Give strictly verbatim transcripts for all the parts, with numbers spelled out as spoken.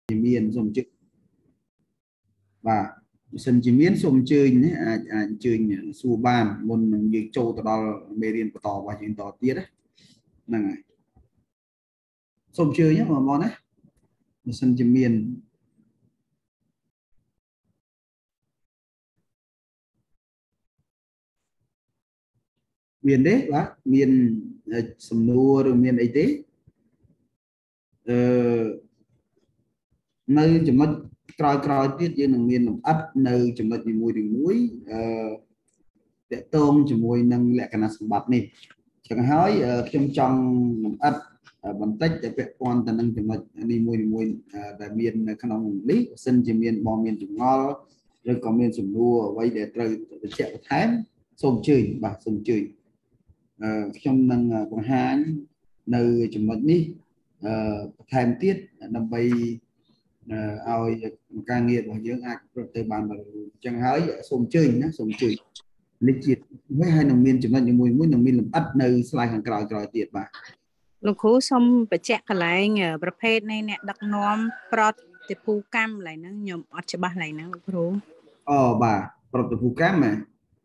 miền dùng chữ và sân chỉ miễn xung chơi nhé à chơi su ban môn gì châu từ đó mê riêng của tàu và chuyện tàu tiết đấy này xung chơi nhé mà món đấy sân chỉ miền miền đấy quá miền sầm nua rồi miền ấy thế nơi chỉ mất còi còi tiết như là miền ấp nơi chỉ mất mùi đường muối để tôm chỉ mùi nâng lại cái nào sầm bát này chẳng hỏi trong trong ấp bằng tách để vẽ quan ta nâng chỉ mất đi mùi mùi đại miền khăn ông lý sân chỉ miền bò miền chủng ngon rồi còn miền sầm nua quay để trời chạy tháng sông chơi và sông chơi trong nâng của hai nơi chỉ mất đi thêm tiết năm bay ao ca nghiệt của những ai từ bàn chẳng hỏi sông chơi nhá sông chơi lịch triệt với hai nông miền chúng ta những mùi mũi nông miền làm ắt nơi slide hàng còi còi tiệt bà lúc khú xong bạch chẹt cả lại nhờประเภท này nè đặc nom prot từ phù cam lại nó nhom ọt cho ba lại nó lúc khú ờ bà prot từ phù cam mà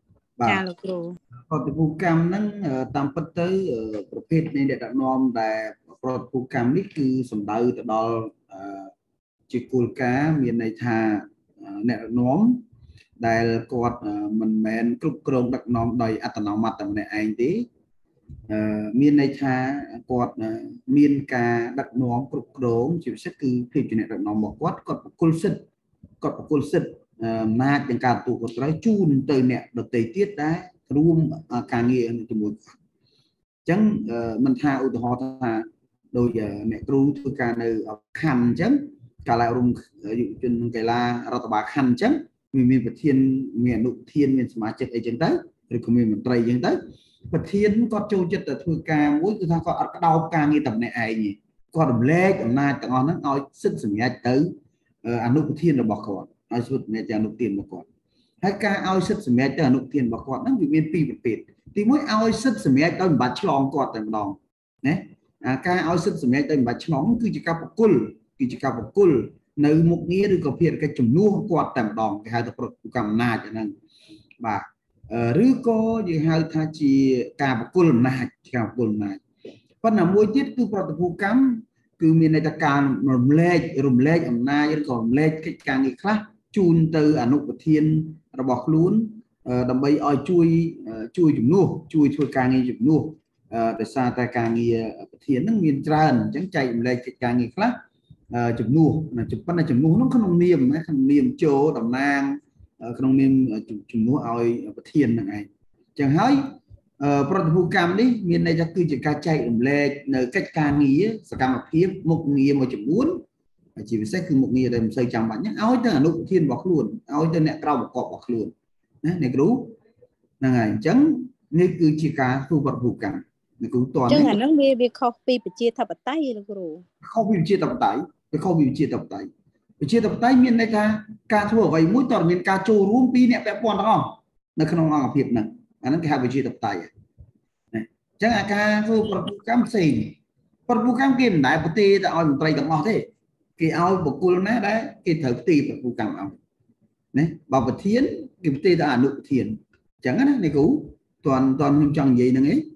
bà lúc khú prot từ phù cam nó tam bất tớiประเภท này để đặc nomแต่prot phù camនេះគឺសំដៅទៅដល់ជាគោលការណ៍មានន័យថាអ្នកនាំដែលគាត់មិនមែនគ្រប់គ្រងដឹកនាំដោយអត្តនោម័តតែម្នាក់ឯងទេមានន័យថាគាត់មានការដឹកនាំគ្រប់គ្រងជាពិសេសគឺភាពជាអ្នកដឹកនាំរបស់គាត់គាត់ប្រគល់សិទ្ធិគាត់ប្រគល់សិទ្ធិអំណាចទាំងការទទួលខុសត្រូវជូនទៅអ្នកដទៃទៀតដែររួមការងារជាមួយគាត់អញ្ចឹងមិនថាឧទាហរណ៍ថាដោយអ្នកគ្រូធ្វើការនៅខណ្ឌអញ្ចឹងកាលរួមយុវជនកីឡារដ្ឋបាលខណ្ឌអញ្ចឹងមានប្រធានមានអនុប្រធានមានសមាជិកអីចឹងទៅឬក៏មានមន្ត្រីអញ្ចឹងទៅប្រធានគាត់ចូលចិត្តទៅធ្វើការមួយគឺថាគាត់អត់ក្តោបការងារតែម្នាក់ឯងទេគាត់រំលែកអំណាចទាំងអស់ហ្នឹងឲ្យសិទ្ធិសម្រេចទៅអនុប្រធានរបស់គាត់ឲ្យសិទ្ធិសម្រេចទៅអនុប្រធានរបស់គាត់ហើយការឲ្យសិទ្ធិសម្រេចទៅអនុប្រធានរបស់គាត់ហ្នឹងវាមានពីរប្រភេទទីមួយឲ្យសិទ្ធិសម្រេចទៅមិនបាច់ឆ្លងគាត់តែម្ដងណាការឲ្យសិទ្ធិសម្រេចទៅមិនបាច់ឆ្លងគឺជាការប្រគល់គឺជាការប្រគល់នៅមុខងារឬក៏ភារកិច្ចជំនួសគាត់តែម្ដងគេហៅថាប្រតិកម្មអំណាចហ្នឹងបាទឬក៏យើងហៅថាជាការប្រគល់អំណាចការប្រគល់អំណាចប៉ុន្តែមួយទៀតគឺប្រតិកម្មគឺមានន័យថាការរំលែករំលែកអំណាចឬក៏រំលែកកិច្ចការងារខ្លះជូនទៅអនុប្រធានរបស់ខ្លួនដើម្បីឲ្យជួយជួយជំនួសជួយធ្វើការងារជំនួសដោយសារតែការងារប្រធានហ្នឹងមានច្រើនអញ្ចឹងចែករំលែកកិច្ចការងារខ្លះជំនួសប៉ុន្តែជំនួសនោះក្នុងនាមក្នុងនាមចូលតំណាងក្នុងនាមជំនួសឲ្យប្រធានហ្នឹងឯងចឹងហើយប្រតិភូកម្មនេះមានន័យថាគឺជាការចែករំលែកនៅកិច្ចការងារសកម្មភាពមុខងារមួយចំនួនជាពិសេសគឺមុខងារដែលមិនសូវចាំបាច់ហ្នឹងឲ្យទៅអនុប្រធានរបស់ខ្លួនឲ្យទៅអ្នកក្រៅប្រកបរបស់ខ្លួនណាអ្នកគ្រូហ្នឹងហើយអញ្ចឹងនេះគឺជាការធ្វើប្រតិភូកម្មអ្នកគ្រូតើអញ្ចឹងអាហ្នឹងវាវាខុសពីប្រជាធិបតេយ្យលោកគ្រូខុសពីប្រជាធិបតេយ្យវាខុសពីប្រជាធិបតេយ្យប្រជាធិបតេយ្យមានន័យថាការធ្វើអ្វីមួយតើមានការចូលរួមពីអ្នកពាក់ព័ន្ធទាំងអស់នៅក្នុងអង្គភាពហ្នឹងអាហ្នឹងគេហៅប្រជាធិបតេយ្យណាអញ្ចឹងអាការធ្វើប្រតិកម្មផ្សេងប្រតិកម្មគេមិនដែលប្រទេសទៅឲ្យមន្ត្រីទាំងអស់ទេគេឲ្យបុគ្គលណាដែរគេត្រូវផ្ទេរប្រតិកម្មឲ្យណាបើប្រធានគេផ្ទេរទៅអនុប្រធានអញ្ចឹងណានេះគ្រូតន់តន់ខ្ញុំចង់និយាយហ្នឹងឯង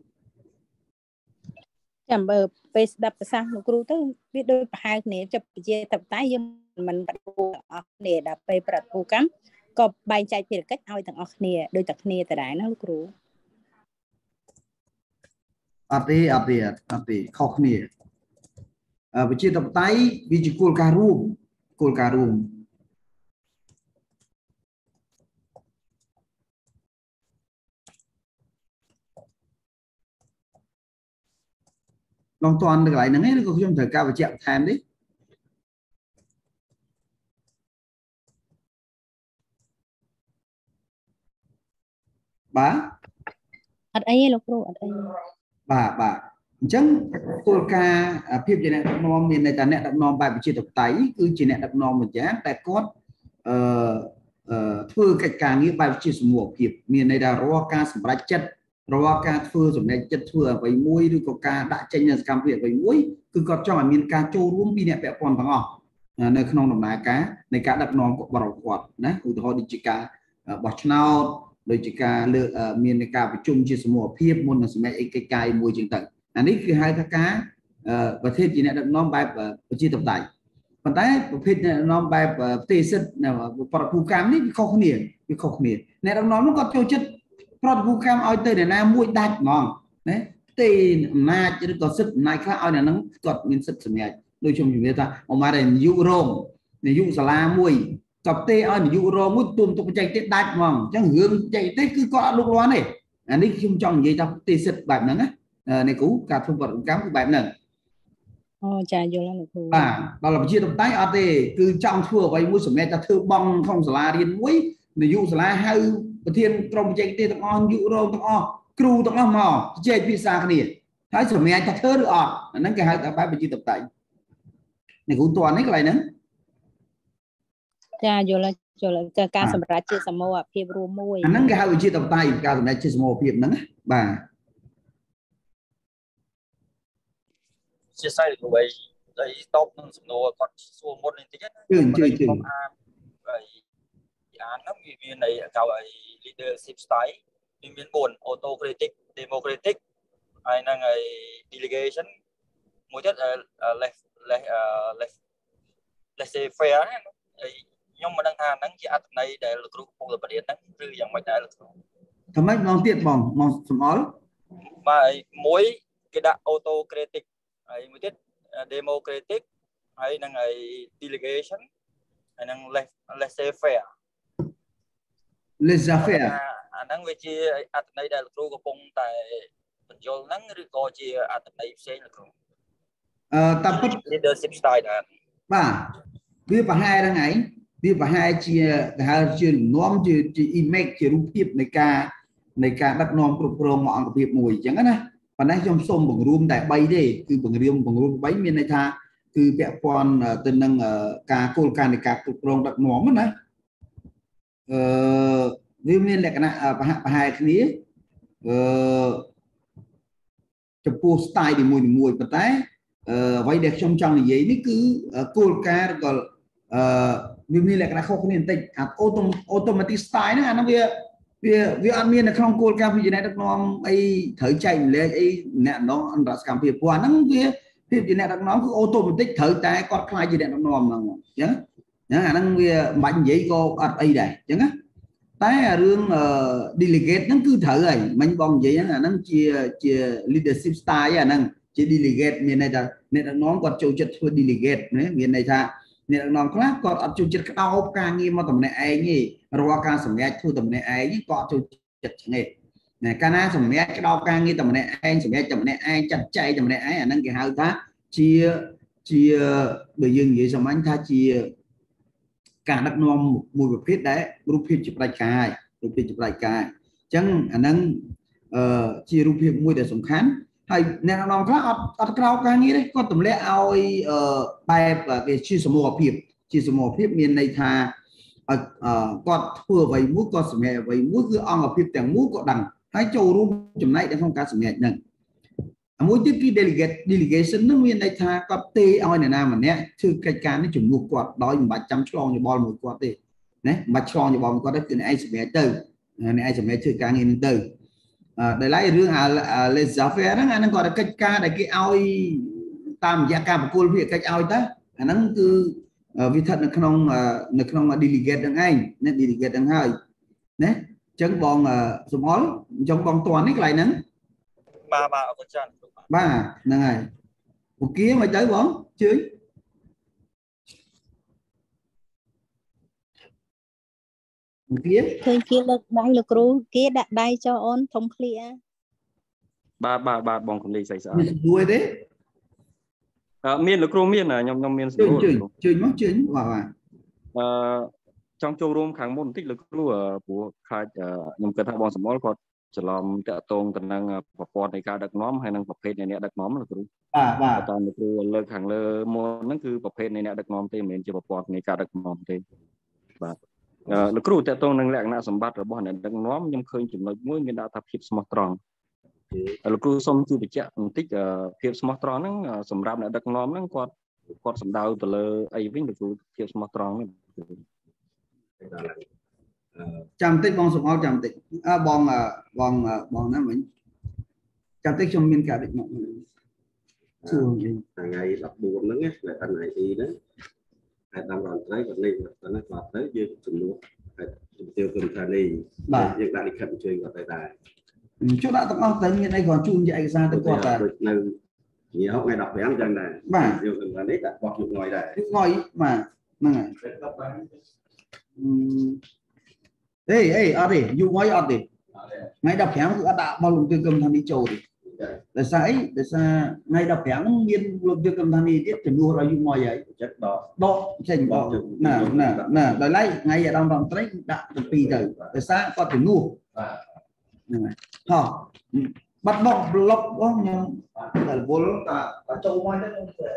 ចាំបើពេលស្ដាប់ប្រសាសន៍លោកគ្រូទៅវាដូចប្រហែលគ្នាចាប់ប្រជាធិបតេយ្យយើងមិនបដិបូអស់គ្នាដល់ពេលប្រតិកម្មក៏បែងចែកភារកិច្ចឲ្យទាំងអស់គ្នាដូចតែគ្នាដដែលណាលោកគ្រូអត់ទេអត់ទេអត់ទេខុសគ្នាប្រជាធិបតេយ្យវាជាគោលការណ៍រួមគោលការណ៍រួមឡងតាន់នៅកន្លែងហ្នឹងឯងឬក៏ខ្ញុំត្រូវការបញ្ជាក់បន្ថែមទេបាទអត់អីទេលោកគ្រូអត់អីបាទបាទអញ្ចឹងគោលការណ៍ភាពជាអ្នកដឹកនាំមានន័យថាអ្នកដឹកនាំបែបប្រជាធិបតេយ្យគឺជាអ្នកដឹកនាំមួយយ៉ាងតែគាត់អឺធ្វើកិច្ចការងារបែបជាសមូហភាពមានន័យថារាល់ការសម្រេចចិត្តរាល់ការធ្វើសម្រេចចិត្តធ្វើអ្វីមួយឬក៏ការដាក់ចេញនូវសកម្មភាពអ្វីមួយគឺគាត់ចង់ឲ្យមានការចូលរួមពីអ្នកពាក់ព័ន្ធទាំងអស់នៅក្នុងដំណើរការនៃការដឹកនាំរបស់គាត់ណាឧទាហរណ៍ដូចជាការបោះឆ្នោតដូចជាការលើកមានការប្រជុំជាសមូហភាពមុននឹងសម្រេចអីកិច្ចការមួយជាងទៅអានេះគឺហៅថាការប្រទេសជាអ្នកដឹកនាំបែបប្រជាធិបតេយ្យប៉ុន្តែប្រភេទអ្នកដឹកនាំបែបផ្ទេរសិទ្ធិប្រតិភូកម្មនេះវាខុសគ្នាវាខុសគ្នាអ្នកដឹកនាំនោះគាត់ចូលចិត្តប្រតិភូកម្មឲ្យទៅអ្នកណាមួយដាច់ហ្មងណាផ្ទេរអំណាចឬក៏សិទ្ធិអំណាចខ្លះឲ្យអ្នកហ្នឹងគាត់មានសិទ្ធិសម្រេចដូចខ្ញុំនិយាយថាអមតែនាយករងនាយកសាលាមួយក៏ផ្ទេរឲ្យនាយករងមួយទុំទុកបច្ចេកទេសដាច់ហ្មងអញ្ចឹងរឿងបច្ចេកទេសគឺគាត់អត់លូកលាន់ទេអានេះខ្ញុំចង់និយាយថាផ្ទេរសិទ្ធិបែបហ្នឹងណានេះគ្រូការធ្វើប្រតិកម្មគឺបែបហ្នឹងអូចាយល់ហើយលោកគ្រូបាទដល់ប្រជាធិបតេយ្យអត់ទេគឺចង់ធ្វើអ្វីមួយសម្រាប់តែធ្វើបងក្នុងសាលារៀនមួយនាយកសាលាហៅប្រធានក្រុមបច្ចេកទេសទាំងអស់នាយករងទាំងអស់គ្រូទាំងអស់មកជជែកពិសាគ្នាហើយសម្រាប់ថាធ្វើឬអត់អាហ្នឹងគេហៅថាបែបប្រជាធិបតេយ្យនេះគ្រូតើនេះកន្លែងហ្នឹងចាយល់យល់ការសម្រាប់ជាសមូហភាពរួមមួយអាហ្នឹងគេហៅប្រជាធិបតេយ្យការសម្រាប់ជាសមូហភាពហ្នឹងបាទជាស្អីលោកគ្រូអីតបនឹងសំណួរគាត់សួរមុនបន្តិចណាជឿជឿជឿអានហើយអានហ្នឹងវាមានន័យកៅអី leadership style វាមានbốn autocratic democratic ហើយហ្នឹងហើយ delegation មួយទៀត less less less laissez faire ហើយខ្ញុំមិនដឹងថាហ្នឹងជាអត្ថន័យដែលលោកគ្រូកំពុងតែបរៀនហ្នឹងឬយ៉ាងម៉េចដែរលោកគ្រូថ្មីមកទៀតបងមកសំអល់បាទហើយមួយគេដាក់ autocratic ហើយមួយទៀត democratic ហើយនឹងហើយ delegation ហើយនឹង laissez faire laissez faire អាហ្នឹងវាជាអត្ថន័យដែលលោកគ្រូកំពុងតែបញ្យល់ហ្នឹងឬក៏ជាអត្ថន័យផ្សេងលោកគ្រូអឺតាមពិត leadership style ដែរបាទវាប្រហែលហ្នឹងឯងវាប្រហែលជាគេហៅជាលំនាំជាជា image ជារូបភាពនៃការនៃការដឹកនាំគ្រប់គ្រងមកអង្គភាពមួយអញ្ចឹងណាប៉ុន្តែខ្ញុំសូមបង្រួមតែបីទេគឺបង្រៀនបង្រួមបីមានន័យថាគឺពាក់ព័ន្ធទៅនឹងការគោលការណ៍នៃការគ្រប់គ្រងដឹកនាំណាអឺវាមានលក្ខណៈប្រហាក់ប្រហែលគ្នាអឺចំពោះ style នីមួយៗប៉ុន្តែអ្វីដែលខ្ញុំចង់និយាយនេះគឺគោលការណ៍ក៏អឺវាមានលក្ខណៈខុសគ្នាបន្តិចអា automatic style ហ្នឹងអាហ្នឹងវាវាវាអត់មាននៅក្នុងគោលការណ៍វិជ្ជាដឹកនាំអីត្រូវចែកម្លែកអីអ្នកណងអន្តរសកម្មភាពព្រោះអាហ្នឹងវាភាពជាអ្នកដឹកនាំគឺ automatic ត្រូវតែគាត់ខ្លាចជាអ្នកដឹកនាំហ្នឹងអញ្ចឹងណាអាហ្នឹងវាមិនបាច់និយាយក៏អត់អីដែរអញ្ចឹងណាតែរឿង delegate ហ្នឹងគឺត្រូវហើយមិញបងនិយាយហ្នឹងអាហ្នឹងជាជា leadership style អាហ្នឹងជា delegate មានន័យថាអ្នកដឹកនាំគាត់ចូលចិត្តធ្វើ delegate ណាមានន័យថាអ្នកដឹកនាំខ្លះគាត់អត់ចូលចិត្តក្តោបការងារមកតែម្នាក់ឯងទេរាល់ការសម្រេចធ្វើតែម្នាក់ឯងគាត់ចូលចិត្តចឹងទេណាកាលណាសម្រេចក្តោបការងារតែម្នាក់ឯងសម្រេចតែម្នាក់ឯងចាត់ចែងតែម្នាក់ឯងអាហ្នឹងគេហៅថាជាជាបើយើងនិយាយសាមញ្ញថាជាការដឹកនាំមួយប្រភេទដែលរូបភាពជាផ្ដាច់ការរូបភាពជាផ្ដាច់ការអញ្ចឹងអាហ្នឹងអឺជារូបភាពមួយដែលសំខាន់ហើយអ្នកដឹកនាំខ្លះអត់អត់ក្រោបការងារទេគាត់ទម្លាក់ឲ្យបែបគេជាសមូហភាពជាសមូហភាពមានន័យថាគាត់ធ្វើអ្វីមួយគាត់សម្រេចអ្វីមួយគឺអង្គភាពទាំងមូលក៏ដឹងហើយចូលរួមចំណែកក្នុងការសម្រេចហ្នឹងមួយទៀតគឺ delegate delegation ហ្នឹងមានន័យថាគាត់ទេឲ្យអ្នកណាម្នាក់ធ្វើកិច្ចការនេះជំនួសគាត់ដោយមិនបាច់ចាំឆ្លងយោបល់មួយគាត់ទេណាមិនបាច់ឆ្លងយោបល់មួយគាត់ទេគឺអ្នកឯងសម្រេចទៅអ្នកឯងសម្រេចធ្វើការងារហ្នឹងទៅដែលឡែករឿង laissez faire ហ្នឹងអាហ្នឹងគាត់តែកិច្ចការដែលគេឲ្យតាមរយៈការប្រគល់ភារកិច្ចឲ្យទៅអាហ្នឹងគឺវាស្ថិតនៅក្នុងនៅក្នុង delegate ហ្នឹងឯងណា delegate ហ្នឹងហើយណាអញ្ចឹងបងសំអល់អញ្ចឹងបងតន់នេះកន្លែងហ្នឹងបាទបាទអរគុណច្រើនបាទហ្នឹងហើយអូគៀមកទៅបងជឿគេឃើញគេលើកដៃលោកគ្រូគេដាក់ដៃចុះអូនធំឃ្លៀបាទបាទបាទបងកំលីស្អីស្អាតមានមួយទេអឺមានលោកគ្រូមានខ្ញុំខ្ញុំមានសំណួរជឿជឿមកជឿបាទបាទអឺចង់ចូលរួមខាងមុនបន្តិចលោកគ្រូព្រោះខ្លាចខ្ញុំគិតថាបងសមលគាត់ច្រឡំតាក់ទងទៅនឹងប្រព័ន្ធនៃការដឹកនាំហើយនឹងប្រភេទនៃអ្នកដឹកនាំលោកគ្រូបាទបាទតាមលោកគ្រូលើកខាងលើមុនហ្នឹងគឺប្រភេទនៃអ្នកដឹកនាំទេមិនមែនជាប្រព័ន្ធនៃការដឹកនាំទេបាទលោកគ្រូតាក់ទងនឹងលក្ខណៈសម្បត្តិរបស់អ្នកដឹកនាំខ្ញុំឃើញចំណុចមួយមានដាក់ថាភាពស្មោះត្រង់លោកគ្រូសូមជួយបញ្ជាក់បន្តិចភាពស្មោះត្រង់ហ្នឹងសម្រាប់អ្នកដឹកនាំហ្នឹងគាត់គាត់សំដៅទៅលើអីវិញលោកគ្រូភាពស្មោះត្រង់នេះចាំតិចបងសុំអល់ចាំតិចអើបងបងបងណាមិញចាំតិចខ្ញុំមានការដឹកមកសួរថ្ងៃដប់បួនហ្នឹងណាតែថ្ងៃទីហ្នឹងហើយតាមរដ្ឋត្រីគាត់លេខគាត់ហ្នឹងគាត់ទៅយើងជំនួសហើយជំទាវគុណថានេះយើងដាក់លិខិតអញ្ជើញគាត់ទៅដែរជួយដាក់ទាំងអស់ទៅមានអីគាត់ជូនជាឯកសារទៅគាត់តែនៅញ៉ហុកថ្ងៃដប់ប្រាំអញ្ចឹងដែរបាទយកទៅនេះដាក់បោះយុកងយដែរយុកងយបាទហ្នឹងហើយអេអេអត់ទេយុកងយអត់ទេថ្ងៃដប់ប្រាំគឺអត់ដាក់បោះលំទិគុំថានេះចូលទេដោយសារអីដោយសារថ្ងៃដប់ប្រាំមានលំទិគុំថានេះទៀតចំនួនឲ្យយុកងយហើយចិត្តដកដកចេញបោះណាណាណាដោយឡែកថ្ងៃអាដាមរដ្ឋមន្ត្រីដាក់ទៅពីរទៅដោយសារគាត់ជំនួសបាទហ្នឹងហើយហោះបាត់បង់ប្លុកបងខ្ញុំតែរវល់តាចូលមកទៅខ្ញុំធ្វើ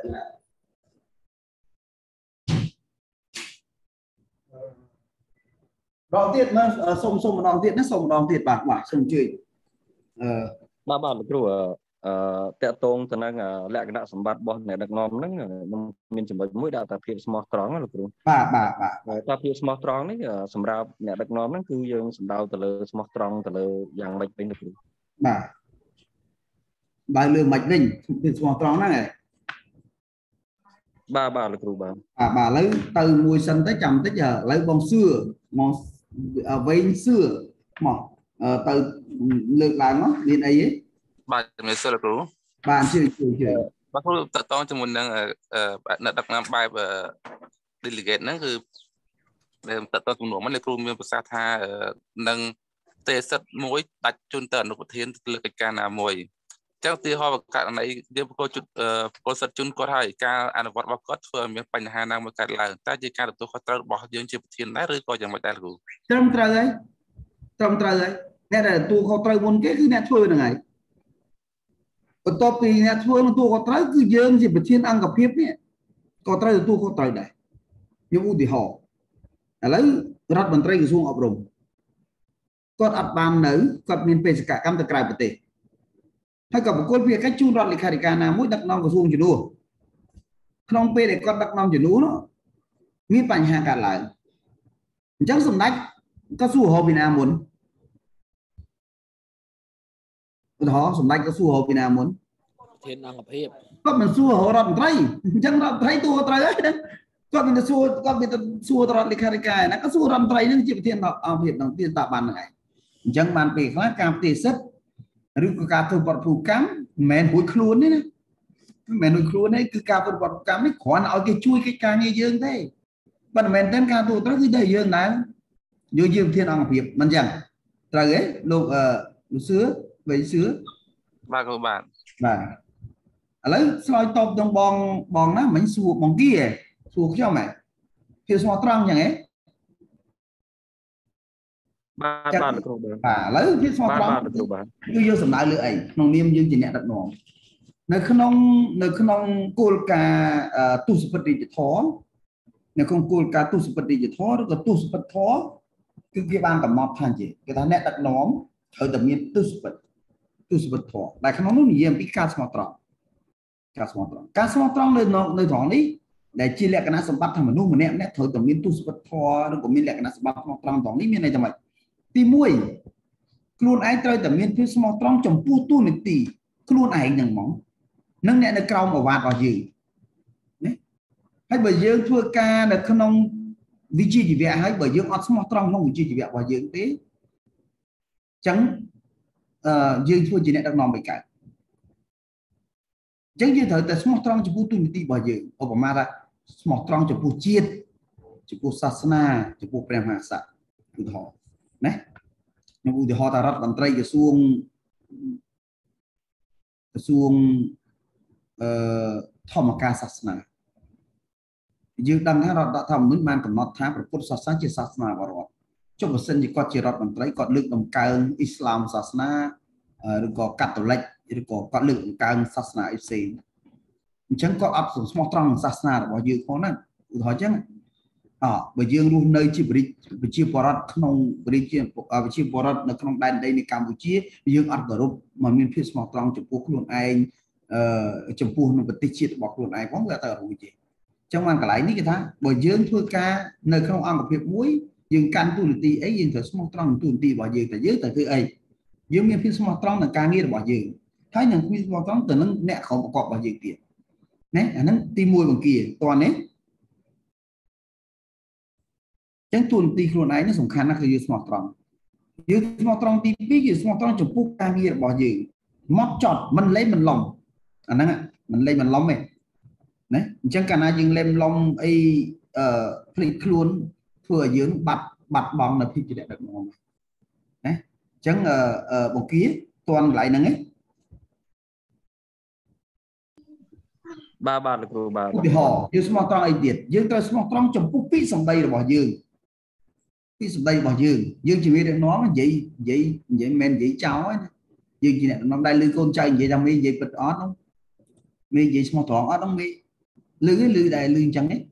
ដងទៀតមើលសុំសុំម្ដងទៀតណាសុំម្ដងទៀតបាទបាទសូមជួយអឺបាទបាទលោកគ្រូអឺតកតងទៅនឹងលក្ខណៈសម្បត្តិរបស់អ្នកដឹកនាំហ្នឹងខ្ញុំមានចំណុចមួយដាក់ថាភាពស្មោះត្រង់លោកគ្រូបាទបាទបាទតែភាពស្មោះត្រង់នេះសម្រាប់អ្នកដឹកនាំហ្នឹងគឺយើងសំដៅទៅលើស្មោះត្រង់ទៅលើយ៉ាងម៉េចវិញលោកគ្រូបាទបើលើមិនវិញភាពស្មោះត្រង់ហ្នឹងឯងបាទបាទលោកគ្រូបាទបាទបាទឥឡូវទៅមួយសិនទៅចាំតិចឥឡូវបងសឿមកវែងសឿមកទៅលើកឡើងមកមានអីទេបាទជំរាបសួរលោកគ្រូបាទជួយជួយជួយបាទគ្រូតតងជាមួយនឹងអ្នកដឹកនាំបែប delegate ហ្នឹងគឺដែលតតងជំនួសមកលោកគ្រូមានប្រសាសន៍ថានឹងទេសិទ្ធមួយដាច់ជូនទៅអនុប្រធានទៅលើកិច្ចការណាមួយអញ្ចឹងទីហោករណីយើងប្រកបជូនប្រកបសិទ្ធជូនគាត់ហើយការអនុវត្តរបស់គាត់ធ្វើឲ្យមានបញ្ហាណាមួយកើតឡើងតែជាការទទួលខុសត្រូវរបស់យើងជាប្រធានដែរឬក៏យ៉ាងម៉េចដែរលោកគ្រូត្រឹមត្រូវហើយត្រឹមត្រូវហើយអ្នកដែលទទួលខុសត្រូវមុនគេគឺអ្នកធ្វើហ្នឹងហើយបន្ទាប់ពីអ្នកធ្វើទទួលខុសត្រូវគឺយើងជាប្រធានអង្គភាពនេះក៏ត្រូវទទួលខុសត្រូវដែរខ្ញុំឧទាហរណ៍ឥឡូវរដ្ឋមន្ត្រីក្រសួងអប់រំគាត់អត់បាននៅគាត់មានបេសកកម្មទៅក្រៅប្រទេសហើយក៏បកគលវាកិច្ចជូនរដ្ឋលេខាធិការណាមួយដឹកនាំក្រសួងជំនួសក្នុងពេលដែលគាត់ដឹកនាំជំនួសនោះមានបញ្ហាកើតឡើងអញ្ចឹងសម្ដេចក៏សួរហៅពីណាមុនឧទាហរណ៍សម្ដេចក៏សួរហៅពីណាមុនប្រធានអង្គភាពគាត់មិនសួររដ្ឋមន្ត្រីអញ្ចឹងរដ្ឋមន្ត្រីទូត្រូវហើយគាត់មានទៅសួរគាត់មានទៅសួររដ្ឋលេខាធិការណាក៏សួររដ្ឋមន្ត្រីនឹងជាប្រធានអង្គភាពនឹងទីតាបានហ្នឹងឯងអញ្ចឹងបានពេលខ្លះការផ្ទេរសិទ្ធិឬក៏ការធ្វើប្រតិកម្មមិនមែនរួចខ្លួនទេណាមិនមែនរួចខ្លួនទេគឺការធ្វើប្រតិកម្មនេះគ្រាន់ឲ្យគេជួយកិច្ចការងារយើងទេប៉ុន្តែមិនមែនតែការទូត្រូវគឺតែយើងដែរយើងជាប្រធានអង្គភាពមិនអញ្ចឹងត្រូវទេលោកអឺលោកសឿវៃសឿបាទគ្រូបាទបាទឥឡូវឆ្លើយតបទៅបងបងណាមិញសួរបងគីហ៎សួរខ្ញុំហ៎ភាពស្មោះត្រង់អញ្ចឹងហ៎បាទបាទគ្រូបាទបាទឥឡូវភាពស្មោះត្រង់បាទគ្រូបាទគឺយើងសំដៅលើអីក្នុងនាមយើងជាអ្នកដឹកនាំនៅក្នុងនៅក្នុងគោលការណ៍ទុសពិតរាជធម៌នៅក្នុងគោលការណ៍ទុសពិតរាជធម៌ឬក៏ទុសពិតធម៌គឺគេបានកំណត់ថាជាគេថាអ្នកដឹកនាំត្រូវតែមានទុសពិតទុសពិតធម៌ដែលក្នុងនោះនិយាយអំពីការស្មោះត្រង់ការស្មោះត្រង់ការស្មោះត្រង់នៅនៅត្រង់នេះដែលជាលក្ខណៈសម្បត្តិថាមនុស្សម្នាក់ម្នាក់ត្រូវតែមានទុសពិតធម៌ឬក៏មានលក្ខណៈសម្បត្តិស្មោះត្រង់ត្រង់នេះមានន័យថាម៉េចទីមួយខ្លួនឯងត្រូវតែមានភាពស្មោះត្រង់ចំពោះតួនាទីខ្លួនឯងហ្នឹងហ្មងនិងអ្នកនៅក្រោមអាវ៉ាតរបស់យើងណាហើយបើយើងធ្វើការនៅក្នុងវិជ្ជាជីវៈហើយបើយើងអត់ស្មោះត្រង់ក្នុងវិជ្ជាជីវៈរបស់យើងទេអញ្ចឹងអឺយើងធ្វើជាអ្នកដឹកនាំមិនកើតអញ្ចឹងយើងត្រូវតែស្មោះត្រង់ចំពោះតួនាទីរបស់យើងឧបមាថាស្មោះត្រង់ចំពោះជាតិចំពោះសាសនាចំពោះព្រះមហាក្សត្រឧទាហរណ៍ណាខ្ញុំឧទាហរណ៍ថារដ្ឋមន្ត្រីក្រសួងក្រសួងអឺធម្មការសាសនាយើងដឹងថារដ្ឋធម្មនុញ្ញបានកំណត់ថាព្រះពុទ្ធសាសនាជាសាសនាបរិបទចុះបើសិនជាគាត់ជារដ្ឋមន្ត្រីគាត់លើកដំកើងអ៊ីស្លាមសាសនាឬក៏កាតូលិកឬក៏គាត់លើកដំកើងសាសនាអ៊ីផ្សេងអញ្ចឹងគាត់អត់ស្មោះត្រង់នឹងសាសនារបស់យើងផងហ្នឹងឧទាហរណ៍អញ្ចឹងអើបើយើងរស់នៅជាប្រជាពលរដ្ឋក្នុងប្រជាប្រជាពលរដ្ឋនៅក្នុងដែនដីនៃកម្ពុជាយើងអត់គោរពមិនមានភាពស្មោះត្រង់ចំពោះខ្លួនឯងអឺចំពោះនៅប្រទេសជាតិរបស់ខ្លួនឯងផងវាទៅរួចទេ trong bàn cả lại ní cái thá bởi dương thua ca nơi không ăn một việc muối dương căn tu tì ấy dương phải small strong tu tì bỏ dương tại dưới tại thứ ấy dương miền phía small strong là ca nghĩa bỏ dương thấy những phía small strong từ nó nẹt không có cọp bỏ dương tiền nè nó ti mùi bằng kia toàn đấy chẳng tu tì luôn ấy nó sủng khăn nóคือ small strong យើង small strong ទីពីរគឺ small strong ចំពោះការងាររបស់យើងមកចត់មិនលេងមិនឡំអាហ្នឹងមិនលេងមិនឡំទេណាអញ្ចឹងកាលណាយើងលេងឡំអីអឺភ្លេចខ្លួនធ្វើឲ្យយើងបាត់បាត់បង់នៅភាពជាអ្នកដឹកនាំណាអញ្ចឹងអឺបង្គាតន់កន្លែងហ្នឹងឯងបាទបាទលោកគ្រូបាទឧទាហរណ៍យើង small strong អីទៀតយើងត្រូវ small strong ចំពោះពាក្យសម្ដីរបស់យើងពីសម្ដីរបស់យើងយើងជាអ្នកដឹកនាំនិយាយនិយាយនិយាយមិននិយាយចោលទេយើងជាអ្នកដឹកនាំដែលលឺកូនចៅនិយាយថាមេនិយាយពិតអត់ហ្នឹងមេនិយាយស្មោះត្រង់អត់ហ្នឹងមេលឺលឺដែលលឺអញ្ចឹងទេ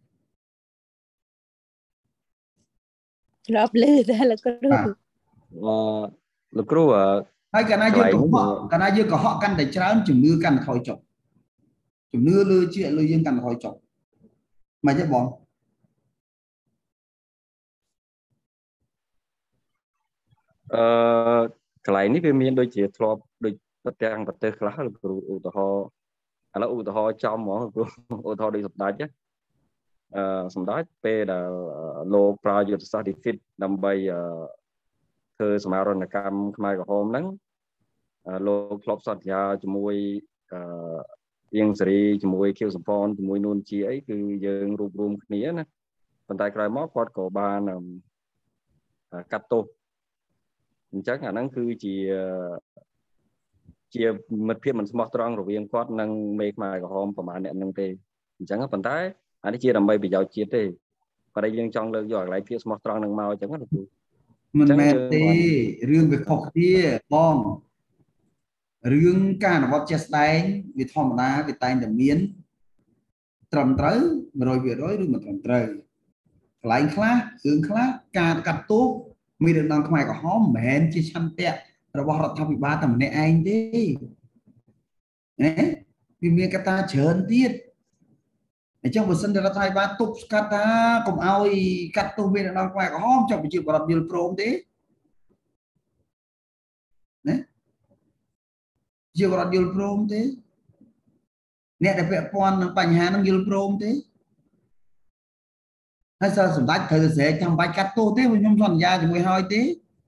ធ្លាប់លឺតែលោកគ្រូអឺលោកគ្រូហើយកាលណាយើងកុហកកាលណាយើងកុហកកាន់តែច្រើនជំនឿកាន់តែថយចុះជំនឿលើជាលើយើងកាន់តែថយចុះមិនទេបងអឺកន្លែងនេះវាមានដូចជាធ្លាប់ដូចប្រទាំងប្រទេសខ្លះលោកគ្រូឧទាហរណ៍ឥឡូវឧទាហរណ៍ចំហ្មងលោកគ្រូឧទាហរណ៍ដូចសម្ដេចអឺសម្ដេចពេលដែលលោកប្រើយុទ្ធសាស្ត្រ defeat ដើម្បីធ្វើសមារណកម្មខ្មែរក្រហមហ្នឹងលោកធ្លាប់សន្យាជាមួយអឺៀងសេរីជាមួយខៀវសំផនជាមួយនួនជាអីគឺយើងរួបរวมគ្នាណាប៉ុន្តែក្រោយមកគាត់ក៏បានកាត់ទោសអញ្ចឹងអាហ្នឹងគឺជាជាមិត្តភាពមិនស្មោះត្រង់រវាងគាត់និងមេខ្មែរក្រហមប្រហែលអ្នកហ្នឹងទេអញ្ចឹងប៉ុន្តែអានេះជាដើម្បីប្រយោជន៍ជាតិទេប៉ុន្តែយើងចង់លើកយកកន្លែងភាពស្មោះត្រង់នឹងមកអញ្ចឹងណាគ្រូមិនមែនទេរឿងវាខុសគ្នាបងរឿងការអនុវត្តជាក់ស្ដែងវាធម្មតាវាតែងតែមានត្រឹមត្រូវ một trăm phần trăm ឬមិនត្រឹមត្រូវកន្លែងខ្លះរឿងខ្លះការកាត់ទោសមានដឹកនាំខ្មែរក្រហមមិនមែនជាឆន្ទៈរបស់រដ្ឋាភិបាលតែម្នាក់ឯងទេណាវាមានកត្តាច្រើនទៀតអញ្ចឹងបើសិនតែរដ្ឋាភិបាលទប់ស្កាត់ថាកុំឲ្យកាត់ទោសមានដឹកនាំខ្មែរក្រហមចុះប្រជាពលរដ្ឋយល់ព្រមទេណាជាពលរដ្ឋយល់ព្រមទេអ្នកដែលពាក់ព័ន្ធនឹងបញ្ហាហ្នឹងយល់ព្រមទេហើយសិស្សសម្ដេចត្រូវស្រែកចាំបាច់កាត់ទោសទេខ្ញុំសន្យាជាមួយហើយទេ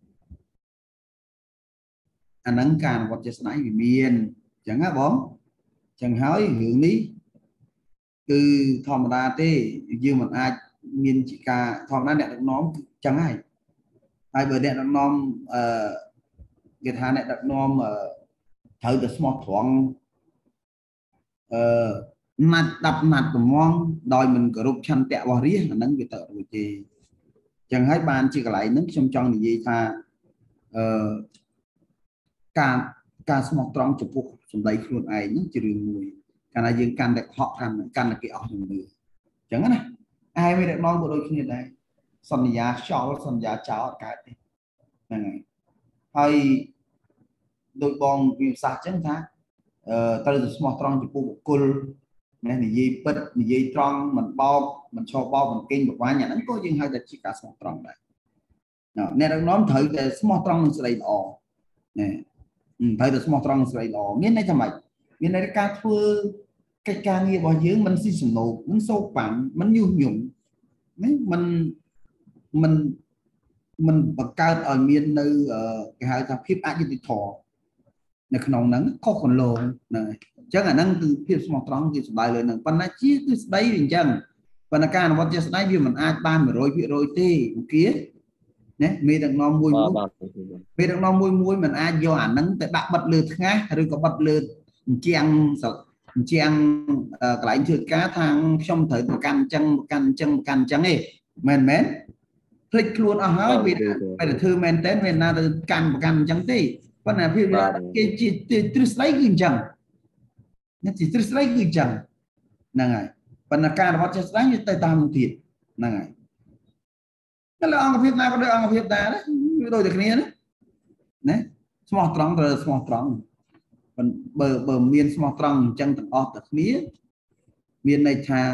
អាហ្នឹងការអនុវត្តជាក់ស្ដែងវាមានអញ្ចឹងណាបងអញ្ចឹងហើយរឿងនេះគឺធម្មតាទេយើងមិនអាចមានជាការធម្មតាអ្នកដឹកនាំគឺអញ្ចឹងហើយហើយបើអ្នកដឹកនាំអឺគេថាអ្នកដឹកនាំត្រូវតែស្មោះត្រង់អឺណាត់ដាប់ណាត់ត្មងដោយមិនគោរពឆន្ទៈរបស់រាជអាហ្នឹងវាទៅរួចទេអញ្ចឹងហើយបានជាកន្លែងហ្នឹងខ្ញុំចង់និយាយថាអឺការការស្មោះត្រង់ចំពោះសម្ដីខ្លួនឯងហ្នឹងជារឿងមួយកាលណាយើងកាន់តែហក់កាន់កាន់តែគេអស់ជំនឿអញ្ចឹងណាឯងមានតែនាំក៏ដូចគ្នាដែរសន្យាខ្យល់សន្យាចោលអត់កើតទេហ្នឹងហើយហើយដោយបងវិសាស្ត្រអញ្ចឹងថាអឺត្រូវតែស្មោះត្រង់ចំពោះបុគ្គលណានិយាយពិតនិយាយត្រង់មិនបោកមិនឈប់បោកមិនគេងប្រវាញ់អាហ្នឹងក៏យើងហៅថាជាការស្មោះត្រង់ដែរអ្នកដឹកនាំត្រូវតែស្មោះត្រង់នឹងស្ដីល្អណាត្រូវតែស្មោះត្រង់នឹងស្ដីល្អមានន័យថាម៉េចមានន័យថាការធ្វើកិច្ចការងាររបស់យើងមិនស៊ីសំណូកមិនសោកប៉ាន់មិនញុះញង់ណាមិនមិនមិនបង្កើតឲ្យមាននៅគេហៅថាភាពអយុត្តិធម៌នៅក្នុងហ្នឹងខុសកន្លងហ្នឹងហើយអញ្ចឹងអាហ្នឹងគឺភាពស្មោះត្រង់គឺសំដៅលើហ្នឹងប៉ុន្តែជាគឺស្ដីវាអញ្ចឹងប៉ុន្តែការអនុវត្តជាស្ដីវាមិនអាចបាន một trăm phần trăm ទេអង្គាណាមេដឹកនាំមួយមួយមេដឹកនាំមួយមួយមិនអាចយកអាហ្នឹងទៅដាក់បិទលើថ្ងាសឬក៏បិទលើអញ្ចាំងអញ្ចាំងកន្លែងធ្វើការថាខ្ញុំត្រូវប្រកាន់អញ្ចឹងប្រកាន់អញ្ចឹងប្រកាន់អញ្ចឹងទេមែនមែនភ្លេចខ្លួនអស់ហើយវាតែធ្វើមែនតើវាណាទៅកាន់ប្រកាន់អញ្ចឹងទេប៉ុន្តែភាពគេជាទ្រឹស្ដីគឺអញ្ចឹងអ្នកជាទ្រឹស្ដីគឺអញ្ចឹងហ្នឹងហើយប៉ុន្តែការអនុវត្តជាក់ស្ដែងវាទៅតាមនោះទៀតហ្នឹងហើយតែលើអង្គភាពណាក៏ដូចអង្គភាពដែរវាដូចតែគ្នាណាណាស្មោះត្រង់ត្រូវស្មោះត្រង់បើបើមានស្មោះត្រង់អញ្ចឹងទាំងអស់តែគ្នាមានន័យថា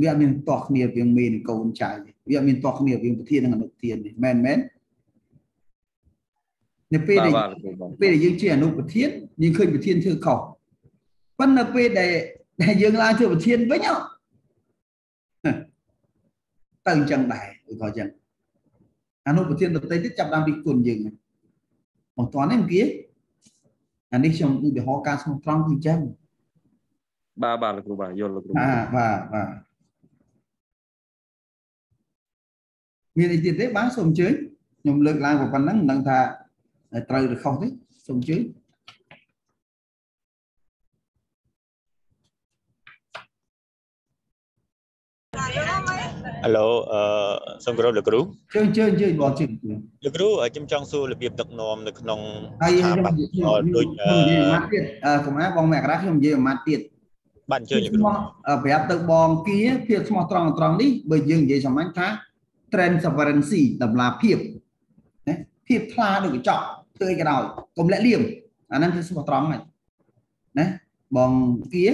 វាមានតោះគ្នាវាមានកូនចៅវាមានតោះគ្នាវាប្រធាននិងអនុប្រធានមែនមែននៅពេលដែលពេលដែលយើងជាអនុប្រធានយើងឃើញប្រធានធ្វើខុសប៉ុន្តែនៅពេលដែលដែលយើងឡើងធ្វើប្រធានវិញទៅអញ្ចឹងដែរឬក៏អញ្ចឹងអនុប្រធានដទៃទៀតចាប់ដើមពីគុណយើងបងតើនេះគេអានេះខ្ញុំឧទាហរណ៍ការស្មោះត្រង់គឺអញ្ចឹងបាទបាទលោកគ្រូបាទយល់លោកគ្រូបាទបាទបាទមានអីទៀតទេបាទសូមអញ្ជើញខ្ញុំលើកឡើងប៉ុណ្ណឹងមិនដឹងថាត្រូវឬខុសទេសូមអញ្ជើញហៅឡូអឺសូមគោរពលោកគ្រូជើញជើញជើញបងជើញលោកគ្រូខ្ញុំចង់សួររបៀបដឹកនាំនៅក្នុងហើយខ្ញុំខ្ញុំនិយាយមកទៀតអឺកុំអាបងមករាខ្ញុំនិយាយមកទៀតបាទអញ្ជើញលោកគ្រូប្រាប់ទៅបងគៀភាពស្មោះត្រង់ត្រង់នេះបើយើងនិយាយសាមញ្ញថា transparency តម្លាភាពណាភាពថ្លាដូចកញ្ចក់ធ្វើអីក៏ដោយកុំលាក់លៀមអាហ្នឹងគឺស្មោះត្រង់ហើយណាបងគៀ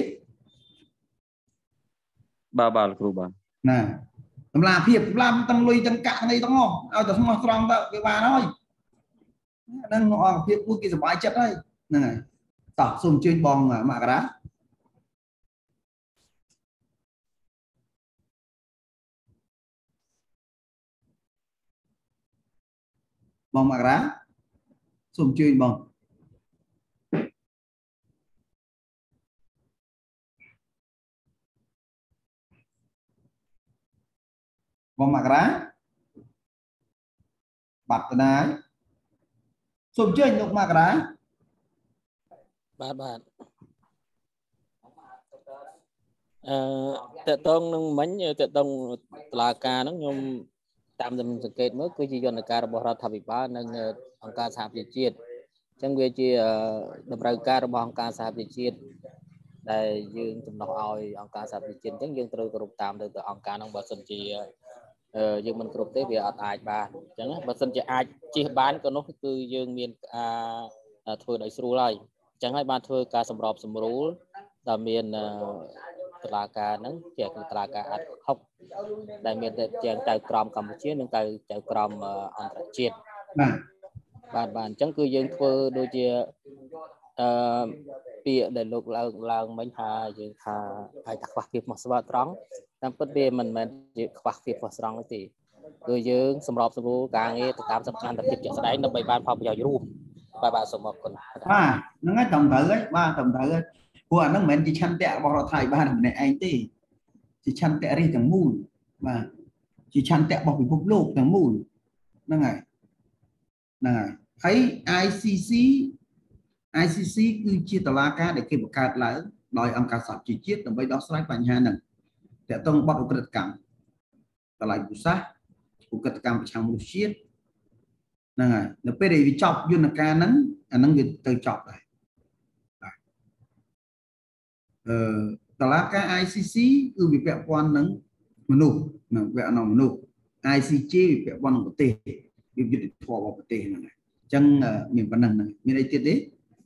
បាទបាទលោកគ្រូបាទណាតម្លាភាពតម្លាទាំងលុយទាំងកាក់ទាំងអីទាំងអស់ឲ្យតែស្មោះត្រង់ទៅវាបានហើយហ្នឹងអង្គភាពពួកគេសុបាយចិត្តហើយហ្នឹងហើយតោះសូមអញ្ជើញបងមករាបងមករាសូមអញ្ជើញបងបងមករាបាត់ទៅណាសូមអញ្ជើញលោកមករាបាទបាទអឺតើតងនឹងមិញតើតងតឡាការហ្នឹងខ្ញុំតាមដែលសង្កេតមើលគឺជាយន្តការរបស់រដ្ឋាភិបាលនិងអង្គការសហប្រជាជាតិអញ្ចឹងវាជាតម្រូវការរបស់អង្គការសហប្រជាជាតិដែលយើងចំណុះឲ្យអង្គការសហប្រជាជាតិអញ្ចឹងយើងត្រូវគោរពតាមទៅទៅអង្គការហ្នឹងបើសិនជាយើងមិនគ្រប់ទេវាអត់អាចបានអញ្ចឹងបើសិនជាអាចជិះបានក៏នោះគឺយើងមានការធ្វើដោយស្រួលហើយអញ្ចឹងហើយបានធ្វើការសម្របសម្រួលដែលមានតុលាការហ្នឹងជាតុលាការអាត់ហុកដែលមានតែជាងចៅក្រមកម្ពុជានិងចៅចៅក្រមអន្តរជាតិបាទបាទបាទអញ្ចឹងគឺយើងធ្វើដូចជាអឺពាក្យដែលលោកឡើងឡើងមិញថាយើងថាហើយថាខ្វះភាពស្មោះស្ម័គ្រត្រង់តាមពិតវាមិនមែនជាខ្វះភាពស្មោះត្រង់ទេគឺយើងសម្របសម្រួលការងារទៅតាមសំខាន់តែភាពជាក់ស្ដែងដើម្បីបានផលប្រយោជន៍រួមបាទបាទសូមអរគុណបាទហ្នឹងហើយត្រឹមត្រូវហើយបាទត្រឹមត្រូវហើយព្រោះអាហ្នឹងមិនមែនជាឆន្ទៈរបស់រដ្ឋាភិបាលម្នាក់ឯងទេជាឆន្ទៈរាជទាំងមូលបាទជាឆន្ទៈរបស់ពិភពលោកទាំងមូលហ្នឹងហើយហ្នឹងហើយហើយ I C C I C C គឺជាតុលាការដែលគេបង្កើតឡើងដោយអង្គការសហជីវជាតិដើម្បីដោះស្រាយបញ្ហាហ្នឹងទាក់ទងបទឧក្រិដ្ឋកម្មតម្លៃភូមិសាស្ត្រឧក្រិដ្ឋកម្មប្រឆាំងមនុស្សជាតិហ្នឹងហើយនៅពេលដែលវាចប់យន្តការហ្នឹងអាហ្នឹងវាទៅចប់ដែរអឺតុលាការ I C C គឺវាពាក់ព័ន្ធនឹងមនុស្សនឹងវគ្គមនុស្ស I C J វាពាក់ព័ន្ធនឹងប្រទេសវាយុត្តិធម៌របស់ប្រទេសហ្នឹងហើយអញ្ចឹងមានប៉ុណ្ណឹងហ្នឹងមានអីទៀតទេ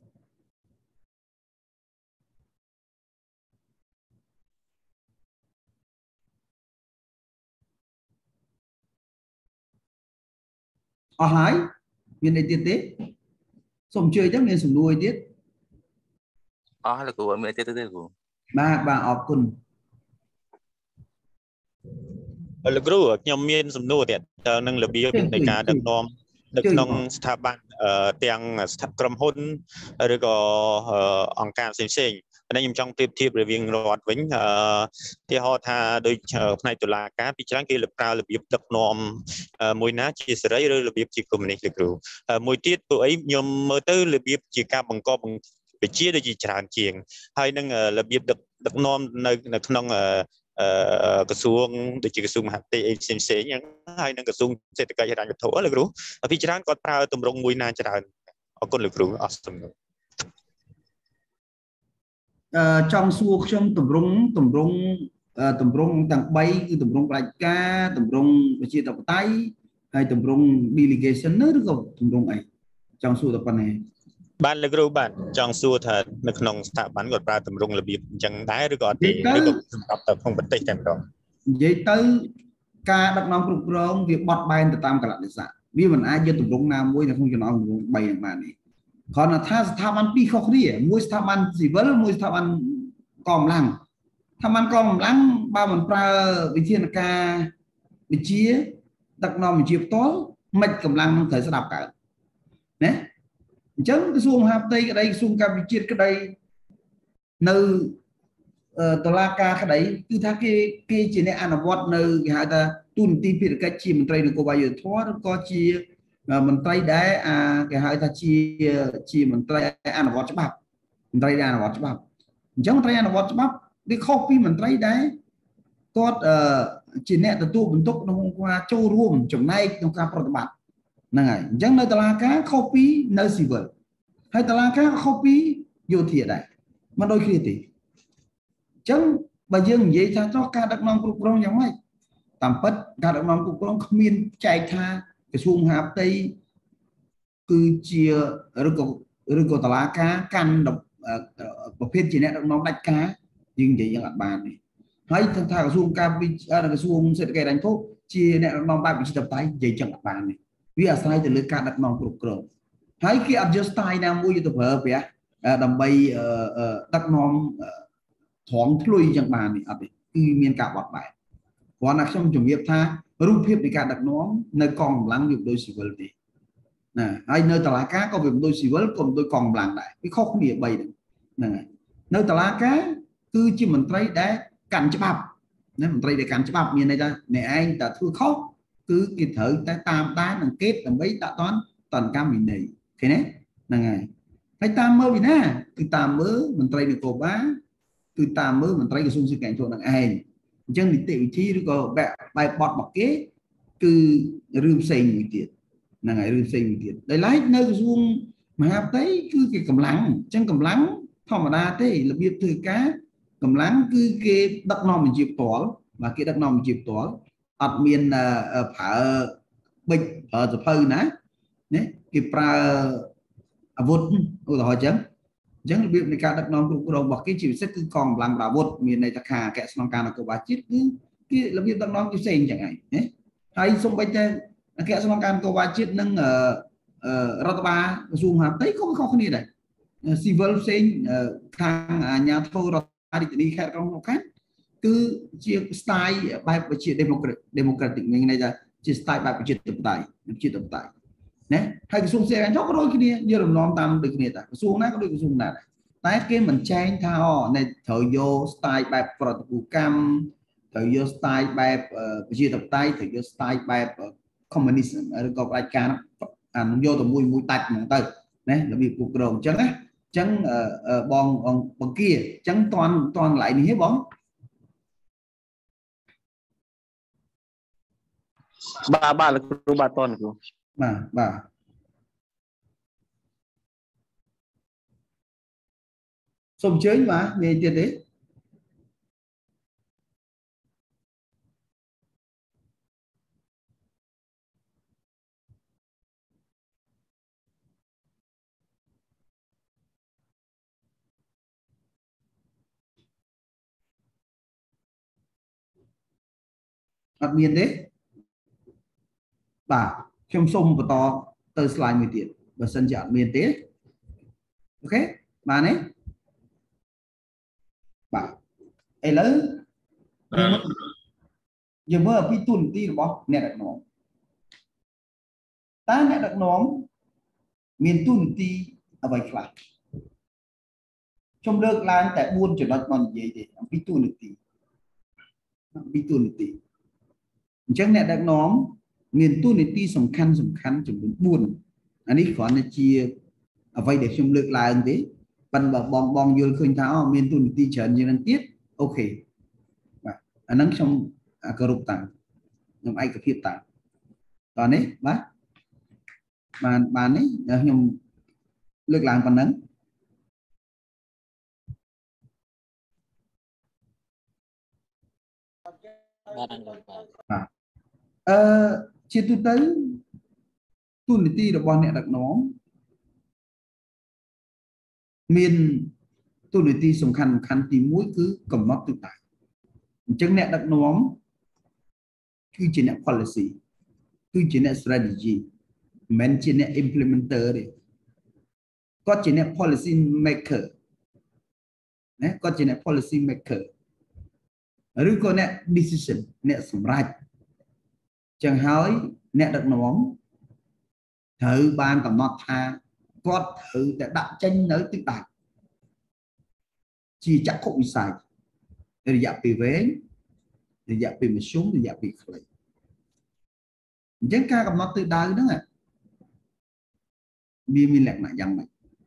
អស់ហើយមានអីទៀតទេសូមអញ្ជើញទៅមានសំណួរអីទៀតអស់លោកគ្រូអត់មានអីទៀតទេគ្រូបាទបាទអរគុណលោកគ្រូខ្ញុំមានសំណួរទៀតតើនឹងរបៀបនៃការដឹកនាំនៅក្នុងស្ថាប័នទាំងក្រុមហ៊ុនឬក៏អង្គការផ្សេងៗតែខ្ញុំចង់ប្រៀបធៀបរវាងរដ្ឋវិញអឺទីហោថាដូចផ្នែកតុលាការពីច្រើនគេប្រើរបៀបដឹកនាំមួយណាជាសេរីឬរបៀបជាកុម្មុយនីសលោកគ្រូមួយទៀតពួកអីខ្ញុំមើលទៅរបៀបជាការបង្កប់វិជាដូចជាច្រើនជាងហើយនឹងរបៀបដឹកដឹកនាំនៅនៅក្នុងក្រសួងដូចជាក្រសួងមហាផ្ទៃអីផ្សេងផ្សេងហ្នឹងហើយនឹងក្រសួងសេដ្ឋកិច្ចហិរញ្ញវត្ថុលោកគ្រូពីច្រើនគាត់ប្រើទម្រង់មួយណាច្រើនអរគុណលោកគ្រូអរគុណអឺចង់សួរខ្ញុំទម្រង់ទម្រង់ទម្រង់ទាំងបីគឺទម្រង់ផ្ដាច់ការទម្រង់ប្រជាធិបតេយ្យហើយទម្រង់ delegation ឬក៏ទម្រង់អីចង់សួរតែប៉ុណ្ណេះបានលោកគ្រូបាទចង់សួរថានៅក្នុងស្ថាប័នគាត់ប្រើទម្រង់របៀបអញ្ចឹងដែរឬក៏អត់ទេឬក៏សម្រាប់ទៅក្នុងប្រទេសតែម្ដងនិយាយទៅការដឹកនាំគ្រប់គ្រងវាបត់បែនទៅតាមកលៈទេសៈវាមិនអាចយកទម្រង់ណាមួយនៅក្នុងចំណងទម្រង់បីនឹងបាននេះគ្រាន់តែថាស្ថាប័នពីរខុសគ្នាមួយស្ថាប័នស៊ីវិលមួយស្ថាប័នកងកម្លាំងស្ថាប័នកងកម្លាំងបើមិនប្រើវិធានការវិជាដឹកនាំវិជាផ្ទាល់មិនកម្លាំងនឹងត្រូវស្ដាប់កើតណាអញ្ចឹងក្រសួងមហាផ្ទៃក្តីក្រសួងការវិជាតិក្តីនៅតុលាការក្តីគឺថាគេគេជាអ្នកអនុវត្តនៅគេហៅថាទូនាទីភារកិច្ចជាមន្ត្រីនគរបាលយុត្តិធម៌ឬក៏ជាមន្ត្រីដែលអាគេហៅថាជាជាមន្ត្រីអនុវត្តច្បាប់មន្ត្រីដែលអនុវត្តច្បាប់អញ្ចឹងមន្ត្រីអនុវត្តច្បាប់វាខុសពីមន្ត្រីដែលគាត់ជាអ្នកទទួលបន្ទុកក្នុងការចូលរួមចំណែកក្នុងការប្រតិបត្តិហ្នឹងហើយអញ្ចឹងនៅតុលាការខុសពីនៅស៊ីវិលហើយតុលាការខុសពីយោធាដែរមិនដូចគ្នាទេអញ្ចឹងបើយើងនិយាយថាចុះការដឹកនាំគ្រប់គ្រងយ៉ាងម៉េចតាមពិតការដឹកនាំគ្រប់គ្រងគ្មានចែកថាក្រសួងមហាផ្ទៃគឺជាឬក៏ឬក៏តុលាការកាន់ប្រភេទជាអ្នកដឹកនាំដាច់ការយើងនិយាយយ៉ាងអត់បានទេហើយថាក្រសួងការវិក្រសួងសេដ្ឋកិច្ចហិរញ្ញភោគជាអ្នកដឹកនាំបែបវិជាតបតៃនិយាយចឹងអត់បានទេវាអាស្រ័យទៅលើការដឹកនាំគ្រប់គ្រងហើយគេអត់យក style ណាមួយទៅប្រើប្រាស់ដើម្បីដឹកនាំត្រង់ធ្លុយចឹងបាននេះអត់ទេគឺមានការបត់បែនគ្រាន់តែខ្ញុំជំរាបថារូបភាពនៃការដឹកនាំនៅកងកម្លាំងវាមិនដូចស៊ីវិលទេណាហើយនៅតុលាការក៏វាមិនដូចស៊ីវិលក៏មិនដូចកងកម្លាំងដែរវាខុសគ្នាបីហ្នឹងហើយនៅតុលាការគឺជាមន្ត្រីដែលកាន់ច្បាប់ណាមន្ត្រីដែលកាន់ច្បាប់មានន័យថាអ្នកឯងតែធ្វើខុសគឺគេត្រូវតែតាមដានអង្កេតដើម្បីដាក់តន់តន្តកម្មវិន័យឃើញទេហ្នឹងហើយហើយតាមមើលពីណាគឺតាមមើលមន្ត្រីនគរបាលគឺតាមមើលមន្ត្រីក្រសួងសេដ្ឋកិច្ចហ្នឹងឯងអញ្ចឹងនីតិវិធីឬក៏បែបបែបបត់របស់គេគឺរឿងផ្សេងមួយទៀតហ្នឹងហើយរឿងផ្សេងមួយទៀតដោយឡែកនៅក្រសួងមហាផ្ទៃគឺគេកម្លាំងអញ្ចឹងកម្លាំងធម្មតាទេរបៀបធ្វើការកម្លាំងគឺគេដឹកនាំបញ្ជាផ្ទាល់បាទគេដឹកនាំបញ្ជាផ្ទាល់អត់មានប្រើបិចប្រើសភៅណាណាគេប្រើអាវុធឧទាហរណ៍អញ្ចឹងអញ្ចឹងរបៀបនៃការដឹកនាំគ្រប់គ្រងរបស់គេជាពិសេសគឺកងកម្លាំងអាវុធមានន័យថាការអគ្គស្នងការនគរបាលជាតិគឺគេរបៀបដឹកនាំផ្សេងអញ្ចឹងហើយណាហើយសូម្បីតែអគ្គស្នងការនគរបាលជាតិនិងរដ្ឋបាលក្រសួងមហាផ្ទៃក៏ខុសគ្នាដែរស៊ីវិលផ្សេងខាងអាជ្ញាធររដ្ឋរាជធានីខេត្តក្រុងនោះខាងគឺជា style បែបជា democratic មានន័យថាជា style បែបប្រជាធិបតេយ្យប្រជាធិបតេយ្យណាហើយក្រសួងសេដ្ឋកិច្ចក៏ដូចគ្នាយើងរំលំតាមដូចគ្នាដែរក្រសួងណាក៏ដូចក្រសួងណាដែរតែគេមិនចែងថាអូត្រូវយក style បែបប្រតិភូកម្មត្រូវយក style បែបប្រជាធិបតេយ្យត្រូវយក style បែប communist ឬក៏ផ្ដាច់ការអានយកទៅមួយមួយដាច់ហ្មងទៅណារបៀបគ្រប់គ្រងអញ្ចឹងណាអញ្ចឹងបងបង្គាអញ្ចឹងតន់តន់កន្លែងនេះទេបងបាទបាទលោកគ្រូបាទតន់គ្រូបាទបាទសូមអញ្ជើញបាទនិយាយទៀតទេអត់មានទេបាទខ្ញុំសូមបន្តទៅ slide មួយទៀតបើសិនជាអត់មានទេអូខេបានទេបាទឥឡូវយើងមើលពីទូនាទីរបស់អ្នកដឹកនាំតើអ្នកដឹកនាំមានទូនាទីអ្វីខ្លះខ្ញុំលើកឡើងតែបួនចំណុចមកនិយាយទេអំពីទូនាទីអំពីទូនាទីអញ្ចឹងអ្នកដឹកនាំមានទូនាទីសំខាន់សំខាន់ចំនួនបួនអានេះគ្រាន់តែជាអ្វីដែលខ្ញុំលើកឡើងទេប៉ុន្តែបងបងយល់ឃើញថាអូមានទូនាទីច្រើនជាងនឹងទៀតអូខេបាទអាហ្នឹងខ្ញុំគោរពតាមខ្ញុំឯកភាពតាមតោះនេះបាទបានបាននេះខ្ញុំលើកឡើងប៉ុណ្ណឹងបាទបាទអឺជាទូទៅទូនាទីរបស់អ្នកដឹកនាំមានទូនាទីសំខាន់សំខាន់ទីមួយគឺកំណត់ទិសដៅអញ្ចឹងអ្នកដឹកនាំគឺជាអ្នក policy គឺជាអ្នក strategy មិនមែនជាអ្នក implementer ទេគាត់ជាអ្នក policy maker ណាគាត់ជាអ្នក policy maker ឬក៏អ្នក decision អ្នកសម្រេចចឹងហើយអ្នកដឹកនាំត្រូវបានកំណត់ថាគាត់ត្រូវតែដាក់ចេញនៅទិសដៅជាចក្ខុវិស័យរយៈពេលវែងរយៈពេលមធ្យមរយៈពេលខ្លីអញ្ចឹងការកំណត់ទិសដៅហ្នឹងវាមានលក្ខណៈយ៉ាងម៉េច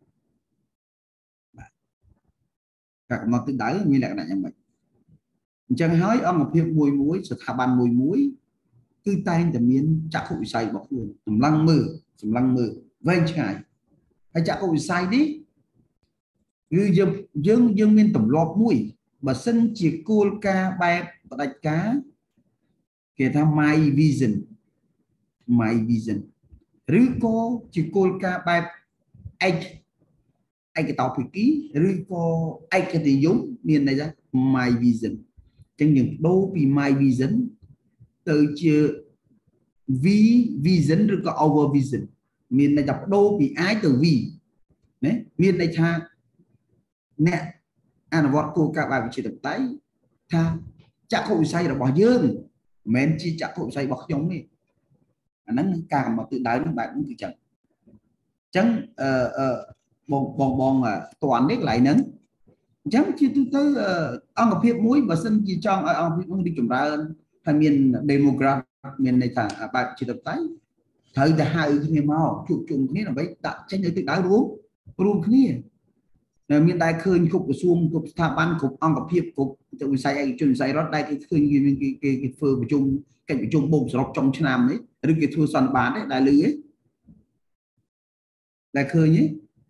ការកំណត់ទិសដៅមានលក្ខណៈយ៉ាងម៉េចអញ្ចឹងហើយអង្គភាពមួយមួយស្ថាប័នមួយមួយគឺតែងតែមានចក្ខុវិស័យរបស់ខ្លួនសម្លឹងមើលសម្លឹងមើលវែងឆ្ងាយហើយចក្ខុវិស័យនេះគឺយើងយើងយើងមានទម្លាប់មួយបើសិនជាគោលការណ៍បែបផ្ដាច់ការគេថា my vision my vision ឬក៏ជាគោលការណ៍បែបឯកឯកតោភាគីឬក៏ឯកតេយមមានន័យថា my vision អញ្ចឹងយើងបដូរពី my vision ទៅជា v vision ឬក៏ our vision មានន័យថាបដូរពី I ទៅ v ណាមានន័យថាអ្នកអនុវត្តគោលការណ៍បែបវិជាតបតៃថាចក្ខុវិស័យរបស់យើងមិនមែនជាចក្ខុវិស័យរបស់ខ្ញុំទេអាហ្នឹងការកំណត់ទិសដៅនេះបែបនេះគឺចឹងអញ្ចឹងអឺអឺបងបងបងតន់នេះកន្លែងហ្នឹងអញ្ចឹងជាទូទៅអង្គភាពមួយបើសិនជាចង់ឲ្យអង្គភាពនេះរីកចម្រើនហើយមាន demograph មានន័យថាបែបជាតបតៃត្រូវតែហៅគ្នាមកជួបជុំគ្នាដើម្បីដាក់ចេញនៅទិសដៅរួមរួមគ្នាដែលមានតែឃើញគ្រប់ក្រសួងគ្រប់ស្ថាប័នគ្រប់អង្គភាពគ្រប់ទៅវិស័យឯកជនវិស័យរដ្ឋដែលគេឃើញគេមានគេគេធ្វើប្រជុំកិច្ចប្រជុំបូកសរុបចុងឆ្នាំនេះឬគេធ្វើសន្និបាតទេដែលលឺទេដែលឃើញទេ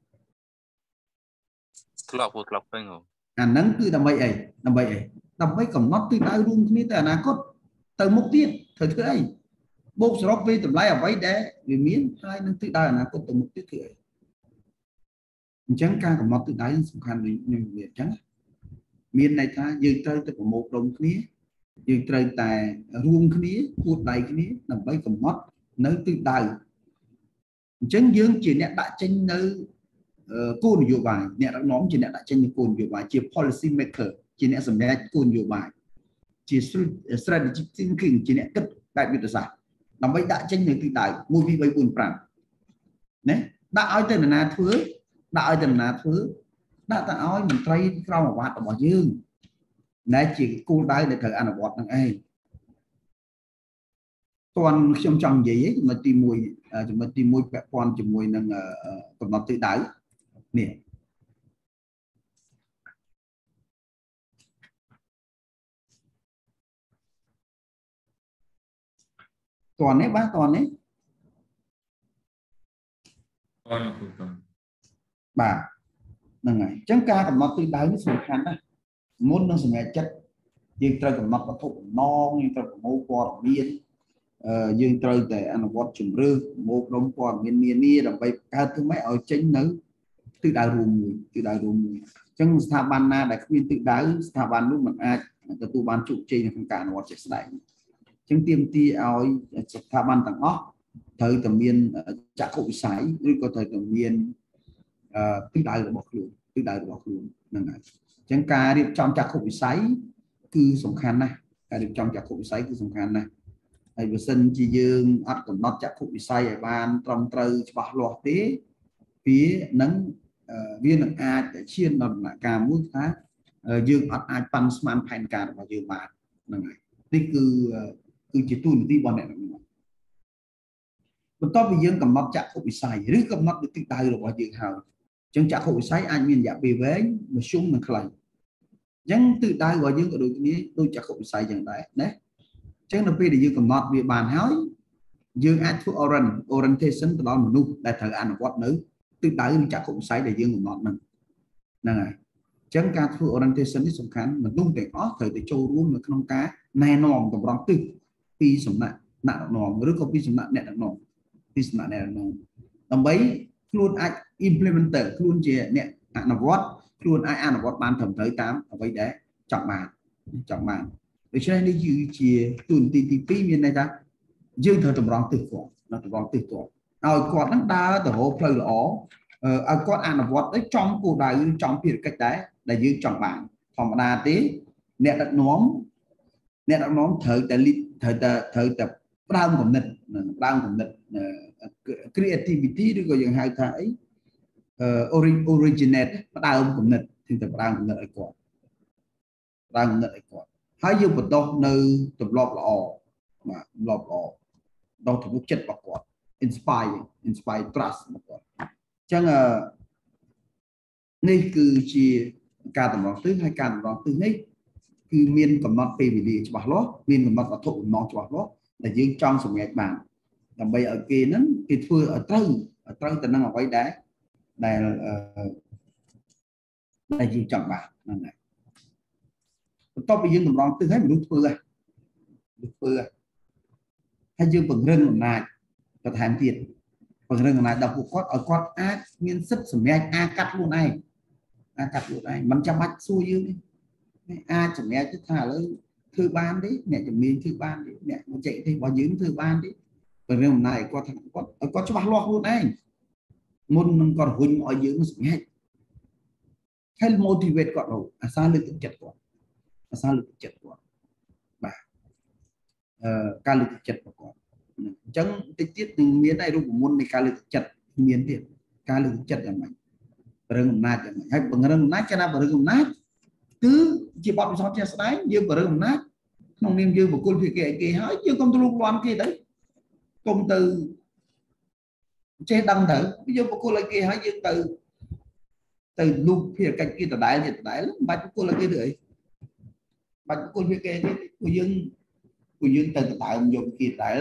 ធ្លាប់ធ្លាប់ឃើញហ៎អាហ្នឹងគឺដើម្បីអីដើម្បីអីដើម្បីកំណត់ទិសដៅរួមគ្នាទៅអនាគតទៅមុខទៀតត្រូវធ្វើអីបូកសរុបvềតម្លៃអ្វីដែលវាមានហើយនឹងទិសដៅអនាគតទៅមុខទៀតធ្វើអីអញ្ចឹងការកំណត់ទិសដៅសំខាន់ខ្ញុំនិយាយអញ្ចឹងមានន័យថាយើងត្រូវទៅប្រមូលផ្ដុំគ្នាយើងត្រូវតែរួមគ្នាគួតដៃគ្នាដើម្បីកំណត់នៅទិសដៅអញ្ចឹងយើងជាអ្នកដាក់ចេញនៅគោលនយោបាយអ្នកដឹកនាំជាអ្នកដាក់ចេញនូវគោលនយោបាយជា policy maker ជាអ្នកសម្រេចគោលនយោបាយជា strategic thinking ជាអ្នកគិតបែបយុទ្ធសាស្ត្រដើម្បីដាក់ចេញនៅទិសដៅមួយពីរបីបួនប្រាំណាដាក់ឲ្យទៅនរណាធ្វើដាក់ឲ្យទៅនរណាធ្វើដាក់ទៅឲ្យមន្ត្រីក្រមអាវ៉ាត់របស់យើងដែលជាគោលដៅដែលត្រូវអនុវត្តនឹងឯងតួនខ្ញុំចង់និយាយចំណុចទីមួយចំណុចទីមួយពាក់ព័ន្ធជាមួយនឹងកំណត់ទិសដៅនេះតួននេះបាទតួននេះអរគុណបាទហ្នឹងហើយអញ្ចឹងការកំណត់ទិសដៅនេះសំខាន់ណាស់មុននឹងសម្រេចចិត្តយើងត្រូវកំណត់វត្ថុបំណងយើងត្រូវប្រមូលព័ត៌មានយើងត្រូវតែអនុវត្តជំរឿប្រមូលផ្ដុំព័ត៌មាននានាដើម្បីកើតធ្វើម៉េចឲ្យចេញនៅទិសដៅរួមមួយទិសដៅរួមមួយអញ្ចឹងស្ថាប័នណាដែលគ្មានទិសដៅស្ថាប័ននោះមិនអាចទទួលបានជោគជ័យនៅក្នុងការអនុវត្តជាក់ស្ដែងអញ្ចឹងទាមទារឲ្យស្ថាប័នទាំងអស់ត្រូវតែមានចក្ខុវិស័យឬក៏ត្រូវតែមានទិសដៅរបស់ខ្លួនទិសដៅរបស់ខ្លួនហ្នឹងហើយអញ្ចឹងការរៀបចំចក្ខុវិស័យគឺសំខាន់ណាស់ការរៀបចំចក្ខុវិស័យគឺសំខាន់ណាស់ហើយបើសិនជាយើងអត់កំណត់ចក្ខុវិស័យឲ្យបានត្រឹមត្រូវច្បាស់លាស់ទេវានឹងវានឹងអាចឈានដល់ដំណាក់កាលមួយថាយើងអត់អាចប៉ាន់ស្មានផែនការរបស់យើងបានហ្នឹងហើយនេះគឺគឺជាទូនាទីរបស់អ្នកដឹកនាំបន្ទាប់ពីយើងកំណត់ចក្ខុវិស័យឬកំណត់ទិសដៅរបស់យើងហើយអញ្ចឹងចក្ខុវិស័យអាចមានរយៈពេលវែងមធ្យមនិងខ្លីអញ្ចឹងទិសដៅរបស់យើងក៏ដូចគ្នាដូចចក្ខុវិស័យយ៉ាងដែរណាអញ្ចឹងនៅពេលដែលយើងកំណត់វាបានហើយយើងអាចធ្វើ orientation ទៅដល់មនុស្សដែលត្រូវអនុវត្តនៅទិសដៅនៃចក្ខុវិស័យដែលយើងកំណត់ហ្នឹងហ្នឹងហើយអញ្ចឹងការធ្វើ orientation នេះសំខាន់មនុស្សទាំងអស់ត្រូវតែចូលរួមនៅក្នុងការណែនាំតម្រង់ទិសពីសំណាក់អ្នកដឹកនាំឬក៏ពីសំណាក់អ្នកដឹកនាំពីសំណាក់អ្នកដឹកនាំដើម្បីខ្លួនអាច implementer ខ្លួនជាអ្នកអនុវត្តខ្លួនអាចអនុវត្តបានត្រឹមត្រូវតាមអ្វីដែលចង់បានចង់បានដូច្នេះនេះគឺជាទូនទីទីពីរមានន័យថាយើងត្រូវតម្រង់ទិសគាត់តម្រង់ទិសគាត់ឲ្យគាត់នឹងដើរទៅរកផ្លូវល្អឲ្យគាត់អនុវត្តទៅចំគោលដៅឬចំភារកិច្ចដែរដែលយើងចង់បានធម្មតាទេអ្នកដឹកនាំអ្នកដឹកនាំត្រូវតែត្រូវតែត្រូវតែផ្ដើមគំនិតផ្ដើមគំនិត creativity ឬក៏យើងហៅថាអី originate ផ្ដើមគំនិតถึงតែផ្ដើមគំនិតឲ្យគាត់ផ្ដើមគំនិតឲ្យគាត់ហើយយើងបន្តនៅទម្លាប់ល្អបាទទម្លាប់ល្អដល់ទំនុកចិត្តរបស់គាត់ inspire inspire trust របស់គាត់អញ្ចឹងនេះគឺជាការតម្រង់ទិសហើយការតម្រង់ទិសនេះគឺមានកំណត់ពេលវេលាច្បាស់លាស់មានកំណត់វត្ថុបំណងច្បាស់លាស់ដែលយើងចង់សម្រេចបានដើម្បីឲ្យគេហ្នឹងគេធ្វើឲ្យត្រូវឲ្យត្រូវទៅនឹងអ្វីដែរដែលដែលយើងចង់បានហ្នឹងហើយបន្ទាប់ពីយើងតម្រង់ទិសហើយមនុស្សធ្វើហើយមនុស្សធ្វើហើយយើងពង្រឹងអំណាចបន្ថែមទៀតពង្រឹងអំណាចដល់ពួកគាត់ឲ្យគាត់អាចមានសិទ្ធិសម្រេចអាចកាត់ខ្លួនឯងអាចកាត់ខ្លួនឯងមិនចាំបាច់សួរយើងទេអាចសម្រេចថាឥឡូវធ្វើបានទេអ្នកជំនាញធ្វើបានទេអ្នកបច្ចេកទេសរបស់យើងធ្វើបានទេពង្រឹងអំណាចឲ្យគាត់ថាគាត់ឲ្យគាត់ច្បាស់លាស់ខ្លួនឯងមុននឹងគាត់រុញឲ្យយើងសម្រេចហើយ motivate គាត់ទៅអាសាលើកទឹកចិត្តគាត់អាសាលើកទឹកចិត្តគាត់បាទអឺការលើកទឹកចិត្តរបស់គាត់អញ្ចឹងតិចទៀតនឹងមានឯរូបមន្តនៃការលើកទឹកចិត្តមានទៀតការលើកទឹកចិត្តយ៉ាងម៉េចបង្រឹងអំណាចយ៉ាងម៉េចហើយបង្រឹងអំណាចគេថាបង្រឹងអំណាចគឺជាបទពិសោធន៍ជាក់ស្ដែងយើងបង្រឹងអំណាចក្នុងនាមយើងបុគ្គលភាគីឯគេហើយយើងកុំទៅលូកលាន់គេទៅកុំទៅចេះដឹងទៅយើងបុគ្គលឯគេហើយយើងទៅទៅលូកភារកិច្ចគេដដែលទៀតដដែលមិនបាច់បុគ្គលឯគេទេអីបាច់បុគ្គលភាគីឯគេពួកយើងពួកយើងទៅដដើមយកគេដដែល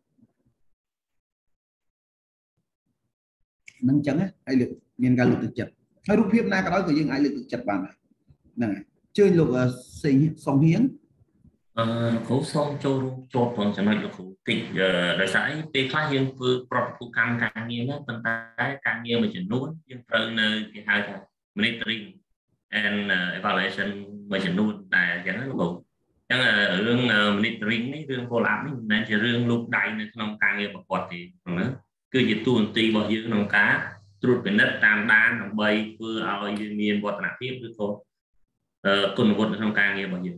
ហ្នឹងអញ្ចឹងហើយលើកមានការលើកទឹកចិត្តហើយរូបភាពណាក៏ដោយក៏យើងអាចលើកទឹកចិត្តបានដែរហ្នឹងហើយជឿលោកសេងសំហៀងអឺគ្រូសូមចូលរួមជាប់ក្នុងចំណុចលោកគ្រូតិចដោយសារអីពេលខ្លះយើងធ្វើប្រតិភូកម្មការងារហ្នឹងប៉ុន្តែការងារមួយចំនួនយើងត្រូវនៅគេហៅថា monitoring and evaluation មួយចំនួនតែអញ្ចឹងណាលោកគ្រូអញ្ចឹងរឿង monitoring នេះរឿង follow up នេះមិនមែនជារឿងលូកដៃនៅក្នុងការងារប្រកបទេហ្នឹងគឺជាតួនាទីរបស់យើងក្នុងការត្រួតពិនិត្យតាមដានដើម្បីធ្វើឲ្យយើងមានវឌ្ឍនភាពឬក៏គុណវុឌ្ឍិក្នុងការងាររបស់យើង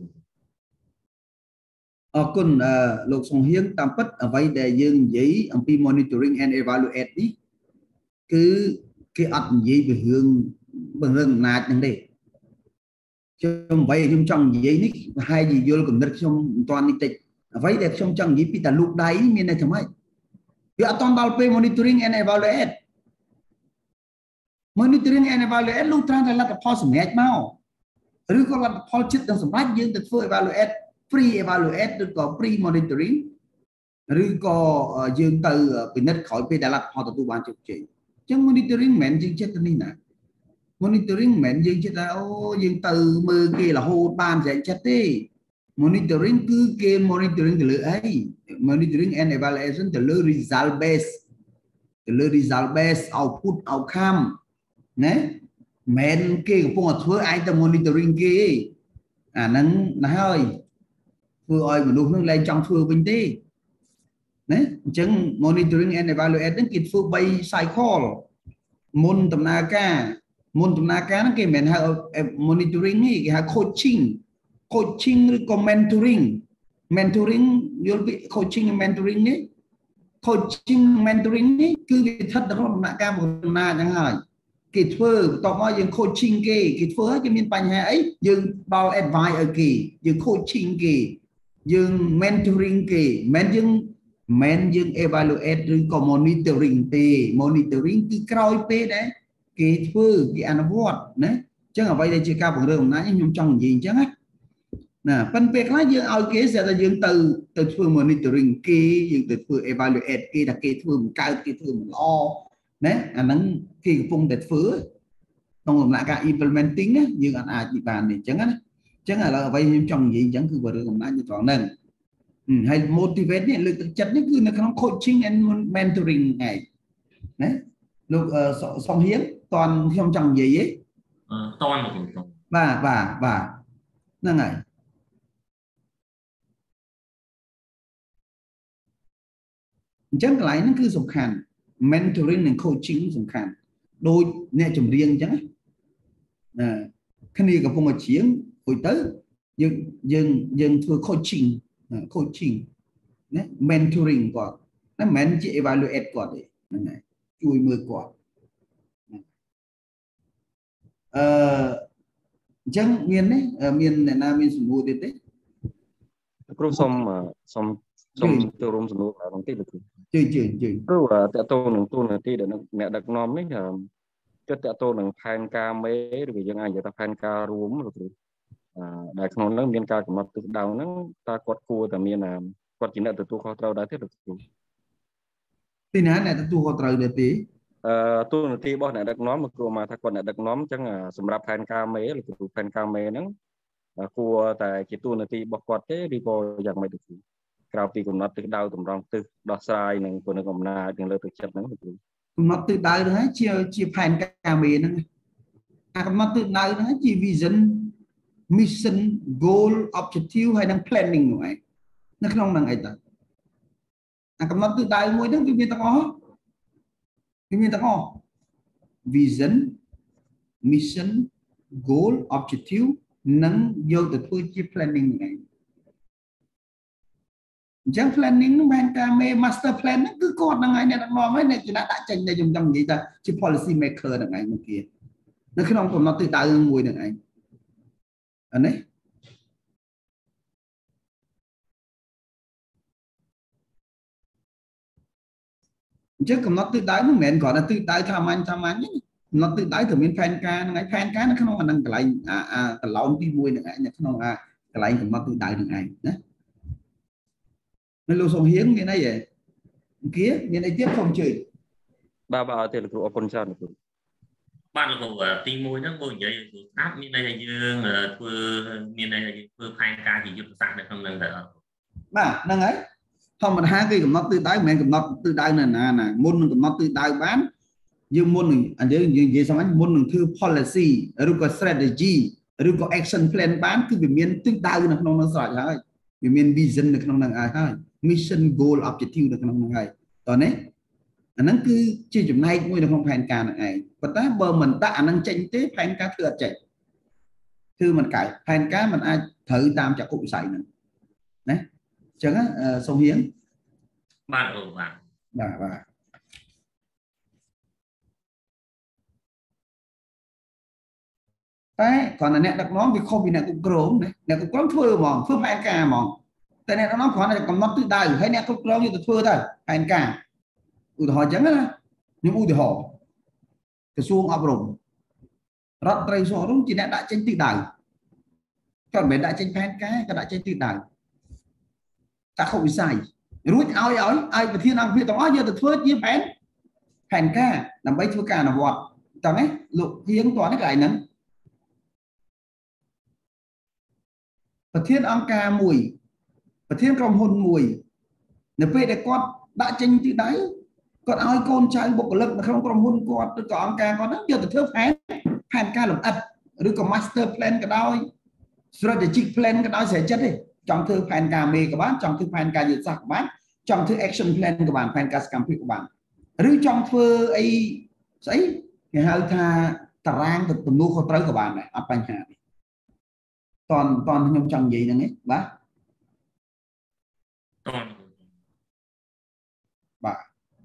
អរគុណលោកសុងហៀងតាមពិតអ្វីដែលយើងនិយាយអំពី monitoring and evaluate នេះគឺគេអត់និយាយពីរឿងបង្រឹងអំណាចហ្នឹងទេខ្ញុំអ្វីខ្ញុំចង់និយាយនេះប្រហែលជាយល់គំនិតខ្ញុំមិនទាន់នេះតិចអ្វីដែលខ្ញុំចង់និយាយពីតាលូកដៃមានន័យថាម៉េចវាអត់ទាន់ដល់ពេល monitoring and evaluate monitoring and evaluate លុះត្រាតែលទ្ធផលសម្រេចមកឬក៏លទ្ធផលចិត្តនឹងសម្រេចយើងទៅធ្វើ evaluate pre evaluate ឬក៏ pre monitoring ឬក៏យើងទៅពិនិត្យក្រោយពេលដែលលទ្ធផលទទួលបានជោគជ័យអញ្ចឹង monitoring មិនមែនយើងចិត្តទៅនេះណា monitoring មិនមែនយើងចិត្តថាអូយើងទៅមើលគេរហូតបានស្រេចចិត្តទេ monitoring គឺគេ monitoring ទៅលើអី monitoring and evaluation ទៅលើ result base ទៅលើ result base output outcome ណាមិនគេកំពុងតែធ្វើឯងទៅ monitoring គេអាហ្នឹងណាហើយធ្វើឲ្យមនុស្សនឹងលែងចង់ធ្វើវិញទេណាអញ្ចឹង monitoring and evaluate ហ្នឹងគេធ្វើបី cycle មុនដំណើរការមុនដំណើរការហ្នឹងគេមិនហៅ monitoring ទេគេហៅ coaching coaching ឬក៏ mentoring mentoring យល់ពី coaching and mentoring នេះ coaching mentoring នេះគឺវាស្ថិតក្នុងដំណាក់កាលដំណើរហ្នឹងហើយគេធ្វើបន្ទាប់មកយើង coaching គេគេធ្វើឲ្យគេមានបញ្ហាអីយើងដល់ advice ឲ្យគេយើង coaching គេយើង mentoring គេមិនយើងមិនយើង evaluate ឬក៏ monitoring ទេ monitoring គឺក្រោយពេលដែរគេធ្វើគេអនុវត្តណាអញ្ចឹងអ្វីដែលជាការបង្រើអំណាចខ្ញុំចង់និយាយអញ្ចឹងណាណាប៉ុន្តែពេលខ្លះយើងឲ្យគេស្រាប់តែយើងទៅទៅធ្វើ monitoring គេយើងទៅធ្វើ evaluate គេថាគេធ្វើមិនកើតគេធ្វើមិនល្អណាអាហ្នឹងគេកំពុងតែធ្វើក្នុងដំណាក់កាល implementing ណាយើងអត់អាចនិយាយបានទេអញ្ចឹងណាអញ្ចឹងឥឡូវអ្វីខ្ញុំចង់និយាយអញ្ចឹងគឺបើរឿងអំណាចនៅត្រង់ហ្នឹងហើយ motivate នេះលើកទឹកចិត្តនេះគឺនៅក្នុង coaching and mentoring ឯងណាលោកសំហៀងតន់ខ្ញុំចង់និយាយទេអឺតន់លោកគ្រូបាទបាទបាទហ្នឹងហើយចឹងកន្លែងហ្នឹងគឺសំខាន់ mentoring និង coaching សំខាន់ដូចអ្នកចម្រៀងអញ្ចឹងណាគ្នាកំពុងតែច្រៀងហួយទៅយើងយើងយើងធ្វើ coaching coaching ណា mentoring គាត់ណាមិនមែនជា evaluate គាត់ទេហ្នឹងហើយជួយមើលគាត់អឺអញ្ចឹងមាននេះមានអ្នកណាមានសំណួរទៀតទេគ្រូសូមសូមសូមចូលរួមសំណួរបន្តិចលោកគ្រូជឿជឿជឿគ្រូតើតើនឹងទូនាទីដែលអ្នកដឹកនាំនេះគិតតើតើនឹងផែនការមេឬក៏យើងអាចនិយាយថាផែនការរួមលោកគ្រូដែលក្នុងនោះមានការកំណត់ទិសដៅហ្នឹងតើគាត់គួរតែមានគាត់ជាអ្នកទទួលខុសត្រូវដែរទេលោកគ្រូពីណាអ្នកទទួលខុសត្រូវដែរទេអឺទូនាទីរបស់អ្នកដឹកនាំលោកគ្រូមកថាគាត់អ្នកដឹកនាំអញ្ចឹងសម្រាប់ផែនការមេលោកគ្រូផែនការមេហ្នឹងគួរតែជាទូនាទីរបស់គាត់ទេឬក៏យ៉ាងម៉េចលោកគ្រូក្រៅពីកំណត់ទិសដៅតម្រង់ទិសដោះស្រាយនិងគុណកំណាចនិងលើកទឹកចិត្តហ្នឹងលោកគ្រូកំណត់ទិសដៅហ្នឹងជាជាផែនការមេហ្នឹងអាកំណត់ទិសដៅហ្នឹងជា vision mission goal objective ហើយនិង planning ហ្នឹងឯងនៅក្នុងហ្នឹងអីតើអាកំណត់ទិសដៅមួយហ្នឹងវាមានទាំងអស់វាមានទាំងអស់ vision mission goal objective និងយកទៅធ្វើជា planning ហ្នឹងឯងអញ្ចឹង planning ហ្នឹងផែនការមេ master plan ហ្នឹងគឺគាត់ហ្នឹងឯងអ្នកដឹកនាំហើយអ្នកជាអ្នកដាក់ចេញតែខ្ញុំចង់និយាយថាជា policy maker ហ្នឹងឯងមកគេនៅក្នុងកំណត់ទិសដៅមួយហ្នឹងឯងអានេះអញ្ចឹងកំណត់ទិសដៅមិនមែនគ្រាន់តែទិសដៅថាមាញ់ថាមាញ់ទេកំណត់ទិសដៅត្រូវមានផែនការហ្នឹងឯងផែនការនៅក្នុងអាហ្នឹងកន្លែងអាអាកន្លងទីមួយហ្នឹងឯងនៅក្នុងអាកន្លែងកំណត់ទិសដៅហ្នឹងឯងណានៅលោកសុងហៀងមានអីហ៎អង្គាមានអីទៀតខ្ញុំជឿបាទបាទអត់ទេលោកគ្រូអរគុណច្រើនលោកគ្រូបាទលោកគ្រូទីមួយហ្នឹងមកនិយាយស្ដាប់មានន័យថាយើងធ្វើមានន័យថាយើងធ្វើផែនការជាយុទ្ធសាស្ត្រនៅក្នុងហ្នឹងដែរអត់បាទហ្នឹងហើយធម្មតាគេកំណត់ទិសដៅមិនមែនកំណត់ទិសដៅនៅណាណាមុននឹងកំណត់ទិសដៅបានយើងមុននឹងយើងនិយាយសម្រាប់មុននឹងធ្វើ policy ឬក៏ strategy ឬក៏ action plan បានគឺវាមានទិសដៅនៅក្នុងនោះស្រេចហើយវាមាន vision នៅក្នុងហ្នឹងហើយ mission goal objective នៅក្នុងហ្នឹងហើយតោះនេះអាហ្នឹងគឺជាចំណែកមួយនៅក្នុងផែនការហ្នឹងឯងប៉ុន្តែបើមិនដាក់អាហ្នឹងចេញទេផែនការធ្វើអត់ចេញគឺមិនកើតផែនការមិនអាចត្រូវតាមចក្ខុវិស័យហ្នឹងណាអញ្ចឹងសូមហៀងបាទអូបាទបាទបាទតែគ្រាន់តែអ្នកដឹកនាំវាខុសពីអ្នកគ្រប់គ្រងណាអ្នកគ្រប់គ្រងធ្វើហ្មងធ្វើផែនការហ្មងតែអ្នកដឹកនាំគ្រាន់តែកំណត់ទិសដៅហើយអ្នកគ្រប់គ្រងយកទៅធ្វើទៅផែនការឧទាហរណ៍អញ្ចឹងណាខ្ញុំឧទាហរណ៍ក្រសួងអប់រំរដ្ឋត្រីក្រសួងអប់រំជាអ្នកដាក់ចេញទិសដៅគាត់មិនមែនដាក់ចេញផែនការគាត់ដាក់ចេញទិសដៅចក្ខុវិស័យរួចឲ្យឲ្យឲ្យប្រធានអង្គភិបទាំងអស់យកទៅធ្វើជាផែនផែនការដើម្បីធ្វើការអនុវត្តតើណាលោកហៀងតើនេះកន្លែងហ្នឹងប្រធានអង្គការមួយប្រធានក្រុមហ៊ុនមួយនៅពេលដែលគាត់ដាក់ចេញទិសដៅគាត់ឲ្យកូនចៅបុគ្គលិកនៅក្នុងក្រុមហ៊ុនគាត់ឬក៏អង្គការគាត់ហ្នឹងយកទៅធ្វើផែនផែនការលម្អិតឬក៏ master plan ក៏ដោយ strategic plan ក៏ដោយស្រេចចិត្តទេចង់ធ្វើផែនការមេក៏បានចង់ធ្វើផែនការយុទ្ធសាស្ត្រក៏បានចង់ធ្វើ action plan ក៏បានផែនការសកម្មភាពក៏បានឬចង់ធ្វើអីស្អីគេហៅថាតារាងទំនួលខុសត្រូវក៏បានដែរអត់បញ្ហាទេតនតនខ្ញុំចង់និយាយហ្នឹងឯងបាទតនបាទ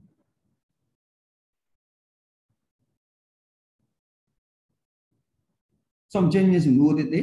សូមចេញមានសំណួរទៀតទេ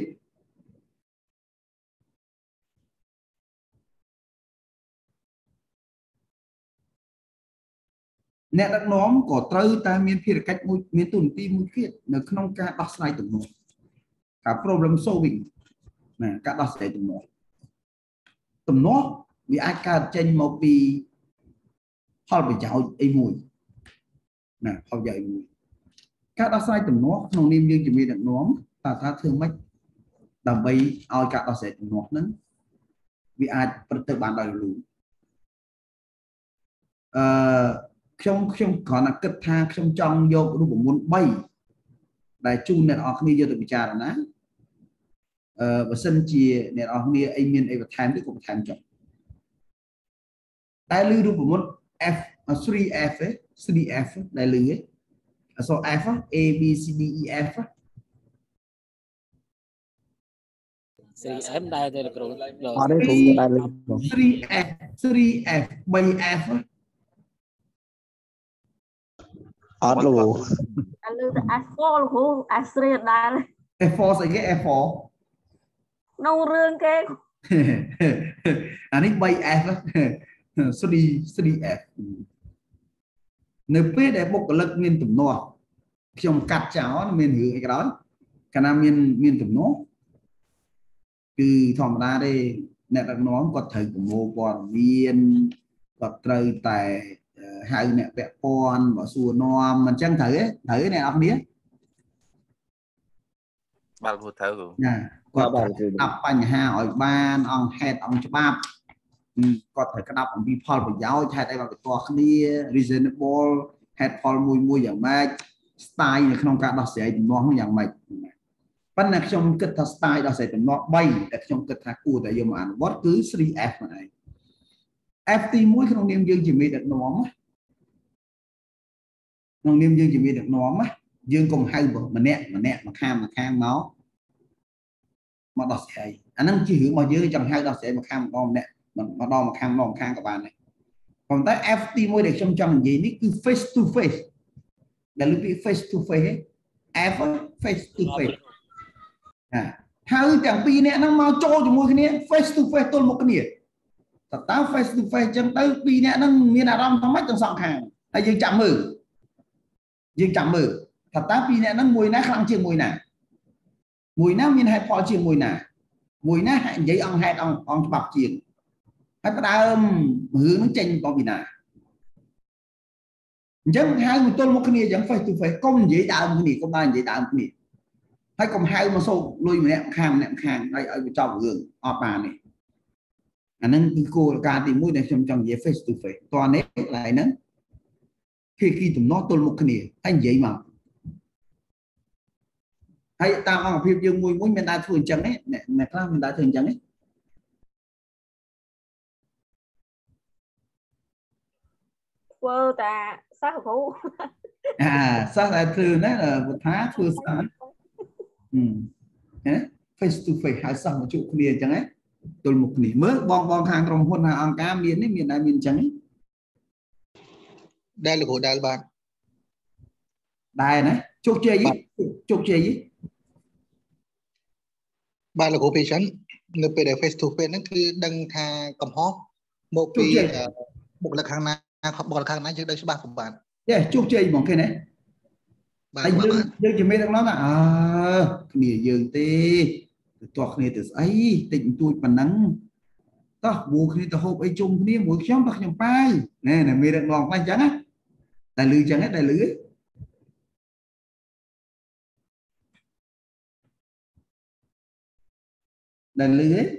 អ្នកដឹកនាំក៏ត្រូវតែមានភារកិច្ចមួយមានទូនាទីមួយទៀតនៅក្នុងការដោះស្រាយទំនាស់ការ problem solving ណាការដោះស្រាយទំនាស់ទំនាស់វាអាចកើតចេញមកពីផលប្រយោជន៍អីមួយណាផលប្រយោជន៍អីមួយការដោះស្រាយទំនាស់ក្នុងនាមយើងជាមេដឹកនាំតើថាធ្វើម៉េចដើម្បីឲ្យការដោះស្រាយទំនាស់ហ្នឹងវាអាចប្រព្រឹត្តទៅបានដោយរលូនអឺខ្ញុំខ្ញុំគ្រាន់តែគិតថាខ្ញុំចង់យករូបមន្តបីដែលជូនអ្នកនរគ្នាយកទៅពិចារណាអឺបើសិនជាអ្នកនរគ្នាអីមានអីបន្ថែមទេក៏បន្ថែមចុះតែលើរូបមន្ត F 3F ឯ 3F ដែលលឺឯអក្សរ F A B C D E F 3M ដែរទេលោកគ្រូអត់ទេគ្រូដែរលឺ 3F 3F 3F អត់លោកអាលើទៅ F 4 លោកគ្រូ F 3 ដែរ F 4 ស្អីគេ F 4 ក្នុងរឿងគេអានេះ 3F 3F នៅពេលដែលបុគ្គលិកមានទំនាស់ខ្ញុំកាត់ចោលមានរឿងអីក៏ដោយកាលណាមានមានទំនាស់គឺធម្មតាទេអ្នកដឹកនាំគាត់ត្រូវប្រមូលព័ត៌មានគាត់ត្រូវតែហៅអ្នកពាក់ព័ន្ធមកសួរនាំអញ្ចឹងត្រូវទេត្រូវទេអ្នកនរគ្នាបាទគ្រូត្រូវគ្រូណាគាត់ស្ដាប់បញ្ហាឲ្យបានអង្គហេតុអង្គច្បាប់គាត់ត្រូវក្តាប់អំពីផលប្រយោជន៍ហេតុអីបានបន្ទាស់គ្នា reasonable ហេតុផលមួយមួយយ៉ាងម៉េច style នៅក្នុងការដោះស្រាយទំនាស់នោះយ៉ាងម៉េចប៉ុន្តែខ្ញុំគិតថា style ដោះស្រាយទំនាស់3ដែលខ្ញុំគិតថាគួរតែយកមកអនុវត្តគឺ 3F ហ្នឹងឯង F ទី1ក្នុងនាមយើងជាមេដឹកនាំក្នុងនាមយើងជាមេដឹកនាំយើងកុំហៅម្នាក់ម្នាក់មកខាងមកខាងមកមកដោះស្រាយអាហ្នឹងជារឿងរបស់យើងចង់ហៅដោះស្រាយមកខាងម្ដងម្នាក់មកដល់មកខាងម្ដងមកខាងក៏បានដែរប៉ុន្តែ F ទី1ដែលខ្ញុំចង់និយាយនេះគឺ face to face ដែលលើពី face to face F face to face ណាហើយទាំងពីរនាក់ហ្នឹងមកចូលជាមួយគ្នា face to face ទល់មុខគ្នាតើតើ face to face ចឹងទៅពីរនាក់ហ្នឹងមានអារម្មណ៍ថាម៉េចទាំងសងខាងហើយយើងចាំមើលយើងចាំមើលថាតើពីរនាក់ហ្នឹងមួយណាខ្លាំងជាងមួយណាមួយណាមានហេតុផលជាងមួយណាមួយណានិយាយអង្គហេតុអង្គអង្គច្បាប់ជាងហើយផ្ដើមរឿងហ្នឹងចេញមកពីណាអញ្ចឹងហៅមកទល់មុខគ្នាអញ្ចឹង face to face កុំនិយាយដើមគ្នាកុំដើរនិយាយដើមគ្នាហើយកុំហៅមកសោកលុយម្នាក់ខាងម្នាក់ខាងហើយឲ្យបញ្ចប់រឿងអត់បានទេអាហ្នឹងគឺគោលការណ៍ទី1ដែលខ្ញុំចង់និយាយ face to face តោះនេះកន្លែងហ្នឹងភាគីទំនាស់ទល់មុខគ្នាហើយនិយាយមកហើយតាមអង្គភាពយើងមួយមួយមានដែរធ្វើអញ្ចឹងទេអ្នកខ្លះមានដែរធ្វើអញ្ចឹងទេធ្វើតាសិស្សគ្រូអាសិស្សដែលធ្វើណាពុថាធ្វើស្អាតហឹមហ៎ face to face ហើយសិស្សមកជួបគ្នាអញ្ចឹងហ៎ទល់មុខគ្នាមើលបងបងខាងក្រុមហ៊ុនហើយអង្គការមាននេះមានដែរមានអញ្ចឹងទេដែលលោកគ្រូដែលបាទដែរណាជោគជ័យជោគជ័យបាទលោកគ្រូពីចឹងនៅពេលដែល face to face ហ្នឹងគឺដឹងថាកំហុសមកពីបុគ្គលិកខាងណាបុគ្គលិកខាងណាយើងដឹងច្បាស់បាទទេជោគជ័យហ្មងឃើញទេបាទយើងយើងជំនាញដល់ណាអើគ្នាយើងទេទៅទាស់គ្នាទៅស្អីតិចបន្តួចប៉ុណ្ណឹងតោះវូគ្នាទៅហូបអីជុំគ្នាមួយខ្ញុំតោះខ្ញុំប៉ាយណែតែមានរកងខ្លះអញ្ចឹងណាតែលឺអញ្ចឹងតែលឺដែលលឺទេ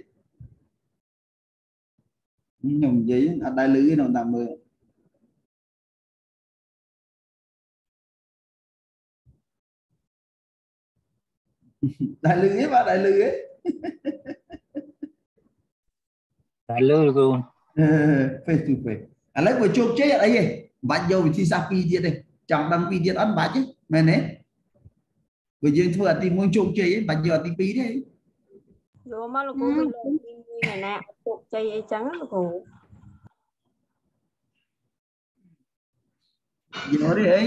ខ្ញុំនិយាយអត់ដែលលឺទេនៅតាមមើលដែលលឺទេបាទដែលលឺទេដែលលឺគ្រូ face to face ឥឡូវបើជោគជ័យអត់អីទេមិនបាច់យកវិធីសាស្ត្រពីរទៀតទេចង់ដឹងពីរទៀតអត់មិនបាច់ទេមែនទេបើយើងធ្វើអាទី1ជោគជ័យមិនបាច់យកអាទី2ទេយកមកលោកគ្រូវិញលើកទី1ណាណាជោគជ័យអីចឹងលោកគ្រូយកទេអី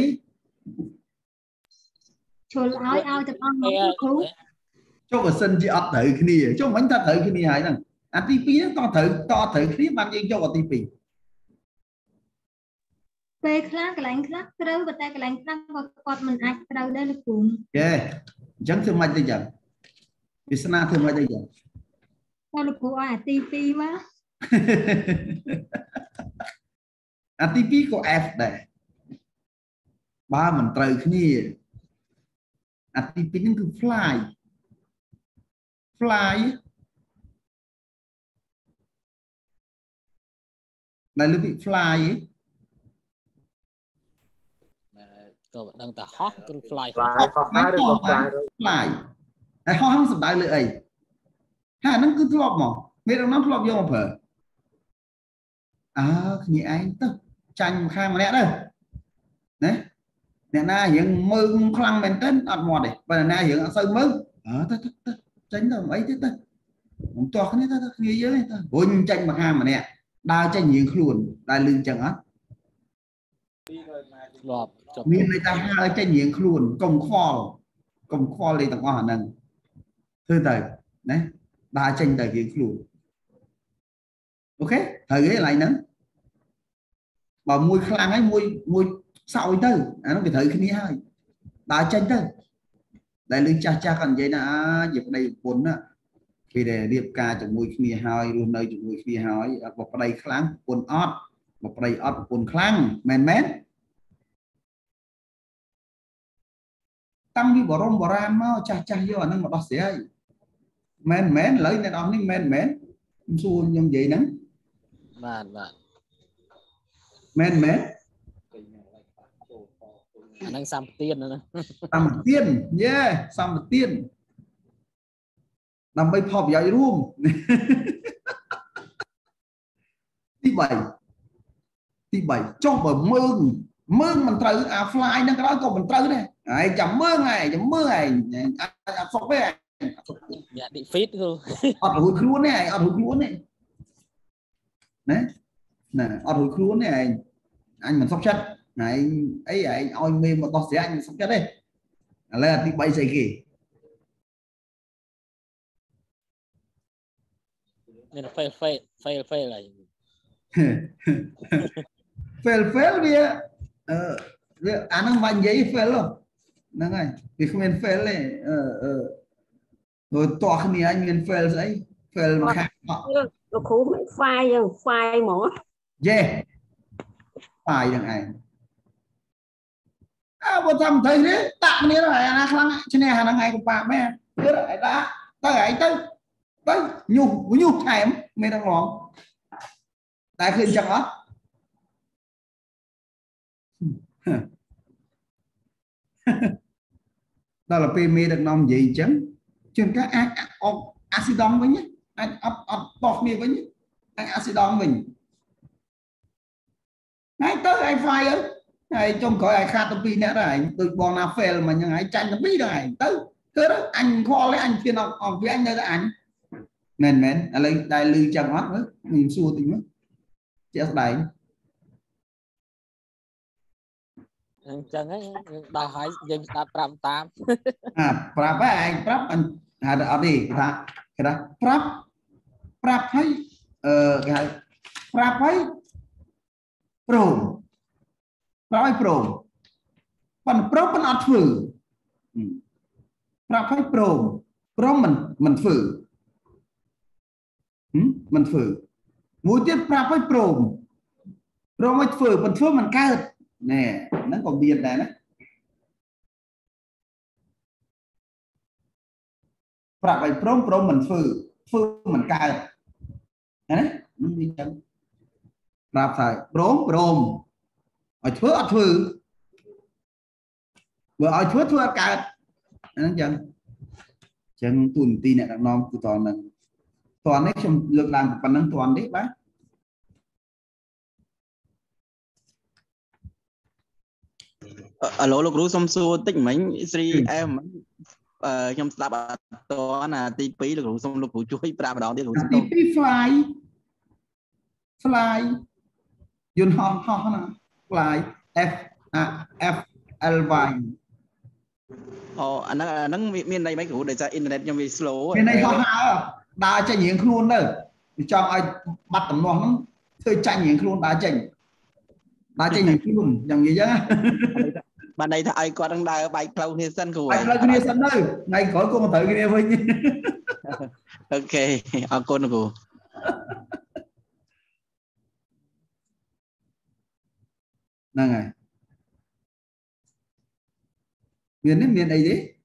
ចូលឲ្យឲ្យទាំងអស់មកលោកគ្រូចុះបើសិនជាអត់ត្រូវគ្នាចុះមិនថាត្រូវគ្នាហើយហ្នឹងអាទី2ហ្នឹងតត្រូវតត្រូវគ្នាបានយើងយកអាទី2 ពេលខ្លះកន្លែងខ្លះត្រូវប៉ុន្តែកន្លែងខ្លះគាត់មិនអាចត្រូវដែរលោកគ្រូកែអញ្ចឹងធ្វើម៉េចទៅចឹងវាសនាធ្វើម៉េចទៅចឹងតែលោកគ្រូឲ្យអាទី2មកអាទី2ក៏ F ដែរបើមិនត្រូវគ្នាអាទី2ហ្នឹងគឺ fly fly ដែលលើពី fly ក៏ដឹងតែហោះគឺ fly ហោះហើយឬក៏ fly fly ហើយហោះហ្នឹងសំដៅលើអីហើយហ្នឹងគឺធ្លាប់មកមេដឹកនាំធ្លាប់យកមកប្រើអើគ្នាឯងទៅ tranh khang mà nè đây đấy nè na hiện mơ khăng men tên ọt mọt đấy và na hiện sơi mơ ờ tránh đâu mấy thế ta không to cái này ta nghĩ dưới ta bồn tranh bạc ham mà nè đa tranh nhiều luôn đa lưng chẳng á miền này ta hai tranh nhiều luôn công kho công kho lên tầng hoa năng thư tài đấy đa tranh tài nhiều luôn ok thời cái lại nữa mà mùi khang ấy mùi mùi sau tới à, nó phải thời cái này hai đá tranh tới đại lương cha cha còn vậy là dịp đây cuốn á khi để điệp ca trong mùi khi hai luôn nơi trong mùi khi hai một đây kháng cuốn ót một đây ót cuốn kháng men mét tăng đi bỏ rong bỏ ram nó cha cha vô nó một bác sĩ men mét lấy nên ông nên men mét xua như vậy nè vâng vâng men mét năng xăm tiên nữa xăm tiên yeah xăm tiên nằm bay phọp dạy luôn tí bảy tí bảy cho bởi mương mương mình trời à fly nó cái đó còn mình trời này ai chấm mương này chấm mương này à phọp với dạ bị phít luôn ọt hụi luôn này ọt hụi luôn này đấy nè ọt hụi luôn này anh mình sóc chất này ấy ấy ôi mê mà to sẽ anh sóc chất đây là tí bảy dây kì nên là fail fail fail fail là fail fail đi ờ anh đang vành giấy fail luôn nè ngay vì không nên fail này ờ ờ rồi to cái này anh nên fail đấy fail mà khác nó khổ phai rồi phai mỏ yeah phai đằng này à bộ thầm thấy đấy tạm này là anh khăng cho nên hàng ngày của bà mẹ thế là đã tới ấy tới tới nhục nhục thèm mày đang loạn tại khi chẳng đó đó là pê mê được nom gì chứ trên các axidon với nhé anh to mê với nhé anh axidon mình ngay tới anh phai á này trong cõi ai khát pi nữa rồi tôi bon na fail mà nhưng ai tranh nó biết rồi tới thế đó anh kho lấy anh phiền học học với anh đây là anh men men à lấy đại lư chẳng mắt nữa mình xua tình mất chết đầy chẳng ấy đào hỏi dân ta pram tam à prap anh prap anh ada ở đi ta cái đó prap prap hay ờ cái prap hay pro prap hay pro còn pro còn ăn phử prap hay pro pro mình mình phử mình phử mũi tiếp prap hay pro pro mới phử mình phử mình cao nè nó còn biệt này đó prap hay pro pro mình phử phử mình cao đấy nó đi chân prap phải pro pro ở phử ở phử vừa ở phử phử cao nó chân chân tuần tin này đang nom của toàn này toàn đấy trong lực làm của phần năng toàn đấy bác alo lúc rú xong xua tích mấy sri em trong start to là tivi lúc rú xong lúc rú chuối ra đó đi rú xong tivi fly fly yun hon hon na fly f a f l y ồ anh nó nó miền này mấy cụ để cho internet trong vì slow miền này ho hả đa chạy nhiễm luôn đâu cho ai bắt tầm nó chơi chạy nhiễm luôn đa chạy đa chạy nhiễm luôn chẳng gì chứ bạn đây ai có đang đài bài cloud này sân của bài cloud này sân đâu ngay khỏi cô mà tự cái này với ok ở con của nè này miền đấy miền này đấy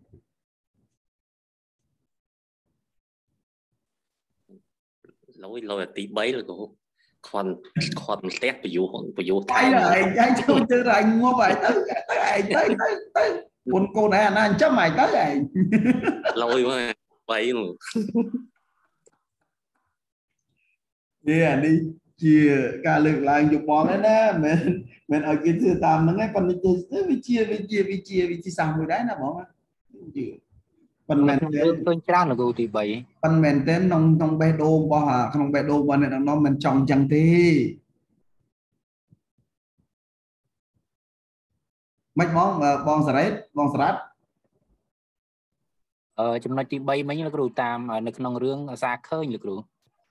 lối lối tí bấy là cũng còn còn test ví dụ ví dụ thay rồi anh chơi chơi rồi anh mua bài tới tới tới tới con cô này anh chấp mày tới rồi lối mà bấy luôn đi à đi chia cả lực lại chụp bom đấy nè mình mình ở kia thứ tam nó ngay còn mình chia mình chia mình chia mình chia sang người đấy là bỏ mà phần mềm tôi tra là gồm thì bảy phần mềm tên nông nông bé đô bao hà không bé đô bao này nó mình trồng chẳng thì mấy món bong sấy bong sấy ờ chúng nó chỉ bay mấy là cái đồ tam ở nơi nông rương xa khơi như rồi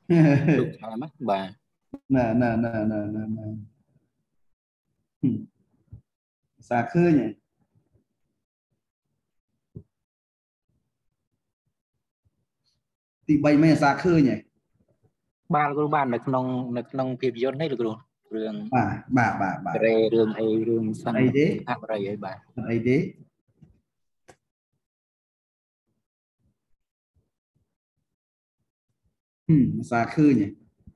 bà nè nè nè nè nè nè xa khơi nhỉ thì bay mấy xa khơi nhỉ ba là cái bàn nơi nông nơi nông phim dân đấy được rồi rương bà bà bà bà rương ấy rương xanh ấy đấy à đây ấy bà ấy đấy xa khơi nhỉ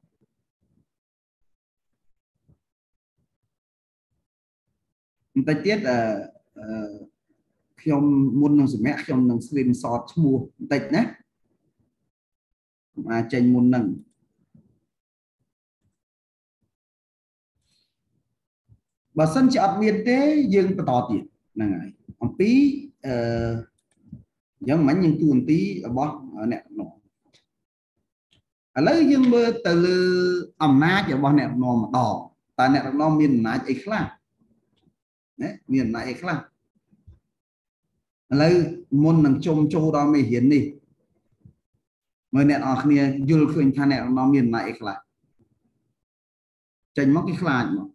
tay tiết là khi ông muốn năng mẹ khi ông năng screenshot mua tịch nhé mà tranh muốn năng bà sân chỉ ập miền tế dương tỏ tiền là ngày ông tí giống mấy những tuần tí ở bó ở nẹp nọ lấy dương mơ từ ẩm ná cho bó nẹp nọ mà đỏ ta nẹp nọ miền ná ấy khác đấy miền ná ấy khác lấy môn năng trông châu đó mới hiến đi mới nẹp ở kia dùl khuyên tha nẹp nọ miền ná ấy khác tranh móc cái khác mà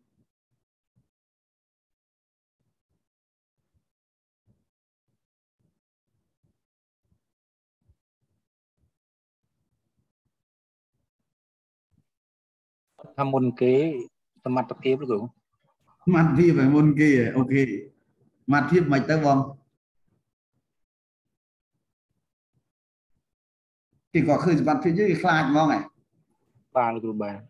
tham môn kế mặt tập tiếp rồi mặt thi phải môn kia ok mặt thi mạch tới vòng thì có khơi mặt phía dưới khai ngon này ba là bà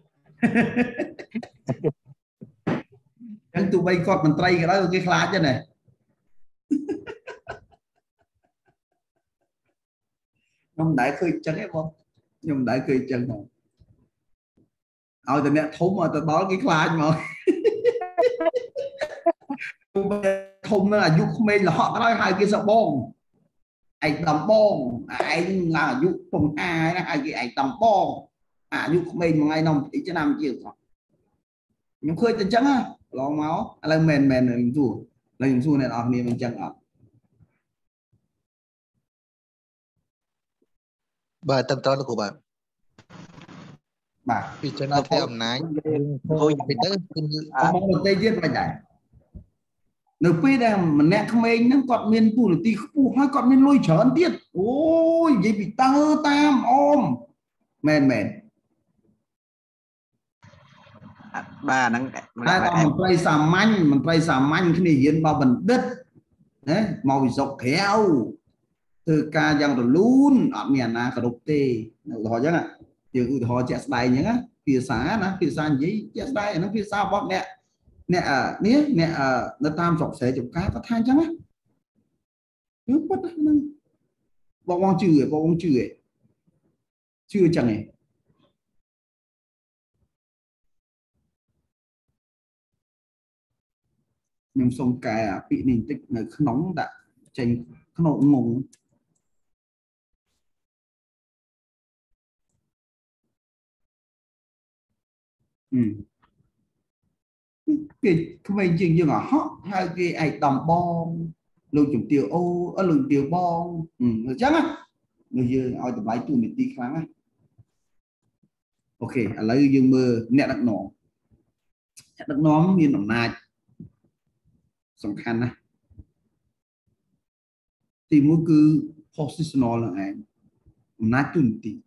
chẳng tụi bay cọt mình tray cái đó cái khai chứ này nhưng đại khơi chân ấy không nhưng đại khơi chân không ao từ nè thúng mà từ đó cái khai mà thùng là dục mình là họ nói hai cái sợ bông anh tầm bông anh là dục thùng hai là hai cái anh tầm bông à dục mình một ngày nông thì chứ năm chiều nhưng khơi chân trắng á lo máu là mền mền là mình rủ là mình rủ này ở miền mình chẳng ở bà tâm to là của bà bà vì cho nó theo nái thôi bị tới một tay giết phải nhảy nếu bây giờ mình nè không anh nó còn miền tù là tí khu hai còn miền lôi chởn tiết ôi vậy bị tơ tam ôm mền mền bà đang hai con mình play xà manh mình play xà manh cái này hiện bao bình đất đấy màu dọc theo từ ca giang rồi luôn ở miền nào cả độc tê họ chứ ạ từ họ chạy bài nhá phía xa nó phía xa gì chạy bài nó phía xa bóp nè nè à nè nè à nó tam dọc sẽ chụp cá có than chăng á cứ bắt nó bọn con chữ bọn con chữ chưa chẳng này nhưng xong cài à bị nền tích là nóng đã tranh nổ mùng ừ cái cái mấy chuyện như là hot hai cái ai tầm bom lùi chụp tiêu ô ở lùi tiêu bom ừ chắc á người giờ ai tụi bay tụi mình tí kháng á ok à lấy dương mơ nè đặt nọ đặt nóm miền đồng nai song khăn á thì mỗi cứ positional là ai nát tuần tí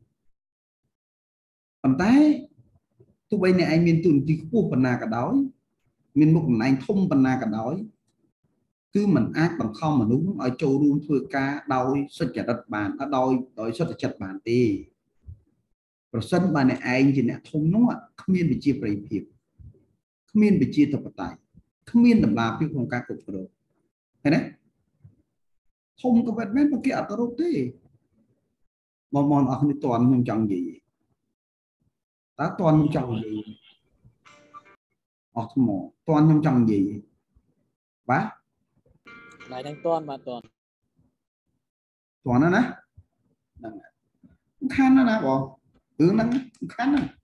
còn tay tụi bay này anh miền tuần tí của phần nào cả đói miền một anh thông phần nào cả đói cứ mình ác bằng không mà đúng ở châu luôn thưa ca đôi xuất chặt đất bàn ở đôi đôi xuất chặt bàn tì rồi sân bài này anh chỉ nè thông nó không miên bị chia bảy hiệp không miên bị chia tập tài không miên đầm là phiêu không ca cục rồi thế đấy không có vật mét mà kia ở đâu thế mà mòn ở không toàn không chẳng gì ta toàn trong gì ọt mỏ toàn trong trong gì bác lại thành toàn mà toàn toàn đó nè khăn nó nè bỏ hướng nó khăn nè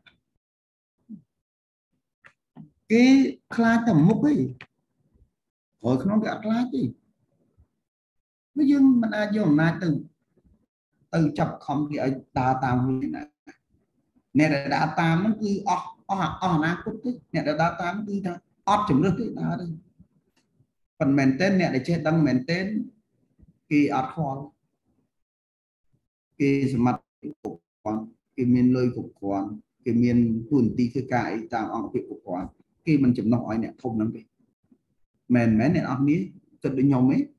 cái khai tầm mục ấy rồi không có khai gì bây giờ mình ai dùng này từ từ chập không thì ở đa tam như này nè là đa tam nó cứ ọt ọt ọt na cút đấy nè là đa tam cứ ta ọt chấm được cái đa đây phần maintain nè để chết đăng maintain cái ọt khoan cái mặt cục khoan cái miền lơi cục khoan cái miền tuần tì cái cài tạo ở cái cục khoan cái mình chấm nói nè không lắm vậy mình mấy nè ọt ní chật đến nhau mấy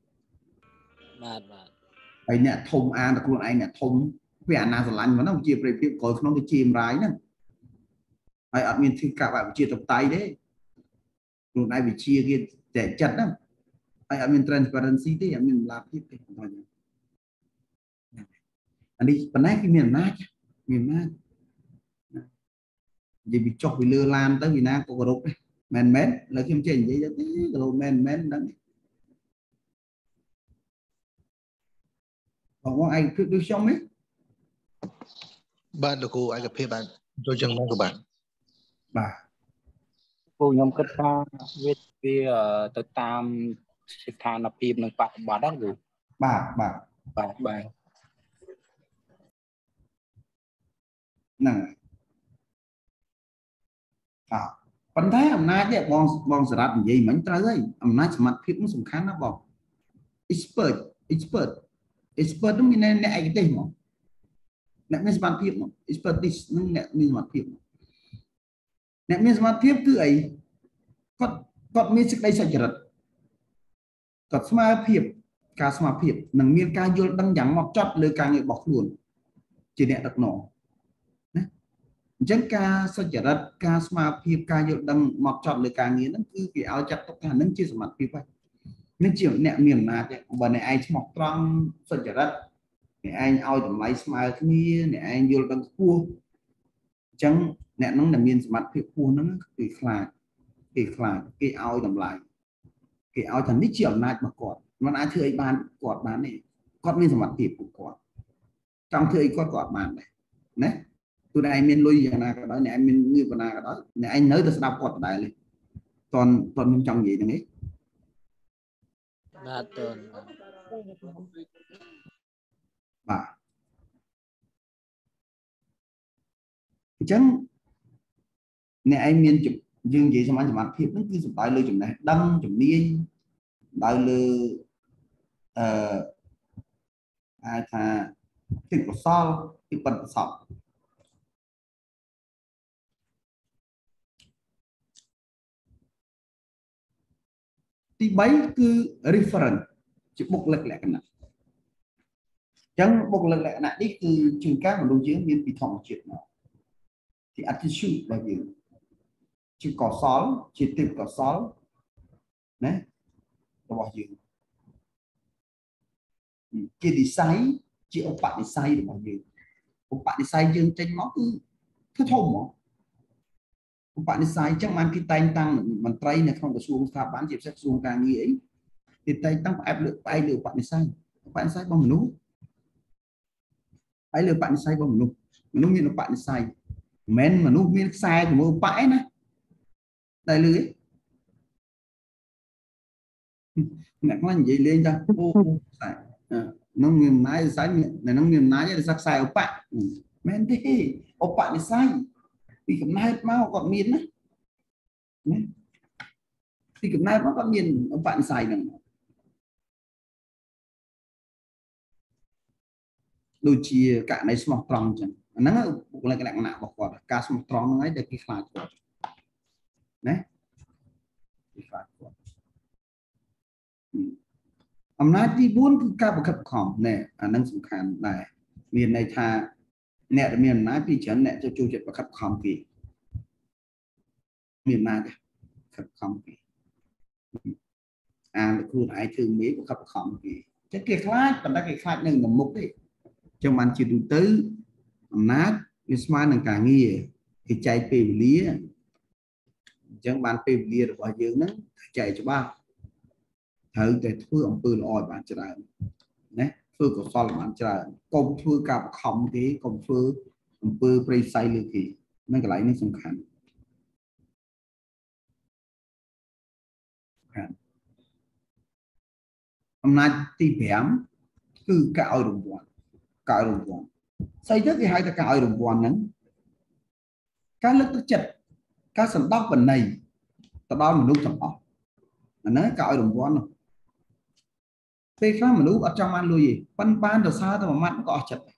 ไอ้เนี่ยทมอ่านแต่คนไอ้เนี่ยทมเวียนนาสลันมันต้องจีบไปเพียงก่อนเขาต้องจีมร้ายนั่นไอ้อัดมีที่กับแบบจีตบไตเด้คนไอ้ไปเชียร์กันแจกจัดนั่นไอ้อัดมี transparency ที่อัดมีลาพิษที่ของเราเนี่ยอันนี้ปัญหาคือมีอำนาจมีอำนาจอย่าไปจอกไปเลือลานtới Việt Nam có group men men là kim trên vậy đó cái group men men đó còn có ai cứ được xong ấy bạn được cô ai gặp phê bạn tôi chẳng mong của bạn bà cô nhóm kết ta viết về tới tam sự thà nạp phim nâng bạc bà đó rồi bà bà bà bà nè àปัญหาอำนาจเนี่ยบองบองสลัดอย่างนี้มันตราเลยอำนาจสมัครพิมพ์สำคัญนะบอก expert expert expert ต้องมีในในไอ้เต้หมอในมีสมาธิหมอ expertise นั่นเนี่ยมีสมาธิหมอเนี่ยมีสมาธิคือไอ้ก็ก็มีสิ่งใดสักอย่างก็สมาธิการสมาธินั่งมีการโยนดังอย่างหมดจัดเลยการเงินบอกล้วนจีเนี่ยดักหนอนะจังการสัจจรัตการสมาธิการโยนดังหมดจัดเลยการเงินนั่นคือกี่เอาจัดต้องการนั่นชื่อสมาธิไปนั่นเจียวเนี่ยมีอำนาจเนี่ยวันในไอ้หมอกตรังสัจจรัตเนี่ยไอ้เอาแต่ไลฟ์สมาธินี่เนี่ยไอ้โยนดังคู่จังเนี่ยนั่งแต่มีสมาธิคู่นั่นคือคลาดคือคลาดคือเอาแต่ไลฟ์คือเอาแต่นี่เจียวอำนาจมาก่อนมันอาจเธอไอ้บ้านกอดบ้านนี่ก็มีสมาธิกูก่อนจังเธอไอ้ก็กอดบ้านเลยนะตัวไอ้เมนลุยอย่างนั้นก็ได้เนี่ยไอ้เมนเงือกก็ได้ก็ได้เนี่ยไอ้เนื้อจะสลับกอดได้เลยตอนตอนมันจังอย่างนี้ Betul. Bah. Chẳng nè anh miền chụp dương gì xong anh chụp mặt thiệp nó cứ chụp đại lư chụp này đâm chụp niên đại lư ờ ai thà thiệp của sao thiệp bật sọcទីbaគឺ reference ជាបុគ្គលិកលក្ខណៈអញ្ចឹងបុគ្គលិកលក្ខណៈនេះគឺជាងការមនុស្សយើងមានពីធម្មជាតិមកទី attitude របស់យើងជាកុសលជាទេពកុសលណារបស់យើងជានិស្ស័យជាឧបនិស្ស័យរបស់យើងឧបនិស្ស័យយើងចេញមកគឺគឺធំហ្មងឧបនិស្ស័យចឹងបានគេតែងតាំងមន្ត្រីនៅក្នុងក្រសួងស្ថាប័នជាពិសេសក្រសួងការងារអីគេតែងតាំងផ្អែកលើផ្អែកលើឧបនិស្ស័យឧបនិស្ស័យរបស់មនុស្សផ្អែកលើឧបនិស្ស័យរបស់មនុស្សមនុស្សមានឧបនិស្ស័យមិនមែនមនុស្សមានខ្សែជាមួយឧបឯណាតែលឺអ្នកខ្លះនិយាយលេងថាអូខ្សែនឹងមានអំណាចខ្សែនឹងមានអំណាចតែខ្សែឧបមែនទេឧបនិស្ស័យពីកំណើតមកគាត់មានណាពីកំណើតមកគាត់មានឧបនិស្ស័យហ្នឹងដូចជាករណីស្មោះត្រង់អញ្ចឹងអាហ្នឹងបុគ្គលិកលក្ខណៈរបស់គាត់ការស្មោះត្រង់ហ្នឹងហើយដែលគេខ្លាចគាត់ណាគេខ្លាចគាត់អំណាចទីបួនគឺការបង្ខិតបង្ខំណែអាហ្នឹងសំខាន់ដែរមានន័យថាអ្នកដែលមានអំណាចពីច្រើនអ្នកចូលចិត្តបង្ខិតបង្ខំគេមានអំណាចបង្ខិតបង្ខំគេអាខ្លួនឯងធ្វើមេបង្ខិតបង្ខំគេចឹងគេខ្លាចប៉ុន្តែគេខ្លាចនឹងមុខទេចឹងបានជាទូទៅអំណាចវាស្មើនឹងការងារគេចែកពេលវេលាអញ្ចឹងបានពេលវេលារបស់យើងហ្នឹងចែកច្បាស់ត្រូវតែធ្វើអំពើល្អឲ្យបានច្រើនណាធ្វើកុសលបានច្រើនកុំធ្វើការបខំទេកុំធ្វើអំពើប្រេយផ្សៃលើគេហ្នឹងកន្លែងនេះសំខាន់អំណាចទីប្រាំគឺការឲ្យរង្វាន់ការឲ្យរង្វាន់ស្អីទៅគេហៅថាការឲ្យរង្វាន់ហ្នឹងការលើកទឹកចិត្តការសន្តោសបណីទៅដល់មនុស្សទាំងអស់អាហ្នឹងការឲ្យរង្វាន់ពេលខ្លះមនុស្សអត់ចង់បានលុយទេប៉ុន្តែបានទៅសារទៅមួយម៉ាត់ក៏អស់ចិត្ត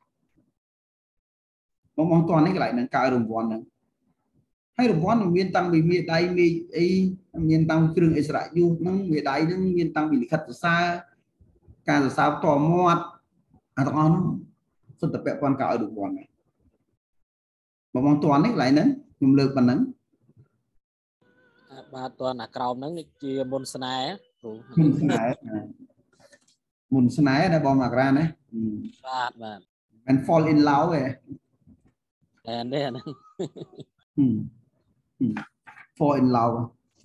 បងបងតោះនេះកន្លែងហ្នឹងការឲ្យរង្វាន់ហ្នឹងហើយរង្វាន់មានតាំងពីមេដៃមេអីមានតាំងគ្រឿងអិសរៈយុហ្នឹងមេដៃហ្នឹងមានតាំងពីលិខិតសរសើរការសរសើរតមាត់អាទាំងអស់ហ្នឹងសុទ្ធតែពាក់ព័ន្ធការឲ្យរង្វាន់ហ្នឹងបងបងតោះនេះកន្លែងហ្នឹងខ្ញុំលើកប៉ុណ្ណឹងបាទតើអាក្រោមហ្នឹងជាមុនស្នេហ៍គ្រូមុនស្នេហ៍មុនស្នេហ៍ណាបងមករាណាបាទបាទមិន fall in love ទេតែនេះអាហ្នឹង fall in love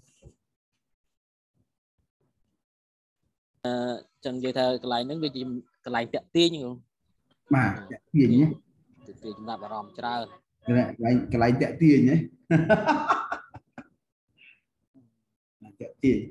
អឺចឹងនិយាយថាកន្លែងហ្នឹងវាជាកន្លែងតាក់ទាញគ្រូបាទតាក់ទាញណាតាក់ទាញចំណាប់អារម្មណ៍ច្រើនកន្លែងកន្លែងតាក់ទាញហ៎តាក់ទាញ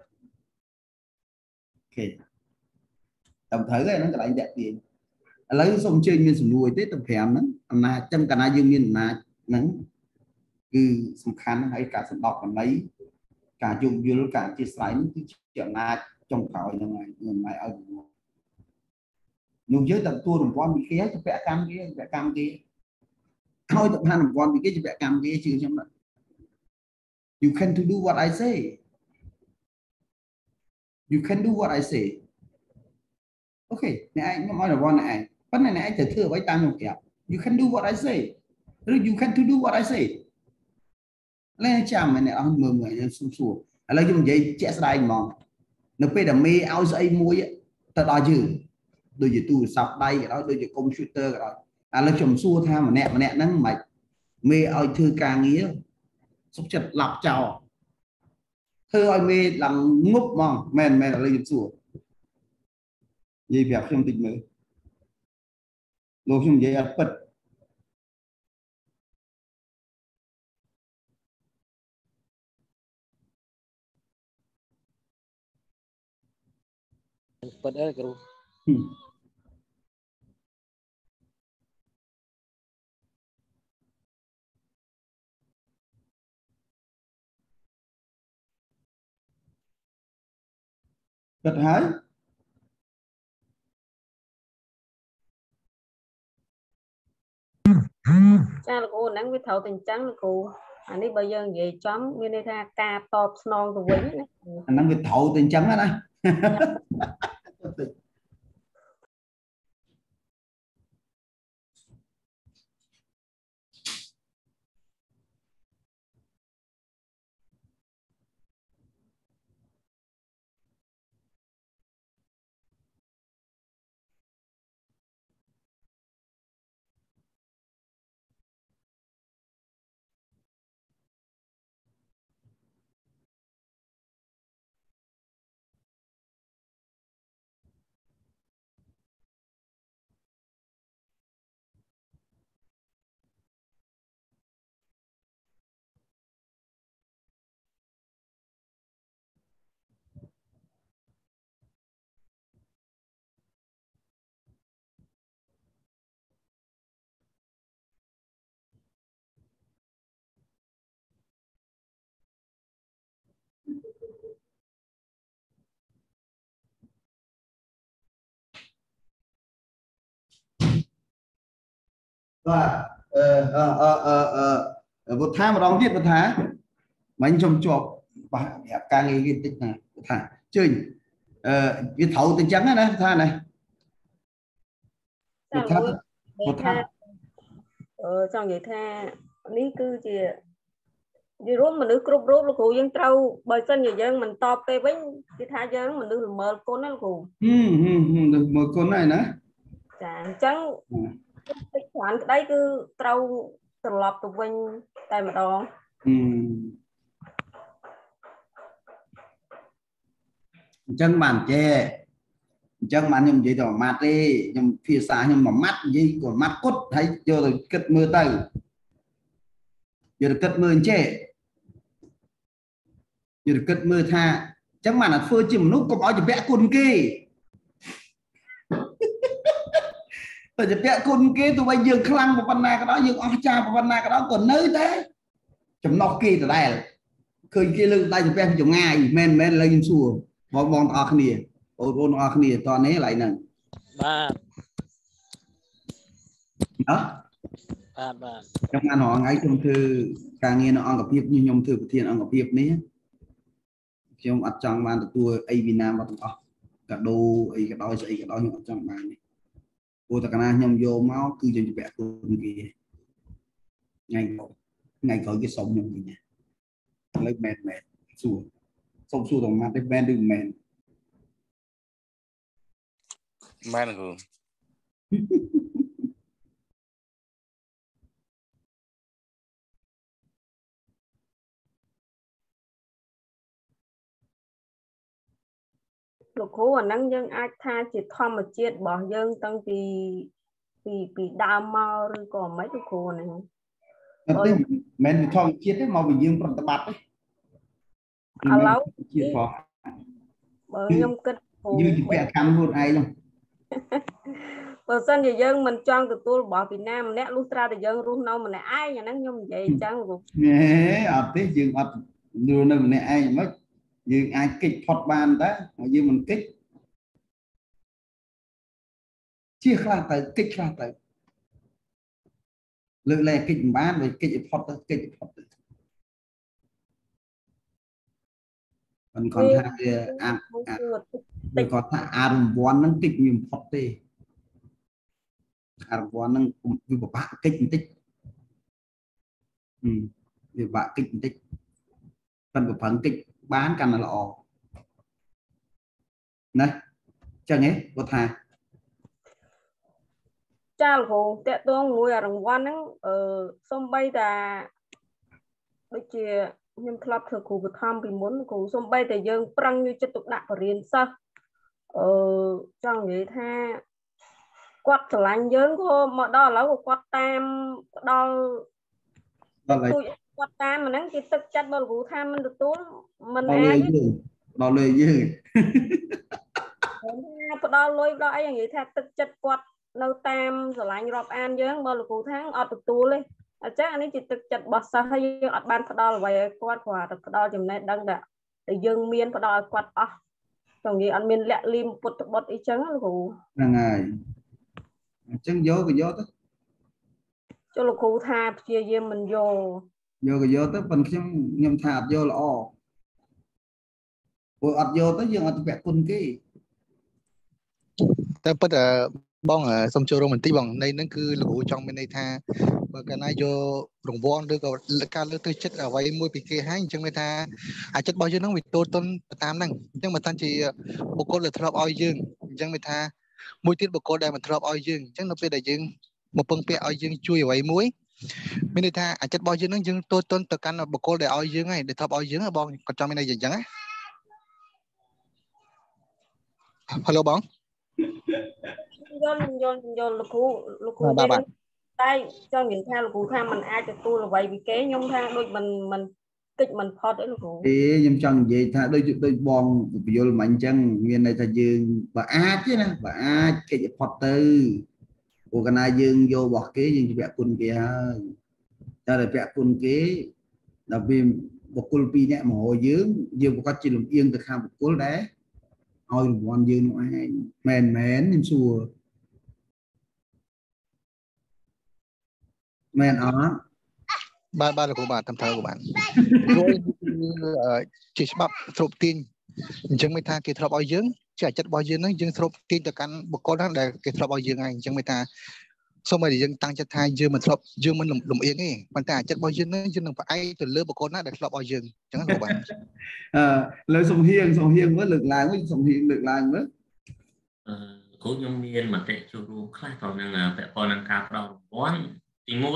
អូខេតាមត្រូវហ្នឹងកន្លែងតាក់ទាញឥឡូវសូមអញ្ជើញមានសំណួរទេទៅប្រាំហ្នឹងអំណាចចឹងកាលណាយើងមានអំណាចហ្នឹងគឺសំខាន់ហើយការសន្តោសបណ្ណៃការយោគយល់ការអធិស្ឋាននេះគឺជាអំណាចចុងក្រោយហ្នឹងហើយអំណាចឲ្យនោះយើងទៅទទួលរង្វាន់ពីគេហើយជាកម្មគេជាកម្មគេហើយទៅបានរង្វាន់ពីគេជាកម្មគេជឿខ្ញុំណា You can to do what I say You can do what I say អូខេអ្នកឯងខ្ញុំឲ្យរង្វាន់អ្នកឯងប៉ុន្តែអ្នកឯងត្រូវធ្វើអ្វីតាមខ្ញុំប្រាប់ You can do what I say ឬ You can to do what I say ឡើយចាំអ្នកអស់មើលមើលយើងសួរសួរឥឡូវខ្ញុំនិយាយជាក់ស្ដែងហ្មងនៅពេលដែលមេឲ្យស្អីមួយទៅដល់យើងដូចជាទូរស័ព្ទដៃក៏ដោយដូចជាកុំព្យូទ័រក៏ដោយឥឡូវខ្ញុំសួរថាម្នាក់ម្នាក់ហ្នឹងមិនមេឲ្យធ្វើការងារសុខចិត្តឡាប់ចោលធ្វើឲ្យមេឡើងងប់ហ្មងមែនមែនឥឡូវខ្ញុំសួរនិយាយប្រាប់ខ្ញុំតិចមើលលោកខ្ញុំនិយាយអត់ពិតពិតអីគ្រូពិតហើយចាលោកគ្រូហ្នឹងវាត្រូវតែអញ្ចឹងលោកគ្រូអានេះបើយើងនិយាយចំមានន័យថាការតបស្នងទៅវិញណាអាហ្នឹងវាត្រូវតែអញ្ចឹងណាបាទអឺអឺអឺអឺវុធាម្ដងទៀតវុធាមិញខ្ញុំជាប់បាទប្រាប់ការងារគេតិចណាវុធាជើញអឺវាត្រូវទៅអញ្ចឹងណាថាណាវុធាវុធាអឺចង់និយាយថានេះគឺជានិយាយរួមមនុស្សគ្រប់រូបលោកគ្រូយើងត្រូវបើសិនជាយើងមិនតបទេវិញគេថាយើងមនុស្សល្មើលគុណណាលោកគ្រូហឹមហឹមហឹមល្មើលគុណហើយណាចាអញ្ចឹងតិចច្រើនក្តីគឺត្រូវត្រឡប់ទៅវិញតែម្ដងអញ្ចឹងបានចេះអញ្ចឹងបានខ្ញុំនិយាយទៅមួយម៉ាត់ទេខ្ញុំភាសាខ្ញុំមួយម៉ាត់និយាយមួយម៉ាត់គត់ហើយយកទៅគិតមើលទៅយកទៅគិតមើលអញ្ចេះយកទៅគិតមើលថាអញ្ចឹងបានធ្វើជាមនុស្សកុំឲ្យជាពាក់គុណគេតែជាពាក់គុណគេទោះបីយើងខ្លាំងប៉ុណ្ណាក៏ដោយយើងអស់ចាប៉ុណ្ណាក៏ដោយក៏នៅតែចំណុះគេដដែលឃើញគេលើកដៃជាពាក់ពីចម្ងាយមែនមែនឥឡូវខ្ញុំសួរបងបងទាំងអស់គ្នាបងប្អូនទាំងអស់គ្នាតោះនេះកន្លែងហ្នឹងបាទអត់បាទបាទខ្ញុំបានរងថ្ងៃខ្ញុំធ្វើការងារនៅអង្គភាពខ្ញុំធ្វើប្រធានអង្គភាពនេះខ្ញុំអត់ចង់បានទទួលអីវិណាមកទាំងអស់កាដូអីក៏ដោយស្អីក៏ដោយខ្ញុំអត់ចង់បាននេះព្រោះតែកាលណាខ្ញុំយកមកគឺយើងជាពាក់គុណគេថ្ងៃថ្ងៃក្រោយគេសុំខ្ញុំវិញឥឡូវមែនមែនសួរសុំសួរដល់ម៉ាត់ទេមែនឬមិនមែនមែនគ្រូលោកគ្រូអាហ្នឹងយើងអាចថាជាធម្មជាតិរបស់យើងតាំងពីពីពីដើមមកឬក៏មិនលោកគ្រូហ្នឹងអត់ទេមិនមែនធម្មជាតិទេមកពីយើងប្រតិបត្តិទេឥឡូវជាតិផងបើខ្ញុំគិតយើងជាពាក់កម្មខ្លួនឯងហ្នឹងបើសិនជាយើងមិនចង់ទទួលរបស់ពីណាម្នាក់លុះត្រាតែយើងរស់នៅម្នាក់ឯងអាហ្នឹងខ្ញុំនិយាយអញ្ចឹងលោកហេអត់ទេយើងអត់រស់នៅម្នាក់ឯងមិនយើងអាចគេចផុតបានតើយើងមិនគេចជាខ្លះទៅគេចខ្លះទៅលើកលែងគេចមិនបានវាគេចឲ្យផុតទៅគេចឲ្យផុតទៅមិនគាត់ថាវាអាចវាគាត់ថាអារង្វាន់ហ្នឹងតិចមានផុតទេអារង្វាន់ហ្នឹងវាពិបាកគេចបន្តិចអឺវាពិបាកគេចបន្តិចប៉ុន្តែប្រឹងគេចបានកាន់តែល្អណាចឹងហ៎គាត់ថាចាលោកគ្រូតេតងមួយអារង្វាន់ហ្នឹងអឺសំបីតាដូចជាខ្ញុំធ្លាប់ធ្វើគ្រូបឋមពីមុនគ្រូសំបីតែយើងប្រឹងយកចិត្តទុកដាក់បរៀនសិស្សអឺចង់និយាយថាគាត់ស្រឡាញ់យើងក៏មកដល់ឥឡូវក៏គាត់តាមផ្ដល់ជួយគាត់តាមហ្នឹងគេទឹកចិត្តបើលោកគ្រូថាមិនទទួលមិនអាចដល់លើយើងផ្ដល់លុយផ្ដល់អីនិយាយថាទឹកចិត្តគាត់នៅតាមស្រឡាញ់រាប់អានយើងបើលោកគ្រូថាអត់ទទួលទេអញ្ចឹងអានេះជាទឹកចិត្តរបស់សិស្សហើយយើងអត់បានផ្ដល់អ្វីឲ្យគាត់គ្រាន់តែផ្ដល់ចំណេះដឹងដែលយើងមានផ្ដល់ឲ្យគាត់អស់ចង់និយាយអត់មានលាក់លៀមពុតបុតអីចឹងលោកគ្រូហ្នឹងហើយអញ្ចឹងយកក៏យកទៅចុះលោកគ្រូថាព្យាយាមមិនយកយកក៏យកទៅប៉ុន្តែខ្ញុំខ្ញុំថាអត់យកល្អព្រោះអត់យកទៅយើងអត់ពាក់គុណគេតែប៉ុន្តែបងសុំចូលរួមបន្តិចបងនៃហ្នឹងគឺលោកគ្រូចង់មានន័យថាបើកាលណាយករង្វាន់ឬក៏ការលើកទឹកចិត្តអ្វីមួយពីគេហើយអញ្ចឹងមានថាអាចិត្តរបស់យើងហ្នឹងវាតូនតន់តាមហ្នឹងអញ្ចឹងបើតាំងជាបុគ្គលដែលធ្លាប់ឲ្យយើងអញ្ចឹងមានថាមួយទៀតបុគ្គលដែលមិនធ្លាប់ឲ្យយើងអញ្ចឹងនៅពេលដែលយើងមកពឹងពាក់ឲ្យយើងជួយអ្វីមួយមានន័យថាអាចិត្តរបស់យើងហ្នឹងយើងតូនតន់ទៅកាន់បុគ្គលដែលឲ្យយើងហើយដែលធ្លាប់ឲ្យយើងបងគាត់ចង់មានន័យអញ្ចឹងណាហៅបងយល់យល់យល់លោកគ្រូលោកគ្រូតែចង់និយាយថាលោកគ្រូថាมันអាចទទួលអ្វីពីគេខ្ញុំថាដូចมันมันតិចมันផុតអីលោកគ្រូទេខ្ញុំចង់និយាយថាដូចដូចបងពយល់មិនអញ្ចឹងមានន័យថាយើងបើអាចទេណាបើអាចគេចផុតទៅព្រោះកាលណាយើងយករបស់គេយើងជាពាក់គុណគេហើយតែតែពាក់គុណគេដល់វាបុគ្គលពីរនាក់មកយើងយើងប្រកាសជាលំអៀងទៅខាងបុគ្គលដែរឲ្យរង្វាន់យើងនោះឯងមែនមែនខ្ញុំសួរមែនអត់បាទបាទលោកគ្រូបាទតាមត្រូវក៏បានព្រោះជាច្បាប់ស្រូបទាញអញ្ចឹងមានថាគេធ្លាប់ឲ្យយើងជាចិត្តរបស់យើងហ្នឹងយើងស្រូបទាញទៅកាន់បុគ្គលហ្នឹងដែលគេធ្លាប់ឲ្យយើងហើយអញ្ចឹងមានថាសូមឲ្យយើងតាំងចិត្តថាយើងមិនធ្លាប់យើងមិនលំអៀងទេប៉ុន្តែចិត្តរបស់យើងហ្នឹងយើងនឹងផ្អែកទៅលើបុគ្គលណាដែលធ្លាប់ឲ្យយើងអញ្ចឹងលោកបាទអឺលើសំហៀងសំហៀងមើលលើកឡើងវិញសំហៀងលើកឡើងមើលអឺគ្រូខ្ញុំមានមតិចូលរួមខ្លះទៅនឹងពាក់ព័ន្ធនឹងការផ្ដល់រង្វាន់ទីមួយ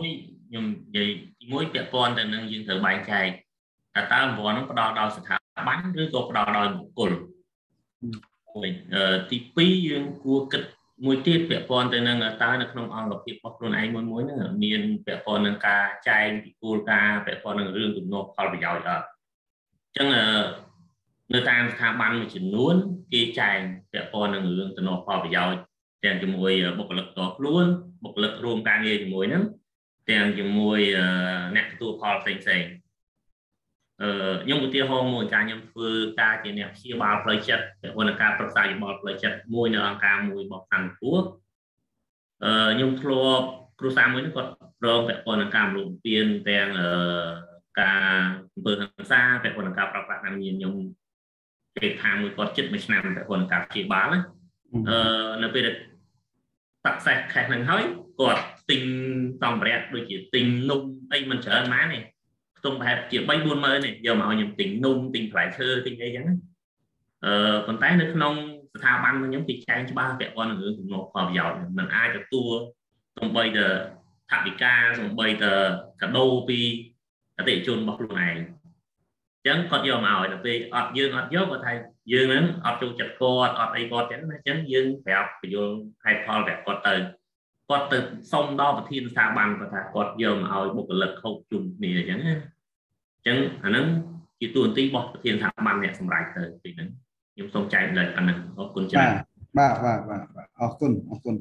ខ្ញុំនិយាយមួយពាក់ព័ន្ធទៅនឹងយើងត្រូវបែងចែកតើតើរង្វាន់ហ្នឹងផ្ដល់ដោយស្ថាប័នឬក៏ផ្ដល់ដោយបុគ្គលមួយទីពីរយើងគួរគិតមួយទៀតពាក់ព័ន្ធទៅនឹងតើនៅក្នុងអង្គភាពរបស់ខ្លួនឯងមួយមួយហ្នឹងមានពាក់ព័ន្ធនឹងការចែកពីគោលការណ៍ពាក់ព័ន្ធនឹងរឿងទំនាស់ផលប្រយោជន៍អត់អញ្ចឹងនៅតាមស្ថាប័នមួយចំនួនគេចែកពាក់ព័ន្ធនឹងរឿងទំនាស់ផលប្រយោជន៍ទាំងជាមួយបុគ្គលិកតខ្លួនបុគ្គលិករួមការងារជាមួយហ្នឹងទាំងជាមួយអ្នកទទួលផលផ្សេងផ្សេងអឺខ្ញុំឧទាហរណ៍មួយការខ្ញុំធ្វើការជាអ្នកព្យាបាលផ្លូវចិត្តពាក់ព័ន្ធនឹងការប្រឹក្សាយោបល់ផ្លូវចិត្តមួយនៅអង្គការមួយរបស់សង្ឃពួកអឺខ្ញុំធ្លាប់គ្រូសាមួយនេះគាត់រងពាក់ព័ន្ធនឹងការរំលោភបំពានទាំងអឺការអំពើហិង្សាពាក់ព័ន្ធនឹងការប្រព្រឹត្តតាមញៀនខ្ញុំពេលខាងមួយគាត់ចិត្តមួយឆ្នាំពាក់ព័ន្ធនឹងការព្យាបាលណាអឺនៅពេលដែលតាក់សេះខេសហ្នឹងហើយគាត់ទិញសម្ភារៈដូចជាទិញនំអីមិនច្រើនម៉ានទេខ្ទង់ប្រហែលជាបីបួនម៉ឺនទេយកមកឲ្យខ្ញុំទិញនំទិញផ្លែឈើទិញអីចឹងអឺប៉ុន្តែនៅក្នុងស្ថាប័នរបស់ខ្ញុំគេចែងច្បាស់ពាក់ព័ន្ធនឹងរឿងទំនាស់ផលប្រយោជន៍មិនអាចទទួលសំបីតែថវិកាសំបីតែកាដូពីអតិថិជនរបស់ខ្លួនឯងអញ្ចឹងគាត់យកមកឲ្យដល់ពេលអត់យើងអត់យកគាត់ថាយើងហ្នឹងអត់ចូលចិត្តគាត់អត់អីគាត់ចឹងណាអញ្ចឹងយើងប្រាប់បញ្យល់ហេតុផលប្រាប់គាត់ទៅគាត់ទៅសុំដល់ប្រធានស្ថាប័នគាត់ថាគាត់យកមកឲ្យបុគ្គលិកខុសជុំគ្នាអញ្ចឹងណាអញ្ចឹងអាហ្នឹងជាតួនាទីរបស់ប្រធានស្ថាប័នអ្នកសម្រេចទៅពីហ្នឹងខ្ញុំសូមចែកម្លែកអាហ្នឹងអរគុណច្រើនបាទបាទបាទអរគុណអរគុណ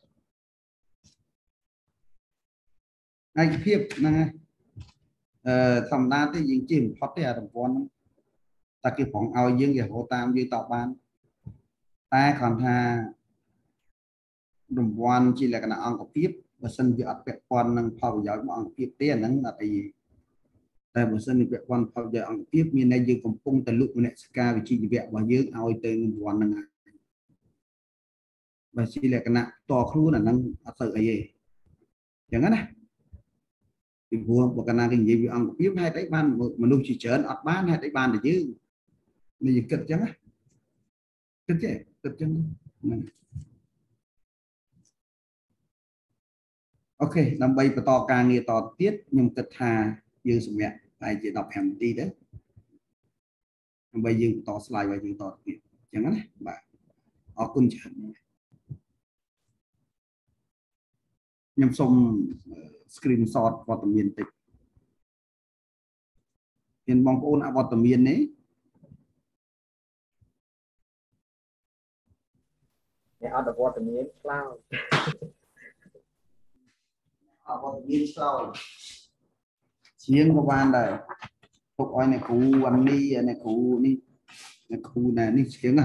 ឯកភាពហ្នឹងហើយអឺធម្មតាទេយើងជិះបំផុតទេអារង្វាន់ហ្នឹងតែគេប្រងឲ្យយើងគេរកតាមយើងតបបានតែគ្រាន់ថារង្វាន់ជាលក្ខណៈអង្គភាពបើសិនជាអត់ពាក់ព័ន្ធនឹងផលប្រយោជន៍របស់អង្គភាពទេអាហ្នឹងអត់អីតែបើសិនជាពាក់ព័ន្ធផលប្រយោជន៍អង្គភាពមានន័យយើងកំពុងតែលុបមនសិការវិជ្ជាជីវៈរបស់យើងឲ្យទៅរង្វាន់ហ្នឹងហើយបើជាលក្ខណៈតខ្លួនអាហ្នឹងអត់ទៅអីទេអញ្ចឹងណាពីព្រោះបើកាលណាគេនិយាយពីអង្គភាពហេតុអីបានមនុស្សជាច្រើនអត់បានហេតុអីបានតែយើងនេះយើងគិតអញ្ចឹងណាគិតទេគិតអញ្ចឹងហ្នឹងអូខេដើម្បីបន្តការងារតទៀតខ្ញុំគិតថាយើងសម្រាប់តែជាដប់ប្រាំនាទីទៅដើម្បីយើងបន្ត slide ឲ្យយើងតទៀតអញ្ចឹងណាបាទអរគុណច្រើនខ្ញុំសូម screenshot វត្តមានតិចមានបងប្អូនអវត្តមានទេអ្នកអត់វត្តមានឆ្លោយអវត្តមានឆ្លោយជាងក៏បានដែរទុកឲ្យអ្នកគ្រូវ៉ាន់នេះអ្នកគ្រូនេះអ្នកគ្រូណានេះជាងណា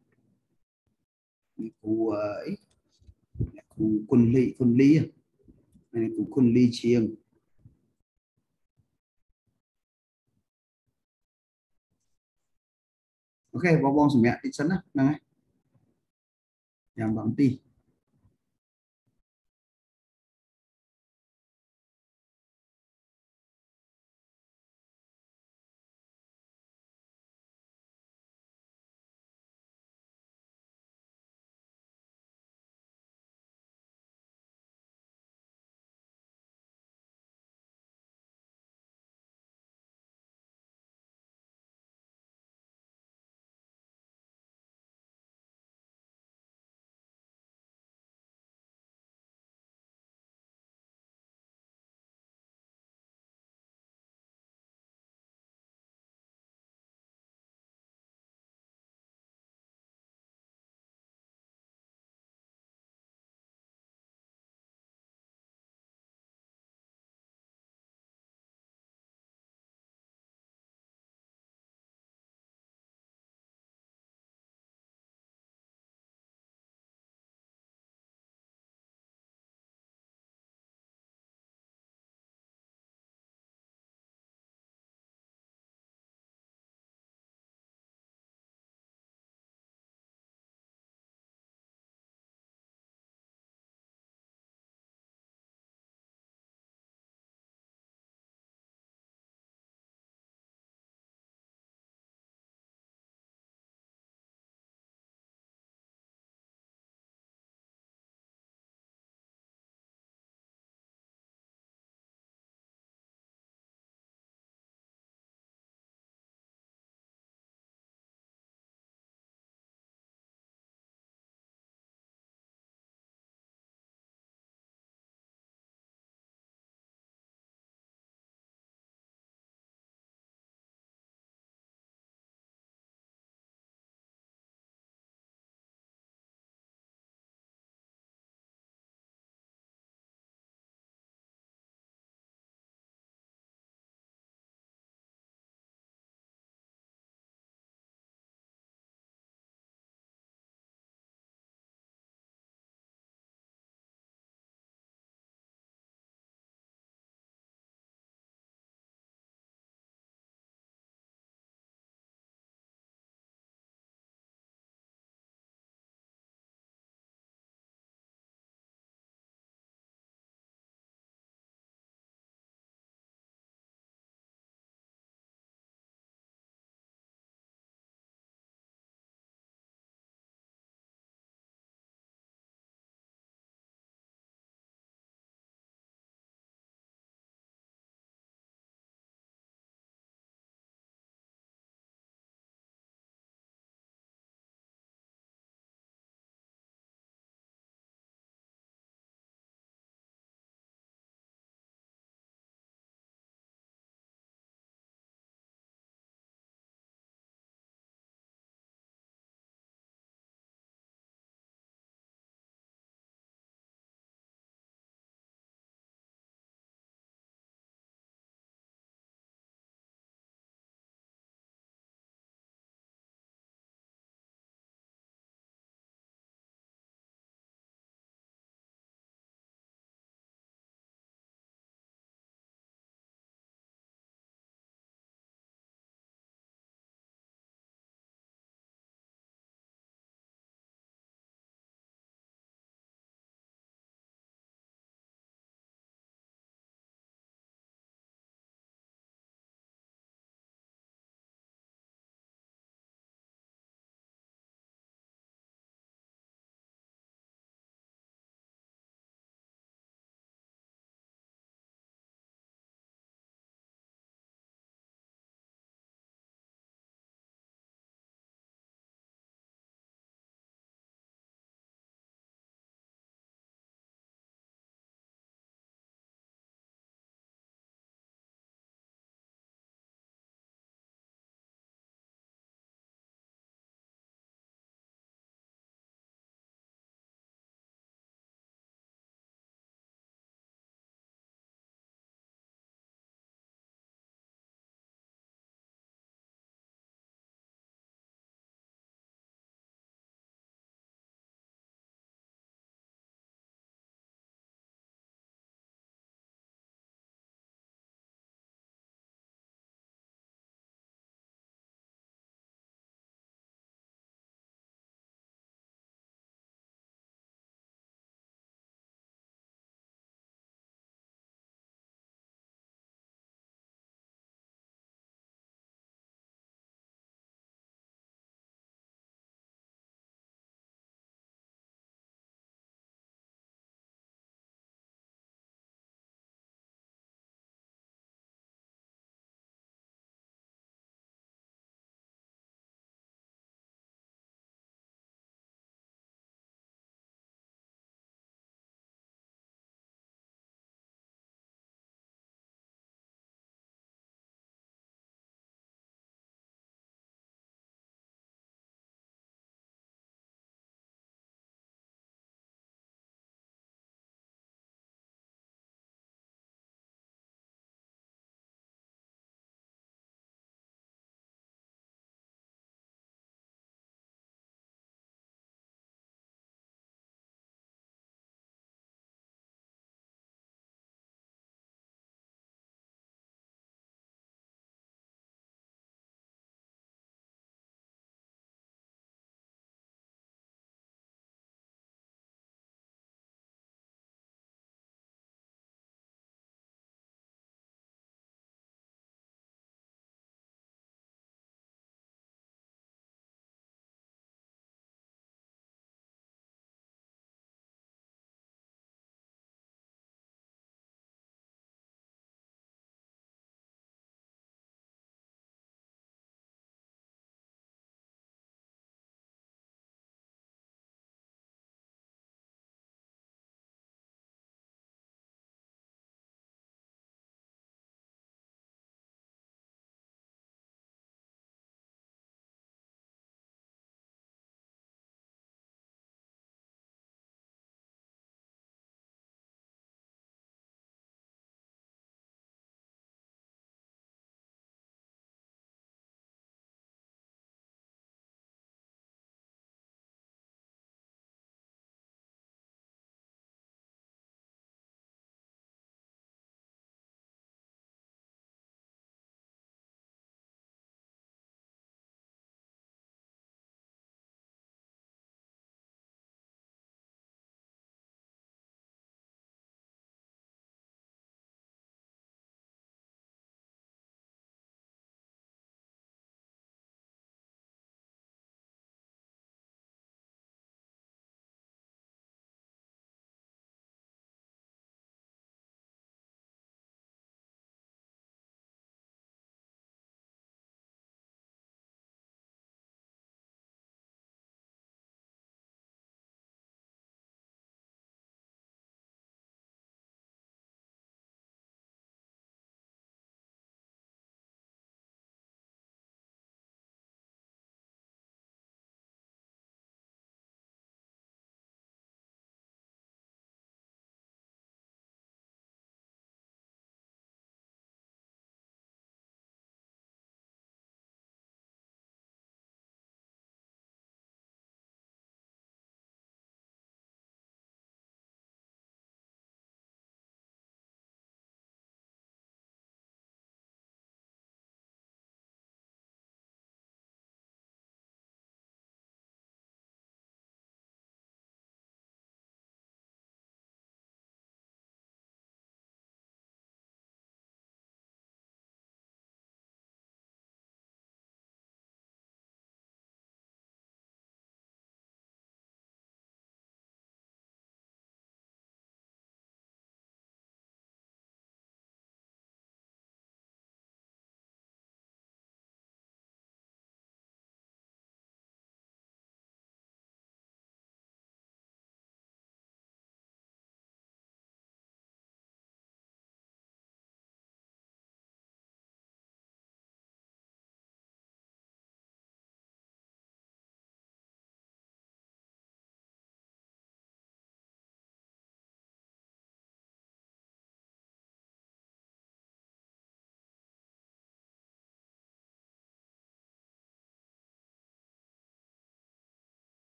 អ្នកគ្រូអីអ្នកគ្រូគុណលីគុណលីអ្នកគ្រូគុណលីជាងអូខេបងបងសម្រាប់តិចសិនណាហ្នឹងហើយយ៉ាងបងទី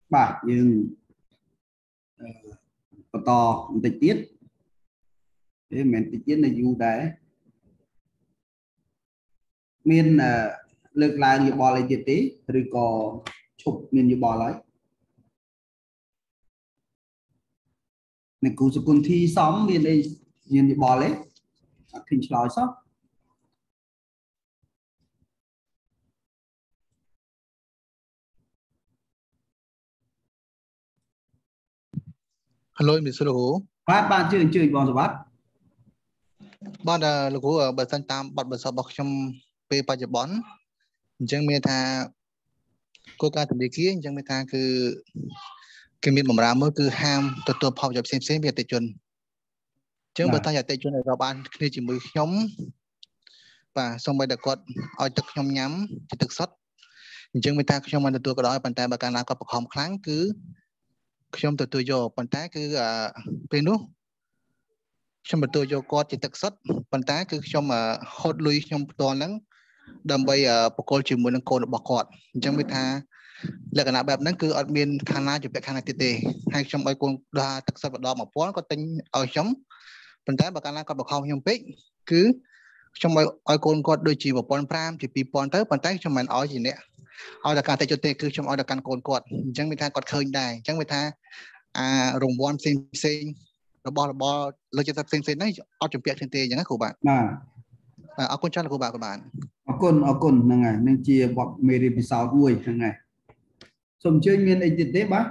បាទយើងបន្តបន្តិចទៀតទេមិនមែនតិចទៀតនៅយូរដែរមានលើកឡើងយោបល់អីទៀតទេឬក៏ឈប់មានយោបល់ហើយអ្នកគ្រូសុគន្ធីសំមានអីមានយោបល់ទេអត់ឃើញឆ្លើយសោះហឡូមីសលោកគ្រូបាទបាទជឿអញ្ជើញបងសុវត្ថិបាទលោកគ្រូបើសិនតាមបទពិសោធន៍របស់ខ្ញុំពេលបច្ចុប្បន្នអញ្ចឹងមានថាគោលការណ៍ធនាគារអញ្ចឹងមានថាគឺគេមានបម្រើមួយគឺហាមទទួលផលប្រយោជន៍ផ្សេងផ្សេងពីអតិថិជនអញ្ចឹងបើតាអតិថិជនរាប់បានគ្នាជាមួយខ្ញុំបាទសូម្បីតែគាត់ឲ្យទឹកខ្ញុំញ៉ាំជាទឹកសុទ្ធអញ្ចឹងមានថាខ្ញុំមិនទទួលក៏ដោយប៉ុន្តែបើកាលណាគាត់បង្ខំខ្លាំងគឺខ្ញុំទទួលយកប៉ុន្តែគឺពេលនោះខ្ញុំទទួលយកគាត់ជាទឹកសុទ្ធប៉ុន្តែគឺខ្ញុំហូតលុយខ្ញុំផ្ទាល់ហ្នឹងដើម្បីបកគលជាមួយនឹងកូនរបស់គាត់អញ្ចឹងមានថាលក្ខណៈបែបហ្នឹងគឺអត់មានខាងណាជាពាក់ខាងណាទៀតទេហើយខ្ញុំឲ្យកូនដល់ទឹកសុទ្ធម្ដងមួយពាន់គាត់ទិញឲ្យខ្ញុំប៉ុន្តែបើកាលណាគាត់បង្ខំខ្ញុំពេកគឺខ្ញុំឲ្យឲ្យកូនគាត់ដូចជាmột nghìn năm trămជាពីរពាន់ទៅប៉ុន្តែខ្ញុំមិនឲ្យជាអ្នកឲ្យតែការតិចទេគឺខ្ញុំឲ្យតែកាន់កូនគាត់អញ្ចឹងមានថាគាត់ឃើញដែរអញ្ចឹងមានថាអារង្វាន់ផ្សេងផ្សេងរបស់របរលើចិត្តផ្សេងផ្សេងហ្នឹងអត់ជំពាក់គ្នាទេអញ្ចឹងណាគ្រូបាទបាទអរគុណច្រើនគ្រូបាទគ្រូបាទអរគុណអរគុណហ្នឹងហើយនឹងជាបទមេរៀនពិសោធន៍មួយហ្នឹងហើយសូមអញ្ជើញមានអីទៀតទេបាទ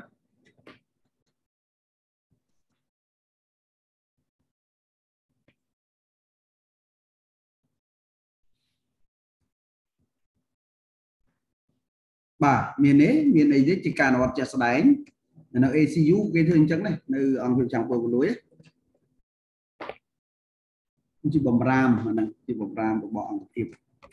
បាទមានទេមានអីទេជាការអនុវត្តជាក់ស្ដែងនៅ A C U គេធ្វើអញ្ចឹងដែរនៅអង្គភាពចាំងពើពលួយជាបំរាមហ្នឹងជាបំរាមរបស់អង្គភាព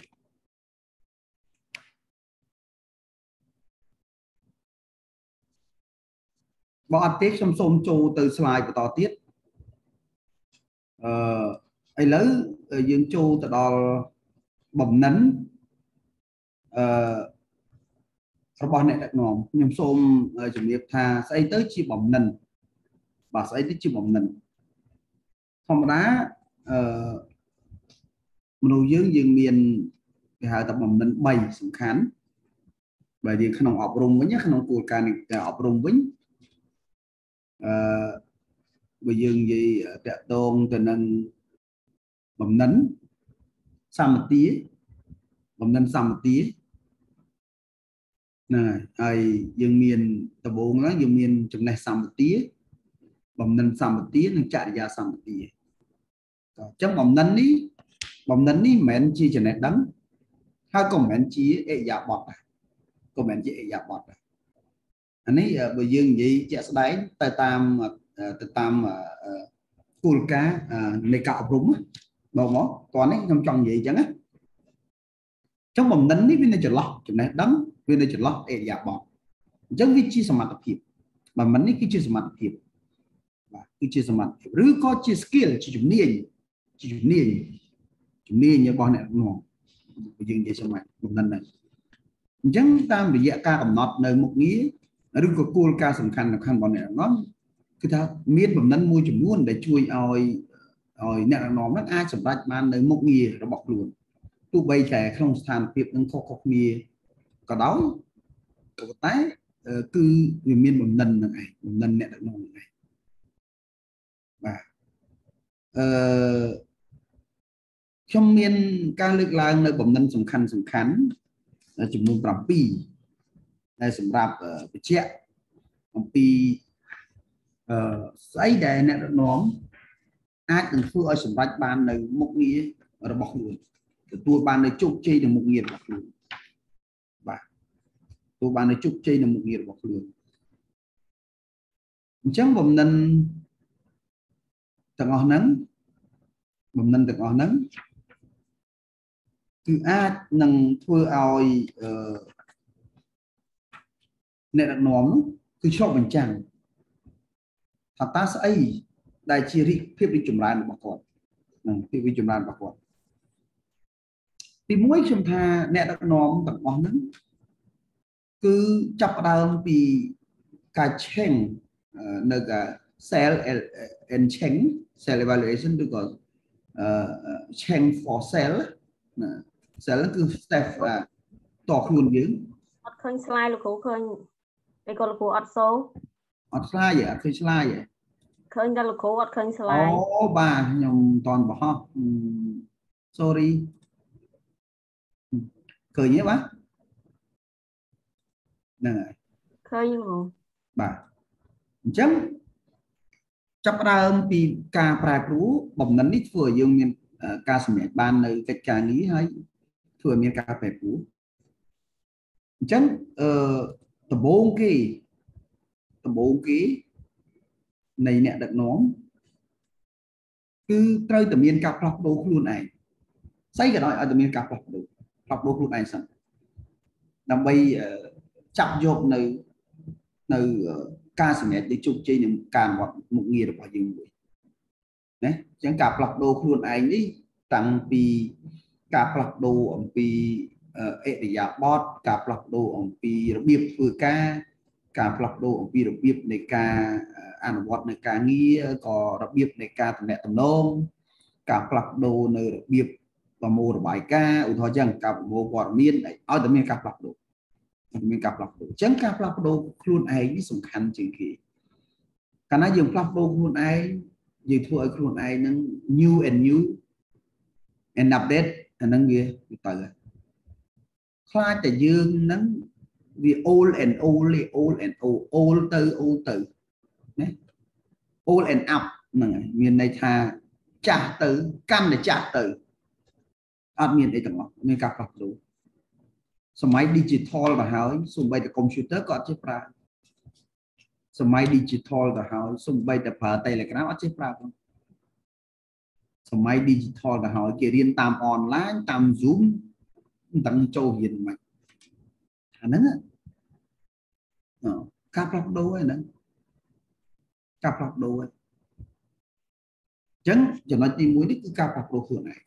បើអត់ទេខ្ញុំសូមចូលទៅ slide បន្តទៀតអឺឥឡូវយើងចូលទៅដល់បំណិនអឺរបស់អ្នកដឹកនាំខ្ញុំសូមជំរាបថាស្អីទៅជាបំណិនបាទស្អីទៅជាបំណិនធម្មតាអឺមនុស្សយើងយើងមានគេហៅថាបំណិនបីសំខាន់បើយើងក្នុងអប់រំវិញក្នុងគោលការណ៍នៃការអប់រំវិញអឺបើយើងនិយាយតាក់ទងទៅនឹងបំណិនសម្បទាបំណិនសម្បទាណាហើយយើងមានដំបូងហ្នឹងយើងមានចំណេះសម្បទាបំណិនសម្បទានិងចរិយាសម្បទាអញ្ចឹងបំណិននេះបំណិននេះមិនមែនជាចំណេះដឹងហើយក៏មិនមែនជាអិយាបថដែរក៏មិនមែនជាអិយាបថដែរអានេះបើយើងនិយាយជាក់ស្ដែងទៅតាមទៅតាមគោលការណ៍នៃការអប់រំបងមកតោះនេះខ្ញុំចង់និយាយអញ្ចឹងណាអញ្ចឹងបំណិននេះវានៅចន្លោះចំណេះដឹងវានៅចន្លោះអិយាបថអញ្ចឹងវាជាសមត្ថភាពបំណិននេះគឺជាសមត្ថភាពបាទគឺជាសមត្ថភាពឬក៏ជា skill ជាជំនាញជាជំនាញជំនាញរបស់អ្នកនាំយើងនិយាយសមត្ថបំណិនហ្នឹងអញ្ចឹងតាមរយៈការកំណត់នៅមុខងារឬក៏គោលការណ៍សំខាន់សំខាន់របស់អ្នកនាំគឺថាមានបំណិនមួយចំនួនដែលជួយឲ្យឲ្យអ្នកនាំហ្នឹងអាចសម្រេចបាននៅមុខងាររបស់ខ្លួនទោះបីតែក្នុងស្ថានភាពនឹងខុសៗគ្នាក៏ដោយក៏តែគឺវាមានបំណិនហ្នឹងឯងបំណិនអ្នកដឹកនាំហ្នឹងឯងបាទអឺខ្ញុំមានការលើកឡើងនៅបំណិនសំខាន់សំខាន់ចំនួនប្រាំពីរដែលសម្រាប់បញ្ជាក់អំពីអឺស្អីដែលអ្នកដឹកនាំអាចនឹងធ្វើឲ្យសម្រេចបាននៅមុខងាររបស់ខ្លួនទទួលបាននៅជោគជ័យនៅមុខងាររបស់ខ្លួនបាទទទួលបាននៅជោគជ័យនៅមុខងាររបស់ខ្លួនអញ្ចឹងបំណិនទាំងអស់ហ្នឹងបំណិនទាំងអស់ហ្នឹងគឺអាចនឹងធ្វើឲ្យអឺអ្នកដឹកនាំគឺឆ្លុះបញ្ចាំងថាតើស្អីដែលជារីកភាពរីកចម្រើនរបស់គាត់នឹងភាពរីកចម្រើនរបស់គាត់ទីមួយខ្ញុំថាអ្នកដឹកនាំទាំងអស់ហ្នឹងគឺចាប់ផ្ដើមពីការឆេងនៅកា cell and change cell evaluation ឬក៏ change for cell ណា cell គឺ step តខ្លួនយើងអត់ឃើញ slide លោកគ្រូឃើញតែក៏លោកគ្រូអត់សូអត់ slide អត់ឃើញ slide ឃើញតែលោកគ្រូអត់ឃើញ slide អូបាទខ្ញុំមិនតាន់បង្ហោះ sorry ឃើញទេបាទហ្នឹងហើយឃើញគ្រូបាទអញ្ចឹងចាប់ផ្ដើមពីការប្រែប្រួលបំណិននេះធ្វើឲ្យយើងមានការសម្រេចបាននៅកិច្ចការងារហើយធ្វើឲ្យមានការប្រែប្រួលអញ្ចឹងអឺដំបូងគេដំបូងគេនៃអ្នកដឹកនាំគឺត្រូវតែមានការផ្លាស់ប្ដូរខ្លួនឯងស្អីក៏ដោយឲ្យតែមានការផ្លាស់ប្ដូរផ្លាស់ប្ដូរខ្លួនឯងសិនដើម្បីចាប់យកនៅនៅការសម្រេចនៃជោគជ័យនឹងការអនុវត្តមុខងាររបស់យើងមួយណាអញ្ចឹងការផ្លាស់ប្ដូរខ្លួនឯងនេះតាំងពីការផ្លាស់ប្ដូរអំពីអិរិយាបថការផ្លាស់ប្ដូរអំពីរបៀបធ្វើការការផ្លាស់ប្ដូរអំពីរបៀបនៃការអនុវត្តនៅការងារក៏របៀបនៃការទំនាក់ទំនងការផ្លាស់ប្ដូរនៅរបៀបប្រមូលរបាយការណ៍ឧទាហរណ៍យ៉ាងការប្រមូលព័ត៌មានឲ្យតែមានការផ្លាស់ប្ដូរមានការផ្លាស់ប្ដូរអញ្ចឹងការផ្លាស់ប្ដូរខ្លួនឯងនេះសំខាន់ជាងគេកាលណាយើងផ្លាស់ប្ដូរខ្លួនឯងយើងធ្វើឲ្យខ្លួនឯងនឹង new and new and update អាហ្នឹងវាទៅខ្លាចតែយើងនឹងវា old and old old and old old ទៅ old ទៅណា old and up ហ្នឹងហើយមានន័យថាចាស់ទៅកាន់តែចាស់ទៅអត់មានអីទាំងអស់មានការផ្លាស់ប្ដូរសម័យ digital ទៅហើយសូម្បីតែ computer ក៏អត់ចេះប្រើសម័យ digital ទៅហើយសូម្បីតែប្រើ Telegram អត់ចេះប្រើផងសម័យ digital ទៅហើយគេរៀនតាម online តាម Zoom មិនដឹងចូលរៀនមិនអាហ្នឹងការផ្លាស់ប្ដូរហ្នឹងការផ្លាស់ប្ដូរហ្នឹងអញ្ចឹងចំណុចទីមួយនេះគឺការផ្លាស់ប្ដូរខ្លួនឯង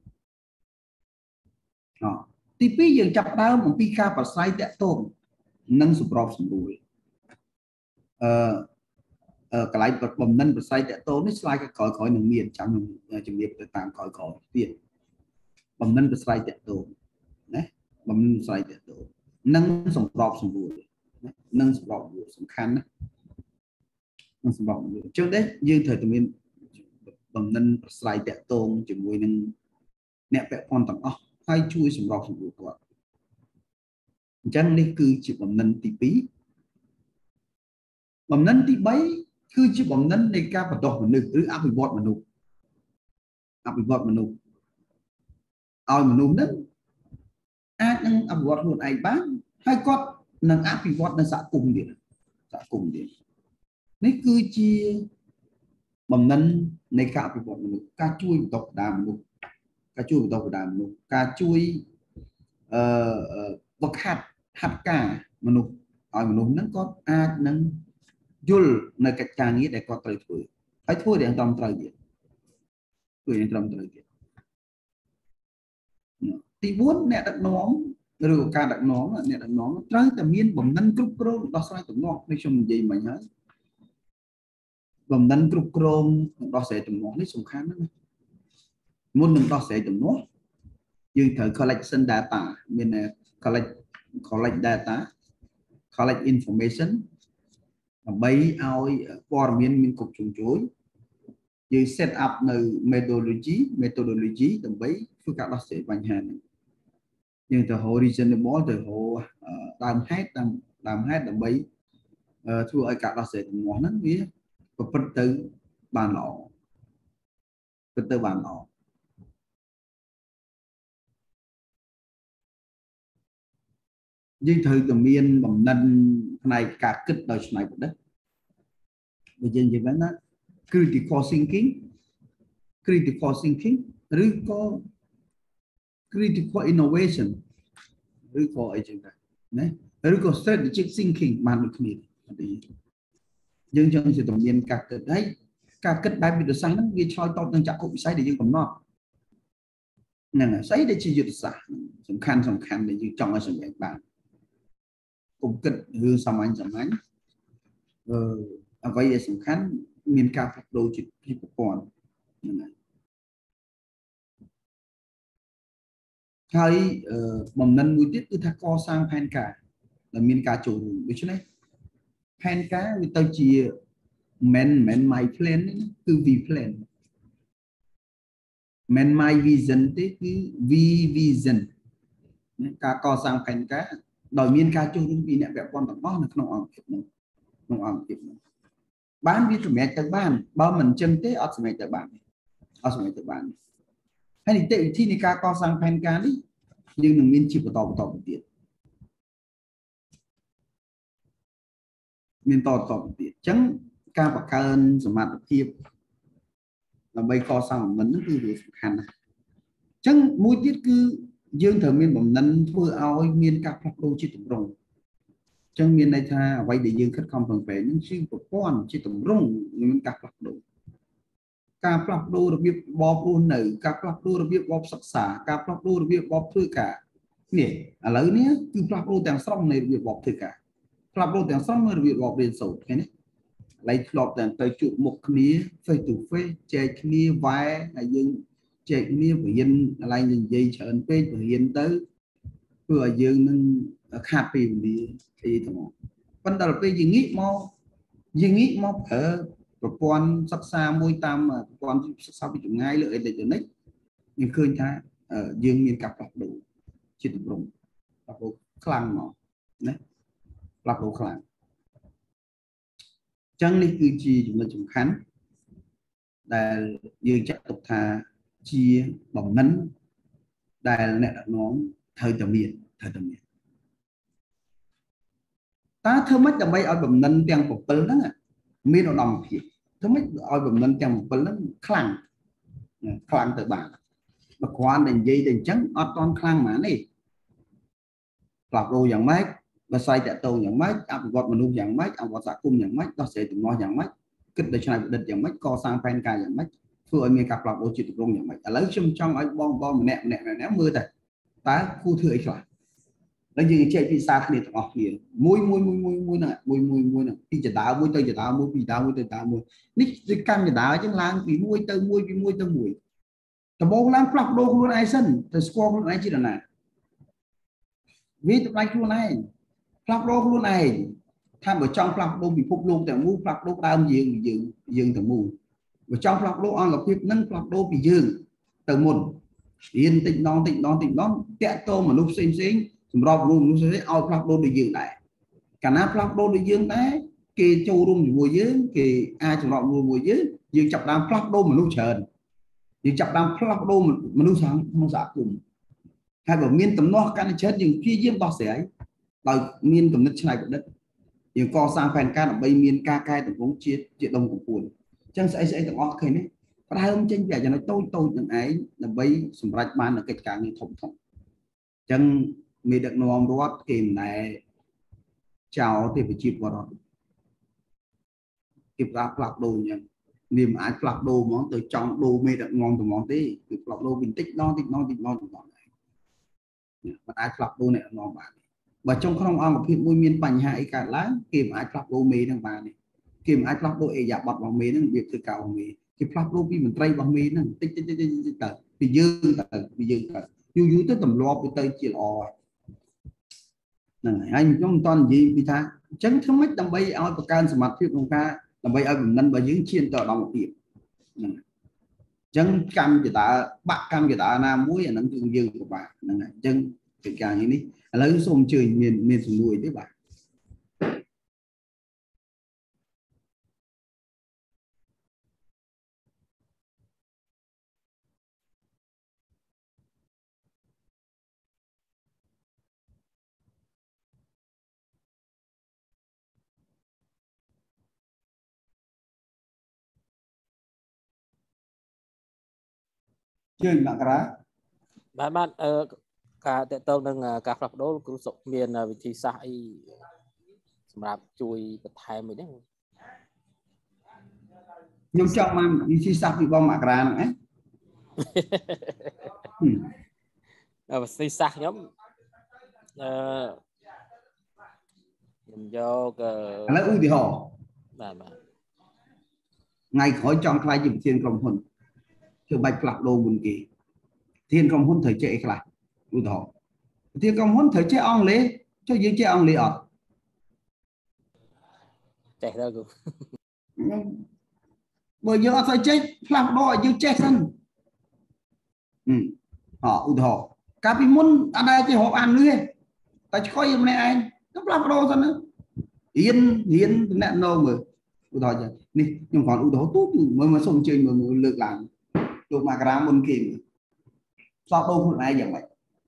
ទីពីរយើងចាប់ដើមអំពីការប្រស្រ័យតាក់ទងនិងសម្របសម្រួលអឺកន្លែងបំណិនប្រស្រ័យតាក់ទងនេះឆ្លើយក្រោយក្រោយនឹងមានចាំជំរាបទៅតាមក្រោយក្រោយទៀតបំណិនប្រស្រ័យតាក់ទងណាបំណិនប្រស្រ័យតាក់ទងនិងសម្របសម្រួលណានិងសម្របសម្រួលសំខាន់ណានិងសម្របសម្រួលអញ្ចឹងដែរយើងត្រូវតែមានបំណិនប្រស្រ័យតាក់ទងជាមួយនឹងអ្នកពាក់ព័ន្ធទាំងអស់ហើយជួយសម្របសម្រួលគាត់អញ្ចឹងនេះគឺជាបំណិនទីពីរបំណិនទីបីគឺជាបំណិននៃការបណ្ដុះមនុស្សឬអភិវឌ្ឍមនុស្សអភិវឌ្ឍមនុស្សឲ្យមនុស្សនឹងអាចនឹងអភិវឌ្ឍខ្លួនឯងបានហើយគាត់នឹងអភិវឌ្ឍនៅសហគមន៍ទៀតសហគមន៍ទៀតនេះគឺជាបំណិននៃការអភិវឌ្ឍមនុស្សការជួយបន្តបណ្ដាមនុស្សការជួយបន្តបណ្ដាមនុស្សការជួយអឺវឹកហាត់ហាត់ការមនុស្សឲ្យមនុស្សហ្នឹងគាត់អាចនឹងយល់នៅកិច្ចការងារដែលគាត់ត្រូវធ្វើហើយធ្វើយ៉ាងត្រឹមត្រូវទៀតធ្វើយ៉ាងត្រឹមត្រូវទៀតទីបួនអ្នកដឹកនាំឬការដឹកនាំអ្នកដឹកនាំត្រូវតែមានបំណិនគ្រប់គ្រងដោះស្រាយទំនាស់នេះខ្ញុំនិយាយមិញហើយបំណិនគ្រប់គ្រងដោះស្រាយទំនាស់នេះសំខាន់ណាស់មុននឹងដោះស្រាយទំនាស់យើងត្រូវ collection data មាន collect collect data collect information ដើម្បីឲ្យព័ត៌មានមានគ្រប់ជ្រុងជ្រោយយើង set up នៅ methodology methodology ដើម្បីធ្វើការដោះស្រាយបញ្ហានេះយើងទៅ reasonable ទៅដើមហេតុដើមដើមហេតុដើម្បីធ្វើឲ្យការដោះស្រាយទំនាស់ហ្នឹងវាប្រព្រឹត្តទៅបានល្អប្រព្រឹត្តទៅបានល្អយើងត្រូវតែមានបំណិនផ្នែកការគិតដោយច្នៃប្រឌិតបើយើងនិយាយហ្នឹងណា critical thinking critical thinking ឬក៏ critical innovation ឬក៏អីចឹងដែរណាឬក៏ strategic thinking បានដូចគ្នាយើងចង់ជាតែមានការគិតហើយការគិតបែបវិទ្យាសាស្ត្រហ្នឹងវាឆ្លើយតបនឹងចក្ខុវិស័យដែលយើងកំណត់ហ្នឹងហើយស្អីដែលជាយុទ្ធសាស្ត្រសំខាន់សំខាន់ដែលយើងចង់ឲ្យសម្រេចបានកុំគិតរឿងសាមញ្ញសាមញ្ញអឺអ្វីដែលសំខាន់មានការផ្លាស់ប្ដូរជាប្រព័ន្ធហ្នឹងហើយហើយបំណិនមួយទៀតគឺថាកសាងផែនការដែលមានការចូលរួមដូច្នេះផែនការវាទៅជាមិនមិន my plan គឺ V plan មិន my vision ទេគឺ V vision ការកសាងផែនការដោយមានការចូលរួមពីអ្នកពាក់ព័ន្ធទាំងអស់នៅក្នុងអង្គភាពនោះក្នុងអង្គភាពនោះបានវាសម្រេចទៅបានបើមិនអញ្ចឹងទេអត់សម្រេចទៅបានអត់សម្រេចទៅបានហើយនីតិវិធីនៃការកសាងផែនការនេះយើងនឹងមានជាបន្តបន្តទៅទៀតមានតតទៅទៀតអញ្ចឹងការបង្កើនសមត្ថភាពដើម្បីកសាងបំណិនហ្នឹងគឺវាសំខាន់ណាស់អញ្ចឹងមួយទៀតគឺយើងត្រូវមានបំណិនធ្វើឲ្យមានការផ្លាស់ប្ដូរជាទម្រង់អញ្ចឹងមានន័យថាអ្វីដែលយើងខិតខំប្រឹងប្រែងហ្នឹងជាប្រព័ន្ធជាទម្រង់មានការផ្លាស់ប្ដូរការផ្លាស់ប្ដូររបៀបរបបរស់នៅការផ្លាស់ប្ដូររបៀបរបបសិក្សាការផ្លាស់ប្ដូររបៀបរបបធ្វើការនេះឥឡូវនេះគឺផ្លាស់ប្ដូរទាំងស្រុងនៃរបៀបរបបធ្វើការផ្លាស់ប្ដូរទាំងស្រុងនៃរបៀបរបបរៀនសូត្រឃើញទេឥឡូវធ្លាប់តែទៅជួបមុខគ្នា face to face ចែកគ្នាវ៉ែហើយយើងចែកគ្នាបរៀនកន្លែងនិយាយច្រើនពេកបរៀនទៅធ្វើឲ្យយើងនឹងខាត់ពេលវេលាអីទាំងអស់ប៉ុន្តែដល់ពេលយើងងាកមកយើងងាកមកប្រើប្រព័ន្ធសិក្សាមួយតាមប្រព័ន្ធសិក្សាពីចម្ងាយលើអេឡិចត្រូនិកយើងឃើញថាយើងមានការផ្លាស់ប្ដូរជាទម្រង់ផ្លាស់ប្ដូរខ្លាំងមកណាផ្លាស់ប្ដូរខ្លាំងអញ្ចឹងនេះគឺជាចំណុចសំខាន់ដែលយើងចាត់ទុកថាជាបំណិនដែលអ្នកដឹកនាំត្រូវតែមានត្រូវតែមានតើធ្វើម៉េចដើម្បីឲ្យបំណិនទាំងbảyហ្នឹងមានឧត្តមភាពធ្វើម៉េចឲ្យបំណិនទាំងbảyហ្នឹងខ្លាំងខ្លាំងទៅបានបើគ្រាន់តែនិយាយតែអញ្ចឹងអត់តន់ខ្លាំងហ្មងនេះផ្លាស់ប្ដូរយ៉ាងម៉េចបើស្អីតតងយ៉ាងម៉េចអភិវឌ្ឍមនុស្សយ៉ាងម៉េចអភិវឌ្ឍសហគមន៍យ៉ាងម៉េចដោះស្រាយទំនាស់យ៉ាងម៉េចគិតដោយច្នៃប្រឌិតយ៉ាងម៉េចកសាងផែនការយ៉ាងម៉េចធ្វើឲ្យមានការផ្លាស់ប្ដូរជាទម្រង់យ៉ាងម៉េចឥឡូវខ្ញុំចង់ឲ្យបងបងម្នាក់ម្នាក់ម្នាក់មើលតែតើគូធ្វើអីខ្លះแล้วយើងចែកពីសារគ្នាទាំងអស់គ្នាមួយមួយមួយមួយមួយហ្នឹងមួយមួយមួយហ្នឹងពីចដាមួយទៅចដាមួយពីចដាមួយទៅចដាមួយនេះគឺកម្មចដាអញ្ចឹងឡើងពីមួយទៅមួយពីមួយទៅមួយដំបូងឡើងផ្លាស់ប្ដូរខ្លួនឯងសិនទៅស្គាល់ខ្លួនឯងជាណាវាតម្លៃខ្លួនឯងផ្លាស់ប្ដូរខ្លួនឯងថាបើចង់ផ្លាស់ប្ដូរពិភពលោកទាំងមូលផ្លាស់ប្ដូរដើមយើងយើងយើងទាំងមូលបើចង់ផ្លាស់ប្ដូរអង្គភាពនឹងផ្លាស់ប្ដូរពីយើងទៅមុនរៀនតិចម្ដងតិចម្ដងតិចម្ដងតាក់ទងមនុស្សផ្សេងផ្សេងសម្រាប់មនុស្សផ្សេងឲ្យផ្លាស់ប្ដូរដូចយើងដែរកាលណាផ្លាស់ប្ដូរដូចយើងដែរគេចូលរួមជាមួយយើងគេអាចសម្របជាមួយយើងយើងចាប់ដើមផ្លាស់ប្ដូរមនុស្សច្រើនយើងចាប់ដើមផ្លាស់ប្ដូរមនុស្សក្នុងសហគមន៍ហើយបើមានទំនាស់កាន់តែច្រើនយើងព្យាយាមដោះស្រាយដោយមានគំនិតច្នៃប្រឌិតយើងកសាងផែនការដើម្បីមានការកែតម្រង់ជាតិជាដុំកំពូលអញ្ចឹងស្អីស្អីទាំងអស់ឃើញទេផ្ដើមចេញពីចំណុចតូចតូចនឹងឯងដើម្បីសម្រេចបាននូវកិច្ចការងារធំធំអញ្ចឹងមេដឹកនាំរដ្ឋគេមិនដែលចោលទេប្រជាពលរដ្ឋគេផ្លាស់ផ្លាស់ប្ដូរអញ្ចឹងវាមិនអាចផ្លាស់ប្ដូរហ្មងទៅចង់ដូរមេដឹកនាំទៅហ្មងទេគឺផ្លាស់ប្ដូរបន្តិចដងតិចដងតិចដងតិចដងដែរមិនអាចផ្លាស់ប្ដូរអ្នកនាំបានបើចុងក្នុងអង្គភាពមួយមានបញ្ហាអីកើតឡើងគេមិនអាចផ្លាស់ប្ដូរមេនឹងបានទេគេមិនអាចផ្លាស់ប្ដូរអេយ៉ាប័តរបស់មេនឹងវាធ្វើការរបស់មេគេផ្លាស់ប្ដូរពីមន្ត្រីរបស់មេនឹងតិចតិចតិចតិចទៅពីយើងទៅពីយើងទៅយូរយូរទៅទម្លាប់ទៅជាល្អហ្នឹងហើយខ្ញុំមិនតន់និយាយពីថាអញ្ចឹងធ្វើម៉េចដើម្បីឲ្យបង្កើនសមត្ថភាពក្នុងការដើម្បីឲ្យបំណិនរបស់យើងឈានទៅឧត្តមភាពហ្នឹងអញ្ចឹងកម្មចតាបាក់កម្មចតាណាមួយអាហ្នឹងគឺយើងពិបាកហ្នឹងហើយអញ្ចឹងកិច្ចការនេះឥឡូវសូមអញ្ជើញមានមានសំណួរទេបាទជើញមករាបាទបាទអឺការតេតងនឹងការផ្លាស់ប្ដូរគ្រូសុខមានវិធីសាស្ត្រអីសម្រាប់ជួយបន្ថែមអីទេខ្ញុំចង់បានវិធីសាស្ត្រពីបងមករាហ្នឹងណាអឺវិធីសាស្ត្រខ្ញុំអឺខ្ញុំយកឥឡូវឧទាហរណ៍បាទបាទ ngày khỏi trong khai chụp thiên công hồn chưa bạch lạc đồ buồn kỳ thiên công hồn thời chế là ưu thọ thiên công hồn thời chế ông lê cho dưới chế ông lê ọt chạy ra cũng bởi giờ thời chế lạc đồ dưới chế sân ừ họ ưu thọ các bị muốn ở đây thì họ ăn nữa tại coi như này anh nó lạc đồ sân nữa yên yên nè nô mà ưu thọ chứ nè nhưng còn ưu thọ tốt mà mà xong chơi mà lược làm được mà ra môn kìm sao đâu hôm nay vậy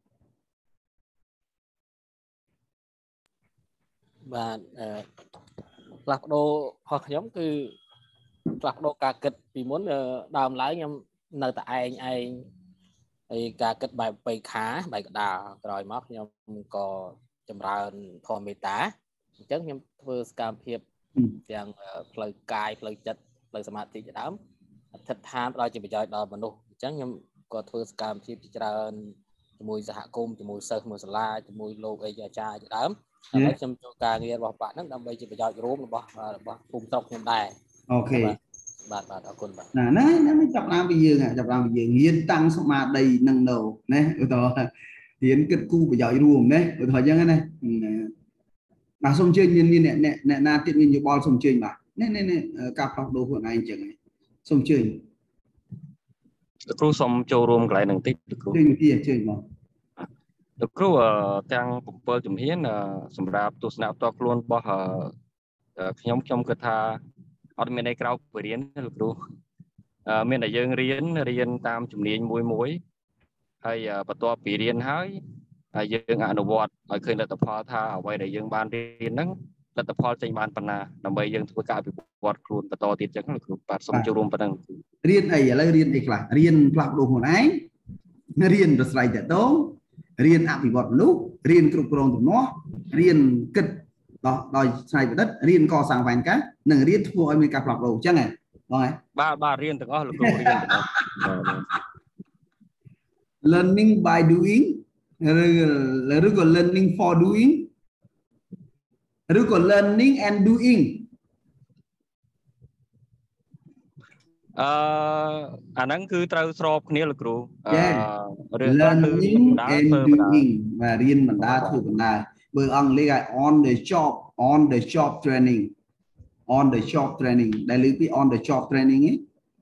បាទអឺផ្លាស់ប្ដូររបស់ខ្ញុំគឺផ្លាស់ប្ដូរការគិតពីមុនដើមឡើងខ្ញុំនៅតែឯងឯងហើយការគិតបែបបេខាបែបកដាលក្រោយមកខ្ញុំក៏ចម្រើនធម៌មេត្តាអញ្ចឹងខ្ញុំធ្វើសកម្មភាពទាំងផ្លូវកាយផ្លូវចិត្តផ្លូវសមាធិជាដើមអធិដ្ឋានផ្ដល់ជាប្រយោជន៍ដល់មនុស្សអញ្ចឹងខ្ញុំក៏ធ្វើសកម្មភាពជាច្រើនជាមួយសហគមន៍ជាមួយសិស្សមួយសាលាជាមួយលោកអីអាចារ្យជាដើមដើម្បីខ្ញុំចូលការងាររបស់បាក់ហ្នឹងដើម្បីជាប្រយោជន៍រួមរបស់របស់ភូមិស្រុកខ្ញុំដែរអូខេបាទបាទអរគុណបាទណាណាណាចាប់តាមពីយើងចាប់តាមពីយើងរៀនតាំងស្មារតីនឹងនៅណាឧទាហរណ៍រៀនគិតគូរប្រយោជន៍រួមណាឧទាហរណ៍អញ្ចឹងណាបាទសូមជឿមានមានអ្នកអ្នកណាទៀតមានយោបល់សូមជឿបាទនេះនេះការផ្លាស់ប្ដូរខ្លួនឯងអញ្ចឹងសូមជឿលោកគ្រូសូមចូលរួមកន្លែងហ្នឹងតិចលោកគ្រូជឿទៀតជឿមកលោកគ្រូទាំងbảyជំហានសម្រាប់ទស្សនៈផ្ទាល់ខ្លួនរបស់ខ្ញុំខ្ញុំគិតថាអត់មានអីក្រៅពីរៀនលោកគ្រូមានតែយើងរៀនរៀនតាមជំនាញមួយមួយហើយបន្ទាប់ពីរៀនហើយហើយយើងអនុវត្តឲ្យឃើញលទ្ធផលថាអ្វីដែលយើងបានរៀនហ្នឹងលទ្ធផលចេញបានប៉ុណ្ណាដើម្បីយើងធ្វើការអភិវឌ្ឍខ្លួនបន្តទៀតចឹងលោកគ្រូបាទសូមចូលរួមប៉ុណ្ណឹងរៀនអីឥឡូវរៀនអីខ្លះរៀនផ្លាស់ប្ដូរខ្លួនឯងរៀនប្រស្រ័យតតងរៀនអភិវឌ្ឍមនុស្សរៀនគ្រប់គ្រងទំនាស់រៀនគិតដោយស្វ័យប្រឌិតរៀនកសាងវ៉ែនការនិងរៀនធ្វើឲ្យមានការផ្លាស់ប្ដូរអញ្ចឹងហ៎បងហ៎បាទបាទរៀនទាំងអស់លោកគ្រូរៀនទាំងអស់ learning by doing ឬឬក៏ learning for doing ឬក៏ learning and doing អឺអាហ្នឹងគឺត្រូវស្របគ្នាលោកគ្រូអឺរឿង learning and doing បាទរៀនបណ្ដាធ្វើបណ្ដាបើអង់គ្លេសគេ on the job on the job training on the job training ដែលលើពី on the job training ឯង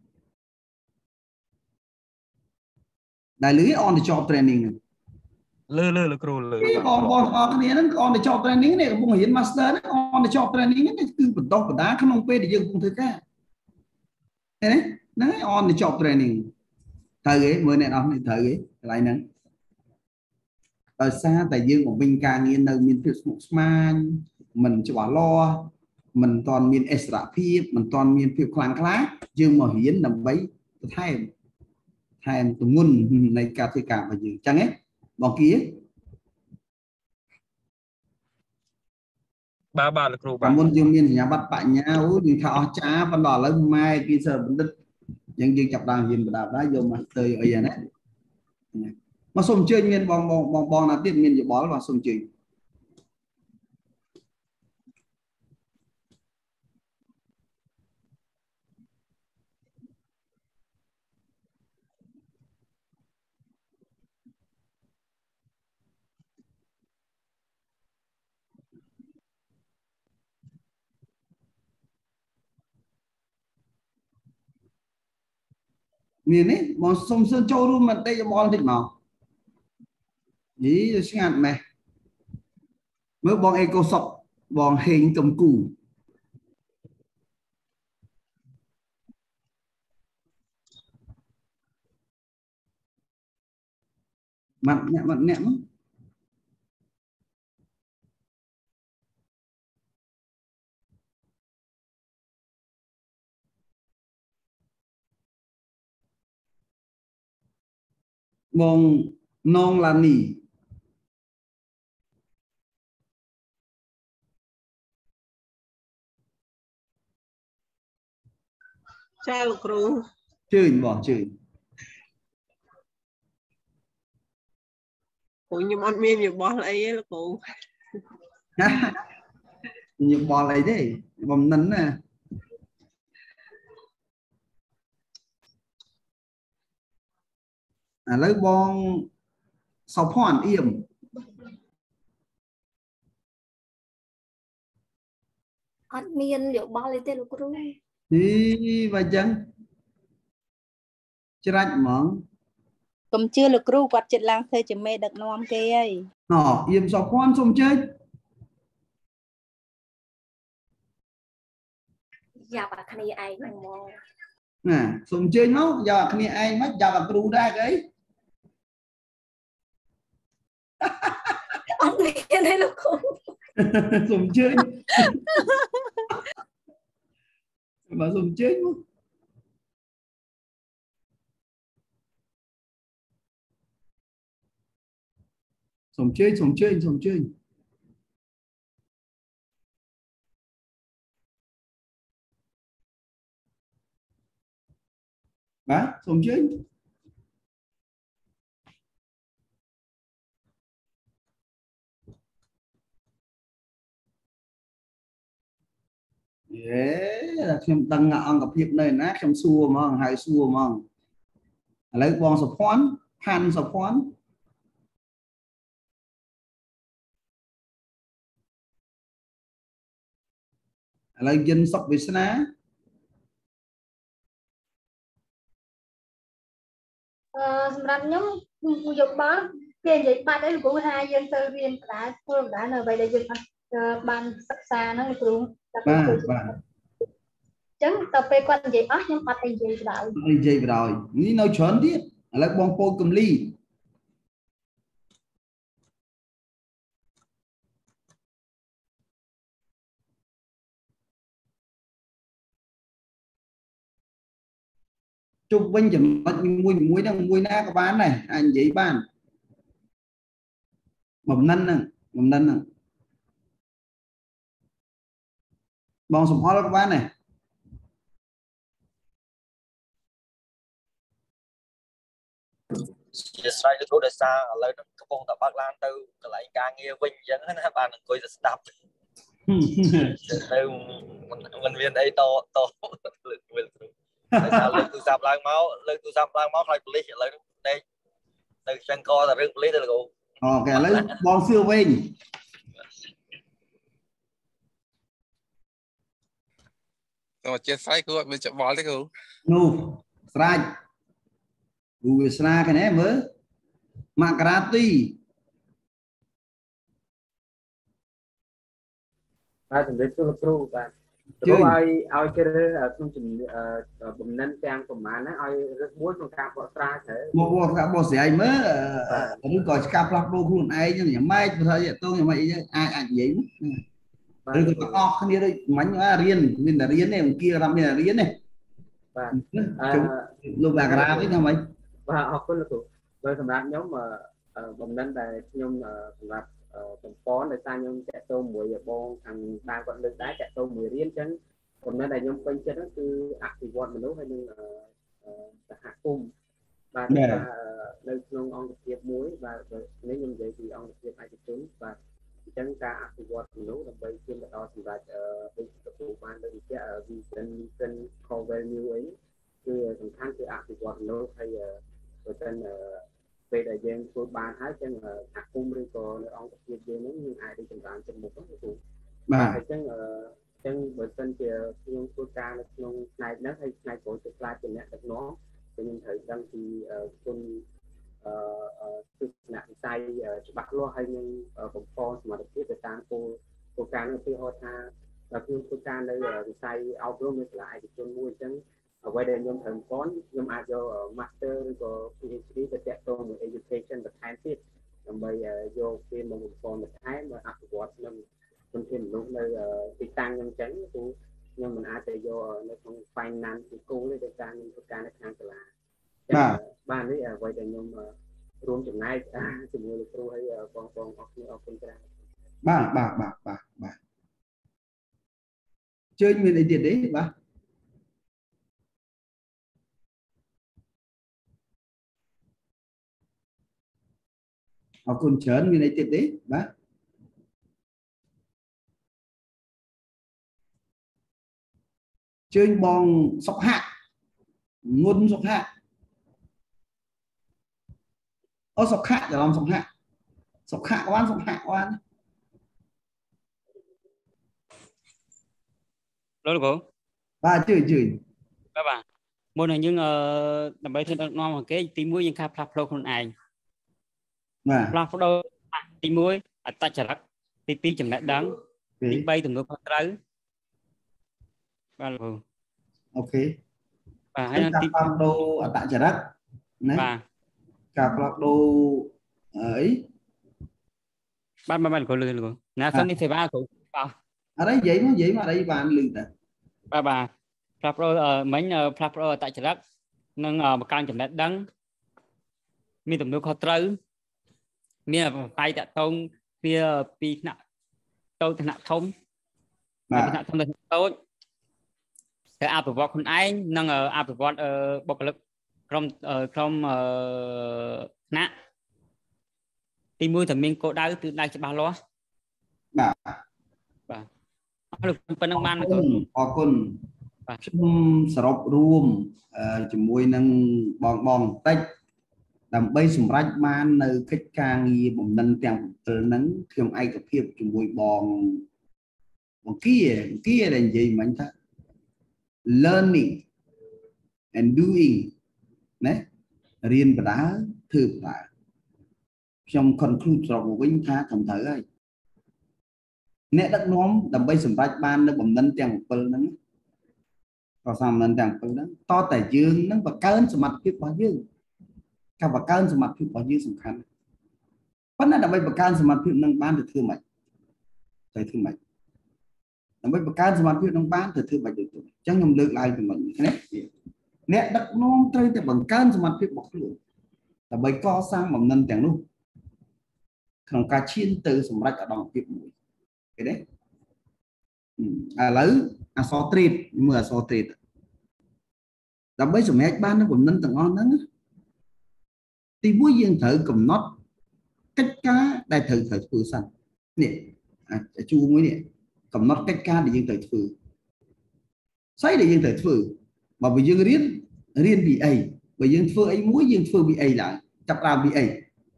ដែលលើ on the job training លើលើលោកគ្រូលើបងបងអរគ្នាហ្នឹង on the job training នេះកំពុងរៀន master ហ្នឹង on the job training នេះគឺបន្តបណ្ដាក្នុងពេលដែលយើងកំពុងធ្វើការឃើញទេហ្នឹងឯង on the job training ត្រូវទេមើលអ្នកនរនេះត្រូវទេកន្លែងហ្នឹងដោយសារតែយើងបំពេញការងារនៅមានភាពស្មុគស្មាញមិនច្បាស់លាស់មិនទាន់មានអិសរភាពមិនទាន់មានភាពខ្លាំងក្លាយើងមករៀនដើម្បីបន្ថែមថែមទម្ងន់នៃការធ្វើការរបស់យើងអញ្ចឹងហ៎បងគៀបាទបាទលោកគ្រូបាទមុនយើងមានសញ្ញាបត្របញ្ញាអូយើងថាអស្ចារ្យប៉ុន្តែឥឡូវម៉ែគេសិស្សបណ្ឌិតអញ្ចឹងយើងចាប់ដើមរៀនបណ្ដាបណ្ដាយក master អីហ្នឹងណាមកសូមអញ្ជើញមានបងបងបងបងណាទៀតមានយោបល់បាទសូមអញ្ជើញមានទេបងសូមសើចូលរួមមកដេកយោបល់តិចមកយីស្ងាត់ម៉េះមើលបងអេកូសុកបងហេងកំគូម៉ាត់អ្នកម៉ាត់អ្នកមកបងនងឡានីចាលោកគ្រូជើញបងជើញពួកខ្ញុំអត់មានយោបល់អីទេលោកគ្រូយោបល់អីទេបំណិនណាឥឡូវបងសោភ័ណ្ឌអៀមអត់មានយោបល់អីទេលោកគ្រូនេះបើអញ្ចឹងច្រាច់ហ្មងកុំជឿលោកគ្រូគាត់ចិត្តឡើងធ្វើជាមេដឹកនាំគេហើយណ៎អៀមសោភ័ណ្ឌសូមជើញយ៉ាប់អាគ្នាឯងហ្នឹងហ្មងណាសូមជើញមកយកអាគ្នាឯងមកយកអាគ្រូដែរអីអត់មានទេលោកគ្រូសូមជើញបើសូមជើញមកសូមជើញសូមជើញសូមជើញបាទសូមជើញយេខ្ញុំដឹងអង្គភាពនៅណាខ្ញុំសួរហ្មងហៅសួរហ្មងឥឡូវបងសុភ័ណ្ឌផាន់សុភ័ណ្ឌឥឡូវយិនសុកវាសនាអឺសម្រាប់ខ្ញុំយកបានគេនិយាយបាត់អីលោកគ្រូថាយើងទៅរៀនបណ្ដាធ្វើបណ្ដានៅអ្វីដែលយើងអត់បានសិក្សាហ្នឹងលោកគ្រូតែពេលជួយបាទអញ្ចឹងទៅពេលគាត់និយាយអស់ខ្ញុំអត់ទៅនិយាយបណ្ដោយនិយាយបណ្ដោយនេះនៅច្រើនទៀតឥឡូវបងពោលកំលីជុំវិញចំណុចមួយមួយហ្នឹងមួយណាក៏បានដែរអាចនិយាយបានបំណិនហ្នឹងបំណិនហ្នឹងបងសំអល់ក៏បានដែរជាស្រ័យលោកគ្រូដោយសារឥឡូវកំពុងតែបើកឡានទៅកន្លែងការងារវិញអញ្ចឹងណាបានអង្គុយទៅស្ដាប់ទៅមិនមានអីតតលើកវិញតែថាលើកទូរស័ព្ទឡើងមកលើកទូរស័ព្ទឡើងមកខ្លាចប៉ូលីសឥឡូវនេះនៅចង្កតែរឿងប៉ូលីសទៅលោកគ្រូអូខេឥឡូវបងសឿវិញតើចេះស្អីគ្រូអត់មានច្បល់ទេគ្រូនោះស្រេចគ្រូវាសនាគ្នាមើលមករាទីបាទសម្រាប់លោកគ្រូបាទគ្រូឲ្យឲ្យគេរើសក្នុងជំនាញបំណិនទាំងប្រមាណហ្នឹងឲ្យរើសមួយក្នុងការបកស្រាយទៅមកបកការបកស្រាយមើលឬក៏ស្កាប់ផ្លាស់ប្ដូរខ្លួនឯងយ៉ាងម៉េចព្រោះតែតងយ៉ាងម៉េចអាចអាចនិយាយឬក៏ទាំងអស់គ្នាដូចមិញរៀនមានតែរៀនទេអង្គារតាមមានតែរៀនទេបាទលោកអាក្រាវិញថាម៉េចបាទអរគុណលោកគ្រូដោយសម្រាប់ខ្ញុំបំណិនដែលខ្ញុំសម្រាប់បំពន់ដោយសារខ្ញុំតាក់ទងមួយបងខាងបានគាត់លើកដែរតាក់ទងមួយរៀនអញ្ចឹងបំណិនដែលខ្ញុំពេញចិត្តហ្នឹងគឺអភិវឌ្ឍមនុស្សហើយនឹងសហគមន៍បាទនៅក្នុងអង្គភាពមួយបាទនេះខ្ញុំនិយាយពីអង្គភាពឯកជនបាទអញ្ចឹងការអភិវឌ្ឍមនុស្សដើម្បីជៀមទៅដល់សម្រាប់ដូចលោកគ្រូបានលើកជា vision mission core value អីគឺសំខាន់គឺអភិវឌ្ឍមនុស្សហើយបើមិនពេលដែលយើងធ្វើបានហើយចឹងសហគមន៍ឬក៏នៅអង្គភាពយើងហ្នឹងយើងអាចរីកចម្រើនទៅមុខហ្នឹងគ្រូបាទអញ្ចឹងអញ្ចឹងបើមិនជាខ្ញុំធ្វើការនៅក្នុងផ្នែកហ្នឹងហើយផ្នែកព្រោះទៅខ្លាចជាអ្នកដឹកនាំខ្ញុំត្រូវដឹងពីគុណអឺទស្សនវិស័យច្បាស់លាស់ហើយនឹងបំផុសសមត្ថភាពទៅតាមគោលគោលការណ៍នោះគឺហៅថាដល់ខ្ញុំធ្វើការនៅវិស័យអប់រំនៅសាលាឯកជនមួយអញ្ចឹងអ្វីដែលខ្ញុំត្រូវពន់ខ្ញុំអាចយក master ឬក៏ PhD ទៅតាក់ទងមួយ education បន្ថែមទៀតដើម្បីយកវាមកបំពន់បន្ថែមមកអភិវឌ្ឍក្នុងធនធានមនុស្សនៅទីតាំងខ្ញុំអញ្ចឹងគឺខ្ញុំមិនអាចទៅយកនៅក្នុង finance ពីគូទេដោយសារខ្ញុំធ្វើការនៅខាងសាលាបាទបាទនេះអ្វីដែលខ្ញុំរួមចំណែកជាមួយលោកគ្រូហើយបងប្អូនអរគុណអរគុណច្រើនបាទបាទបាទបាទបាទជើញមានអីទៀតទេបាទអរគុណច្រើនមានអីទៀតទេបាទជើញបងសុខហៈងុនសុខហៈ ô sọc hạ để làm sọc hạ sọc hạ quan sọc hạ quan rồi cô bà chửi chửi bà bà một là những làm bài thi đặc non hoặc cái tí mũi những khắp khắp lâu con ai khắp đâu tí mũi ta trả lắc tí tí chừng lại đắng tí bay từ người con trái bà là ok bà hay là tí đô ở tại trả đất bà cặp lọc đô ấy ba ba ba có lừa luôn nè xong đi phải ba cũng ở đấy vậy mà vậy mà đây bạn lừa nè ba bà flap pro mấy flap pro tại trái đất nâng một căn chấm đất đắng mi tầm nước khó trứ mi là tay tạ thông mi pi nặng tôi thì nặng thông mà nặng thông là tốt cái áp của con anh nâng ở áp của con bọc lực không không nặng thì mưa thẩm minh cô đau từ đây cho ba lo bà bà được phần năng ban rồi con con chung sập room chỉ môi năng bong bong tách làm bay sủng rách man nơi cách càng nghi bồng nâng tiền từ nắng thường ai tập hiệp chỉ môi bong bong kia kia là gì mà anh ta learning and doing nè riêng và đá thử lại trong conclude rồi với ta thầm thở ấy nè đất nóm đầm bay sủng rách ban nó bồng nâng tiền một phần nắng có sao nên rằng đó to tại dương nó và cơn sự mặt phía bao dương cả và cơn sự mặt phía bao dương sủng khăn vẫn là bây bậc cơn sự mặt phía nâng ban được thương mạch thầy thương mạch là bây bậc cơn sự mặt phía nâng ban được thương mạch được chẳng nhầm được lại thì mình nè nè đất nóm tây tại bằng cơn sự mặt phía bọc luôn là bây co sang bằng nâng tiền luôn không cả chiên từ sự mặt cả đồng phía mũi cái đấy à lấy à so trade mưa so trade đã bây giờ mẹ ban nó cũng nâng tầng ngon đó thì bố dương thử cầm nót cách cá đại thử thử phử xanh nè chú mới nè cầm nót cách cá để dương thử phử xoay để dương thử phử mà bây dương riêng riêng bị ấy bởi dương phơ ấy muối dương phơ bị ấy lại chặt ra bị ấy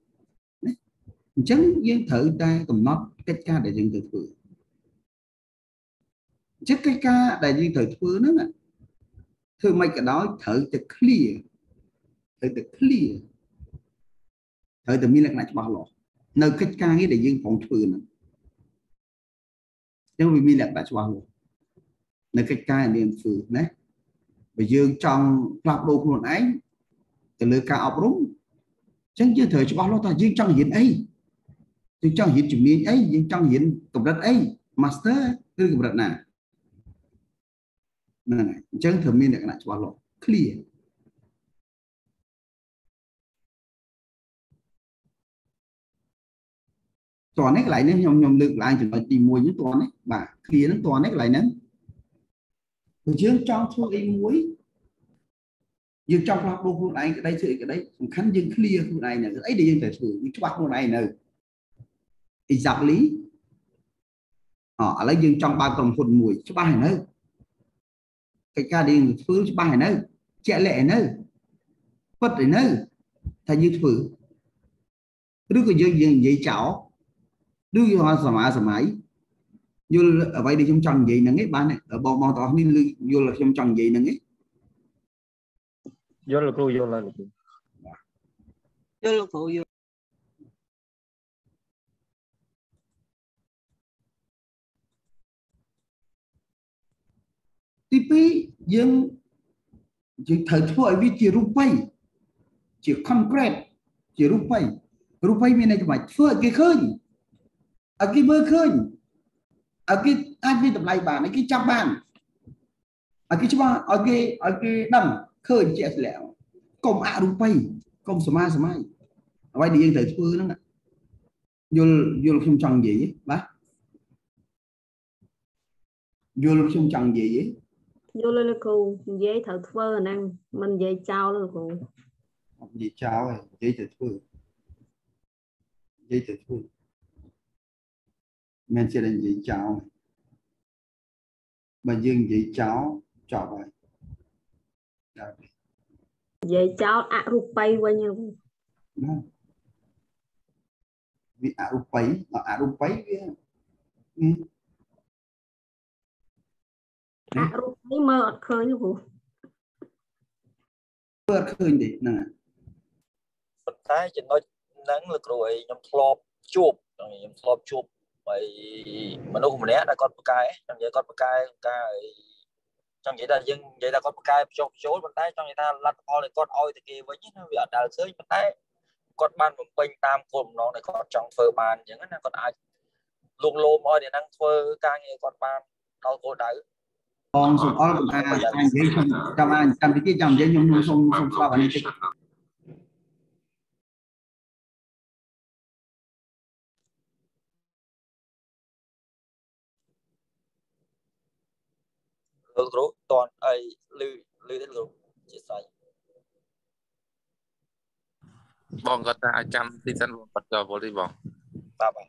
chẳng dương thử ta cầm nót cách cá để dương thử phử chắc cái ca đại diện thời thưa nó nè thưa mấy cái đó thử từ clear thử từ clear thử từ mi lạc này cho bao lọ nơi cách ca cái đại diện phòng thưa nè nhưng vì mi lạc đã cho bao lọ nơi cách ca liền thưa nè bây giờ trong lọc đồ của ấy từ lời ca học đúng chẳng chưa thời cho bao lọ ta riêng trong hiện ấy riêng trong hiện chủ miền ấy riêng trong hiện cộng đất ấy master từ cộng đất nào này chẳng thường mình lại cho vào clear toàn này lại nên nhom nhom được lại chỉ nói tìm muối những toàn ấy bà clear nó toàn này lại nè từ trước trong thu ấy muối nhưng trong lọc đồ của này cái đây sự cái đấy khăn dương clear của này này ấy để dương thể thử những cho của này này thì dập lý họ lấy dương trong ba cầm phun mùi cho ba hành nơi cái ca điện phương bài nơi trẻ lệ nơi vật để nơi thành như thử đứa cái dương dương vậy cháu đứa hoa sầm á sầm ấy vô ở vậy đi trong tròn vậy nè ấy ba này ở bò bò to đi vô là trong tròn vậy nè ấy vô là cô vô là vô là cô vô tivi dương chỉ thời thua vì chỉ rupai chỉ concrete chỉ rupai rupai mình này cái thua cái khơi ở cái mơ khơi ở cái ai biết tập lại bàn này cái chắp bàn ở cái chắp ở cái ở cái đầm khơi chỉ lẹo công a rupai công sama sama vậy đi thời thua nó vô vô không chọn gì bác vô không chọn gì vô lên là cô dễ thở thơ năng mình dễ trao luôn cô dễ trao rồi dễ thở thơ dễ thở thơ mình sẽ làm dễ trao mà dương dễ trao trao vậy dễ trao à rụp bay qua nhau វាអរូបីអរូបីវាអរូបីមើលអត់ឃើញលោកគ្រូមើលអត់ឃើញទេហ្នឹងប៉ុន្តែចំណុចហ្នឹងលោកគ្រូអីខ្ញុំធ្លាប់ជួបខ្ញុំធ្លាប់ជួបហើយមនុស្សម្នាក់ដែលគាត់ប្រកែចង់និយាយគាត់ប្រកែការអីចង់និយាយថាយើងនិយាយថាគាត់ប្រកែបញ្ចុះបញ្ចូលប៉ុន្តែចង់និយាយថាលទ្ធផលនៃគាត់ឲ្យទៅគេវិញណាវាអត់ដែលឃើញប៉ុន្តែគាត់បានបំពេញតាមគោលបំណងដែលគាត់ចង់ធ្វើបានអញ្ចឹងណាគាត់អាចលួងលោមឲ្យអ្នកហ្នឹងធ្វើការងារគាត់បានដល់គោលដៅបងសុំអល់អានិយាយខ្ញុំចាំអាចាំតិចចាំនិយាយខ្ញុំសូមសូមស្ដាប់អានេះតិចលោកគ្រូតន់អីលឺលឺទេលោកជាស្អីបងគាត់ថាអាចចាំទីសិនបងគាត់ចូលវល់ទីបងបាទបាទ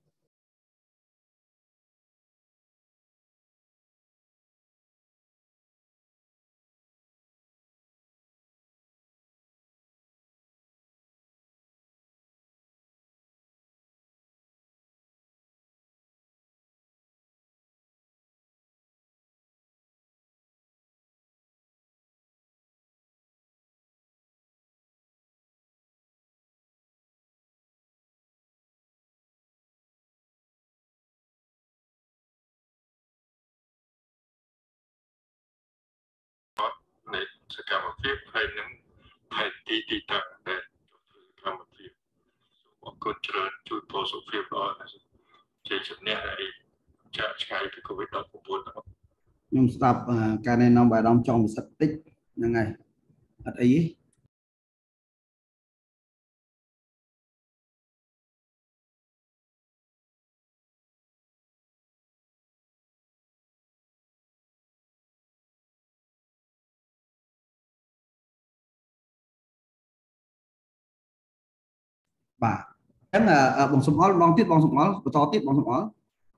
នៃសកម្មភាពហើយនឹងផែនទីទីតាំងដែលសកម្មភាពអរគុណច្រើនជួយពោលសុខភាពល្អណាស់ជាជំនះអីចាក់ឆ្ងាយពី COVID ដប់ប្រាំបួនខ្ញុំស្ដាប់ការណែនាំរបស់អាដាមចង់ពិសិដ្ឋតិចហ្នឹងហើយអត់អីទេបាទអញ្ចឹងបងសំអល់ម្ដងទៀតបងសំអល់បន្តទៀតបងសំអល់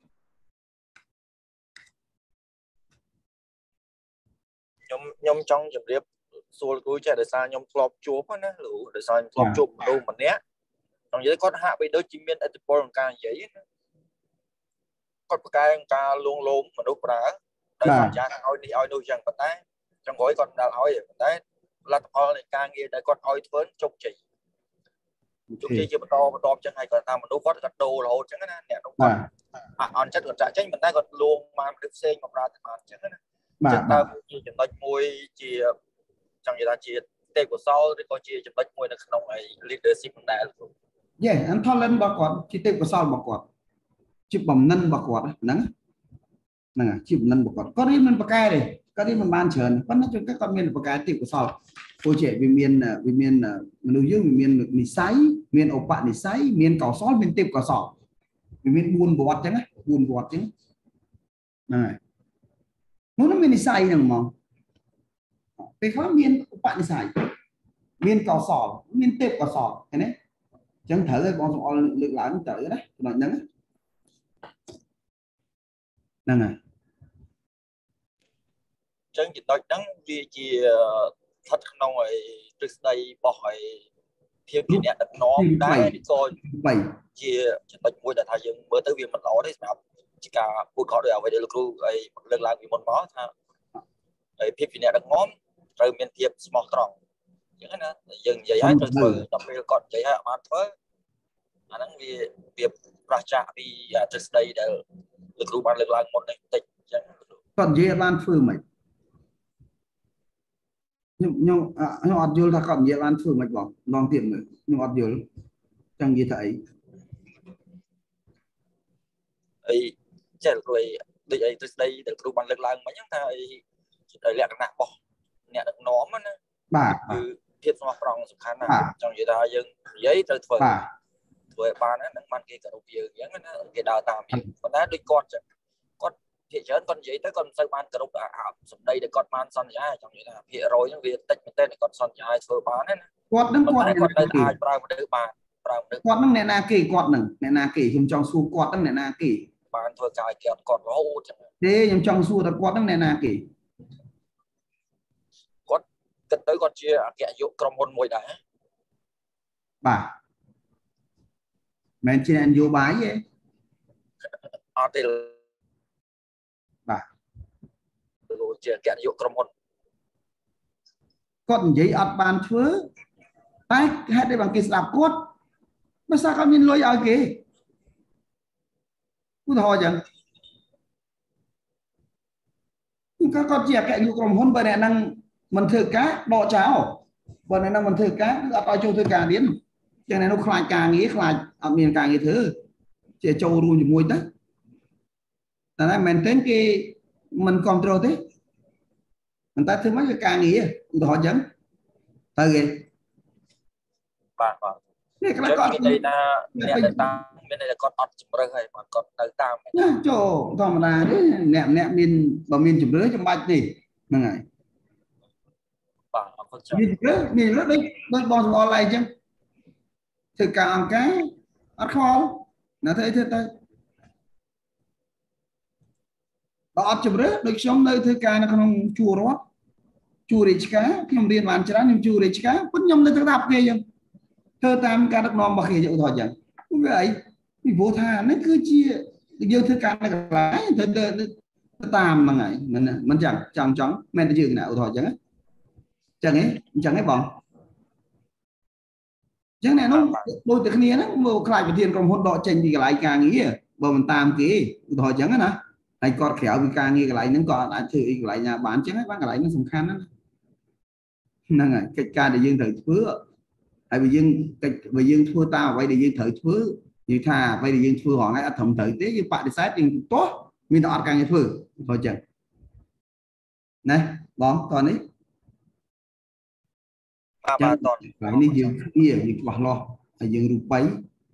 ខ្ញុំខ្ញុំចង់ជម្រាបសួរលោកគ្រូចេះដោយសារខ្ញុំធ្លាប់ជួបណាលោកដោយសារខ្ញុំធ្លាប់ជួបមនុស្សម្នាក់ចង់និយាយគាត់ហាក់បីដូចជាមានឥទ្ធិពលក្នុងការនិយាយណាគាត់ប្រកែកការលួងលោមមនុស្សប្រើដោយសន្យាឲ្យនេះឲ្យនោះចឹងប៉ុន្តែចង្រោយគាត់មិនដែលឲ្យប៉ុន្តែលទ្ធផលនៃការងារដែលគាត់ឲ្យធ្វើជោគជ័យជោគជ័យជាបន្តបន្តចឹងហើយគាត់ថាមនុស្សគាត់គាត់ដូររហូតចឹងណាអ្នកនោះគាត់អន់ចិត្តគាត់ចាក់ចេញប៉ុន្តែគាត់លួងបានមនុស្សផ្សេងមកប្រើទៅបានចឹងណាចឹងតើជាចំណុចមួយជាចង់និយាយថាជាទេពកោសល្យឬក៏ជាចំណុចមួយនៅក្នុងឯ leadership មិនដែរលោកយេអាន talent របស់គាត់ជាទេពកោសល្យរបស់គាត់ជាបំណិនរបស់គាត់ហ្នឹងហ្នឹងជាបំណិនរបស់គាត់គាត់រៀនមិនប្រកែទេគាត់រៀនមិនបានច្រើនប៉ុន្តែជួនកាលគាត់មានប្រកែទេពកោសល្យព្រោះជាវាមានវាមានមនុស្សយើងវាមាននិស្ស័យមានឧបនិស្ស័យមានកោសល្យមានទេពកោសល្យវាមានបួនវត្តចឹងណាបួនវត្តចឹងហ្នឹងហើយនោះមាននិស្ស័យហ្នឹងហ្មងពេលខ្លះមានឧបនិស្ស័យមានកោសល្យមានទេពកោសល្យឃើញទេអញ្ចឹងត្រូវឲ្យបងសំអល់លើកឡើងត្រូវណាចំណុចហ្នឹងហ្នឹងហើយអញ្ចឹងចំណុចហ្នឹងវាជាស្ថិតក្នុងឯទ្រឹស្ដីរបស់ឯភាពជាអ្នកដឹកនាំដែរក៏ជាចំណុចមួយដែលថាយើងមើលទៅវាមិនល្អទេសម្រាប់ជាការពូតខុសដោយអ្វីដែលលោកគ្រូឯលើកឡើងពីមុនមកថាឯភាពជាអ្នកដឹកនាំត្រូវមានភាពស្មោះត្រង់អញ្ចឹងណាយើងនិយាយឲ្យត្រូវធ្វើដល់ពេលគាត់និយាយឲ្យអត់បានធ្វើអាហ្នឹងវាវាប្រឆាចពីទ្រឹស្ដីដែលលោកគ្រូបានលើកឡើងមុននេះបន្តិចអញ្ចឹងគាត់និយាយឲ្យបានធ្វើមិនខ្ញុំខ្ញុំខ្ញុំអត់យល់ថាគាត់និយាយបានធ្វើមិនបងម្ដងទៀតមើលខ្ញុំអត់យល់ចឹងនិយាយថាអីអីចេះលោកគ្រូអីដូចអីទ្រឹស្ដីដែលគ្រូបានលើកឡើងមិញថាអីជាលក្ខណៈរបស់អ្នកដឹកនាំណាបាទគឺភាពស្មោះត្រង់សំខាន់ណាស់ចង់និយាយថាយើងនិយាយត្រូវធ្វើធ្វើឲ្យបានហ្នឹងបានគេគោរពយើងអញ្ចឹងណាគេដើរតាមយើងប៉ុន្តែដូចគាត់ចឹងគាត់ភាគច្រើនគាត់និយាយទៅគាត់មិនសូវបានគោរពសម្ដីដែលគាត់បានសន្យាចង់និយាយថាភាគរយហ្នឹងវាតិចមែនទែនគាត់សន្យាឲ្យធ្វើបានណាគាត់នឹងគាត់គាត់នៅតែអាចប្រើមនុស្សបានប្រើមនុស្សគាត់នឹងអ្នកណាគេគាត់នឹងអ្នកណាគេខ្ញុំចង់សួរគាត់នឹងអ្នកណាគេបានធ្វើការឲ្យគាត់គាត់រហូតចឹងទេខ្ញុំចង់សួរថាគាត់នឹងអ្នកណាគេគាត់គិតទៅគាត់ជាអគ្គនាយកក្រុមហ៊ុនមួយដែរបាទ men chi nè vô bái vậy ở đây bà rồi chưa kẹt dụng cầm hồn con giấy ọt bàn phớ tay hết đây bằng cái sạp cốt mà sao con nhìn lôi ở kì cứ thôi chẳng các con chia kẹt dụng cầm hồn bên này năng mình thử cá đọ cháo bên này năng mình thử cá ở tại chỗ thử cá điên cho nên nó khai càng nghĩ khai ở miền càng nghĩ thứ chỉ châu luôn thì mùi tất tại này mình đến cái mình control thế người ta thứ mấy cái càng nghĩ họ dẫn tới gì bạn bạn cái đây là đây ta bên đây là con ọt chụp rơi hay còn con tới tam chỗ thằng là đấy nẹm nẹm miền bờ miền chụp rơi trong bạch này này miền rơi miền rơi đấy đấy bò bò lại chứ thì càng cái ăn khó là thế thế thôi ọt chụp rơi được sống nơi thứ càng nó không chua đó chua để cá khi mà điền bàn chả nhưng chua để cá vẫn nhom nơi thứ đạp kia chứ thơ tam ca đất non mà khi dụ thôi chẳng không vậy vì vô tha nó cứ chia yêu thứ ca nó lại thơ thơ tam mà ngày mình mình chẳng chẳng chóng men cái gì nào thôi chẳng chẳng ấy chẳng ấy bọn chẳng này nó đôi từ kia nó một lại một tiền còn hôn đọ tranh thì lại càng nghĩ bởi mình tam kỹ thôi chẳng á nè hay con khéo vì càng nghĩ lại nó còn đã thử lại nhà bán chẳng ấy bán lại nó sầm khăn đó năng này cái ca để dương thời phứa hay vì dương cái vì dương thua tao vậy để dương thời phứa như thà vậy để dương thua họ ngay thầm thời tế như bạn để sát dương tốt mình nó càng như phứa thôi chẳng này bóng còn ấy ba toàn phải đi dương kia dương quả lo hay dương rụp bấy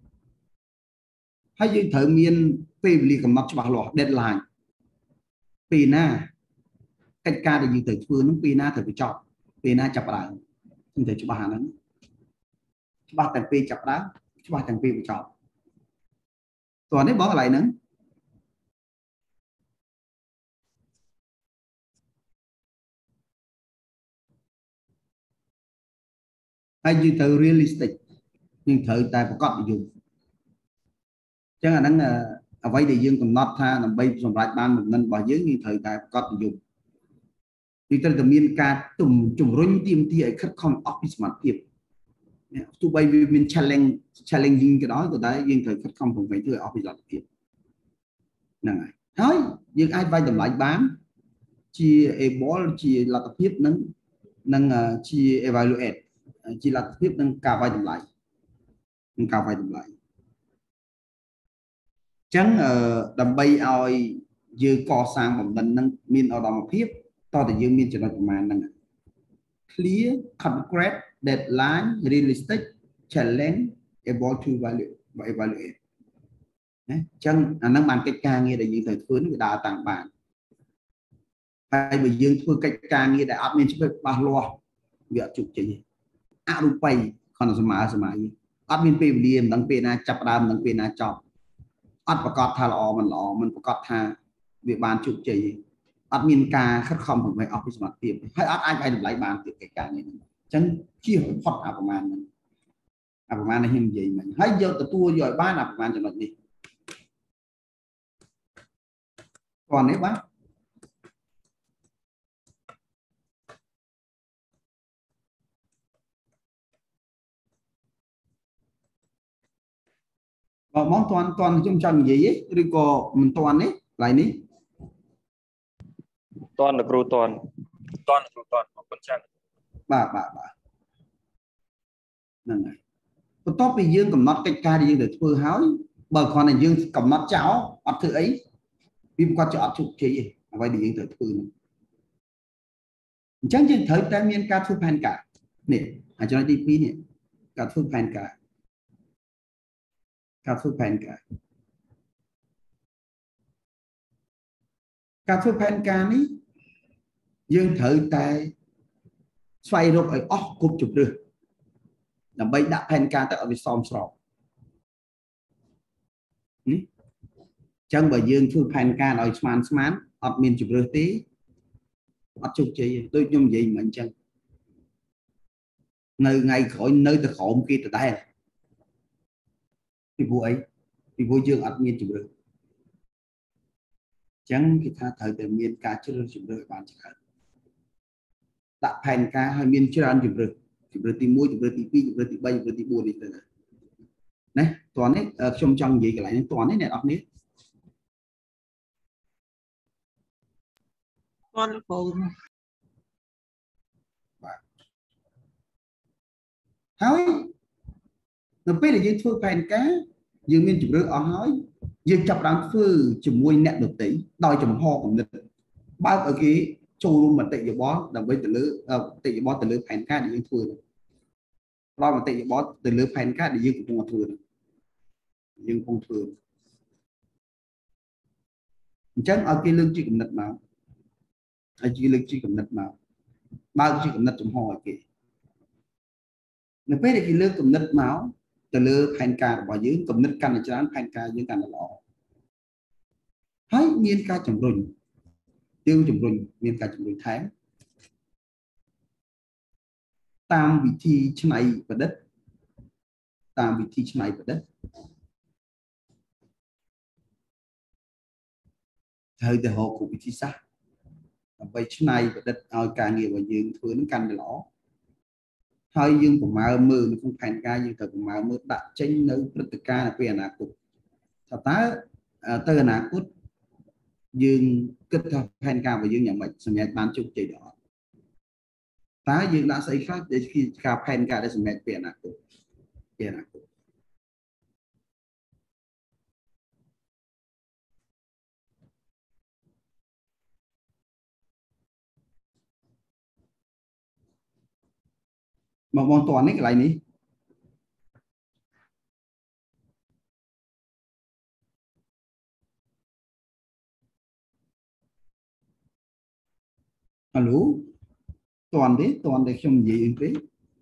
hay dương thời miên phê vì cầm mắt cho bà lo deadline pì na cách ca để dương thời phứa nó pì na thời phải chọn pì na chập lại không thể cho bà nó ba tầng pi chập đá ba tầng pi bị chọn toàn đấy bỏ lại nữa hay như từ realistic nhưng thời tại có cọp dùng chẳng là nó ở vậy thì dương còn not tha làm bay trong lại ban một ngân bỏ dưới như thời tại có cọp dùng thì tên là miền ca tùng trùng rung tim thì ấy khất không office mặt tiệp tụi bay mình challenge challenging cái đó của ta riêng thời khất không cũng phải thưa office mặt tiệp này thôi nhưng ai vay tầm lại bán chi able chi là tập tiếp nâng nâng chi evaluate chỉ là tiếp nâng cả vay tầm lại nâng cả vay tầm lại chẳng đầm bay oi dư co sang một lần nâng min ở đó một tiếp to thì dương min cho nó mà nâng clear concrete deadline realistic challenge able to evaluate và evaluate chẳng nâng bàn cách ca nghe để dương thời phướn người đào tàng bản hay bởi dương thưa cách ca nghe để admin cho việc ba lo việc chụp chỉ à đúng vậy còn là mà mà admin pê liềm đăng pê na chập đam đăng pê na chọc adประกอบ tha lọ mình lọ mìnhประกอบ tha việc bàn chụp chỉ admin ca khất không phải office mặt tiệm hay ad ai phải lại bàn tiệm cái cả này chẳng chia phật àประมาณนั้นàประมาณnày hình gì mình hay giờ từ tua rồi ba làประมาณchẳng gì còn nếu bác và món toàn toàn trong trần gì ấy rồi có mình toàn ấy lại ní toàn là pro toàn toàn là toàn của con trần bà bà bà này có top thì dương cầm nót cách ca đi dương để thưa háo bờ con này dương cầm nót cháo ọt thử ấy phim qua chợ chụp chế gì vậy đi dương để thưa chẳng chừng thời ta miên ca thu pan cả nè à cho nó đi phí nè ca thu pan cả cà phê pan cả cà phê pan cả ní dương thử tay xoay rốt ở óc cục chụp được làm bay đã pan cả tại ở bên xóm sọt chẳng bởi dương phê pan cả nói sman sman ọt miền chụp được tí ọt chụp gì tôi nhung gì mình chẳng nơi ngày khỏi nơi từ khổ kia từ đây ពីព្រោះអីពីព្រោះយើងអត់មានជំរឿនអញ្ចឹងគេថាត្រូវតែមានការជ្រើសរើសជំរឿនឲ្យបានច្រើនដាក់ផែនការឲ្យមានច្រើនជំរឿនជំរឿនទីមួយជំរឿនទីពីរជំរឿនទីបីជំរឿនទីបួននេះទៅណាតោះនេះខ្ញុំចង់និយាយកន្លែងនេះតោះនេះអ្នកនរគ្នាបងលោកគ្រូបាទហើយនៅពេលដែលយើងធ្វើផែនការយើងមានជំរឿនអស់ហើយយើងចាប់ផ្ដើមធ្វើជាមួយអ្នកដទៃដោយចំហគំនិតបើកឲ្យគេចូលរួមមតិយោបល់ដើម្បីទៅលើមតិយោបល់ទៅលើផែនការដែលយើងធ្វើផ្ដល់មតិយោបល់ទៅលើផែនការដែលយើងកំពុងធ្វើយើងកំពុងធ្វើអញ្ចឹងឲ្យគេលើកជាគំនិតមកឲ្យគេលើកជាគំនិតមកបើកជាគំនិតចំហឲ្យគេនៅពេលដែលគេលើកគំនិតមកទៅលើផែនការរបស់យើងគំនិតកាន់តែច្រើនផែនការយើងកាន់តែល្អហើយមានការជំរុញយើងជំរុញមានការជំរុញថែមតាមវិធីច្នៃប្រឌិតតាមវិធីច្នៃប្រឌិតហើយទៅរកវិធីសាស្ត្រដើម្បីច្នៃប្រឌិតឲ្យការងាររបស់យើងធ្វើនឹងកាន់តែល្អហើយយើងប្រមាណមើលនៅក្នុងផែនការយើងត្រូវប្រមាណមើលដាក់ចេញនៅព្រឹត្តិការណ៍នៅពេលអនាគតថាតើទៅអនាគតយើងគិតថាផែនការរបស់យើងយ៉ាងម៉េចសម្រាប់បានជោគជ័យដល់អត់តើយើងដាក់ស្អីខ្លះដែលជាការផែនការដែលសម្រាប់ពេលអនាគតពេលអនាគតមកបងតនេះកន្លែងនេះហៅឡូតន់ទេតន់តែខ្ញុំនិយាយអីទេ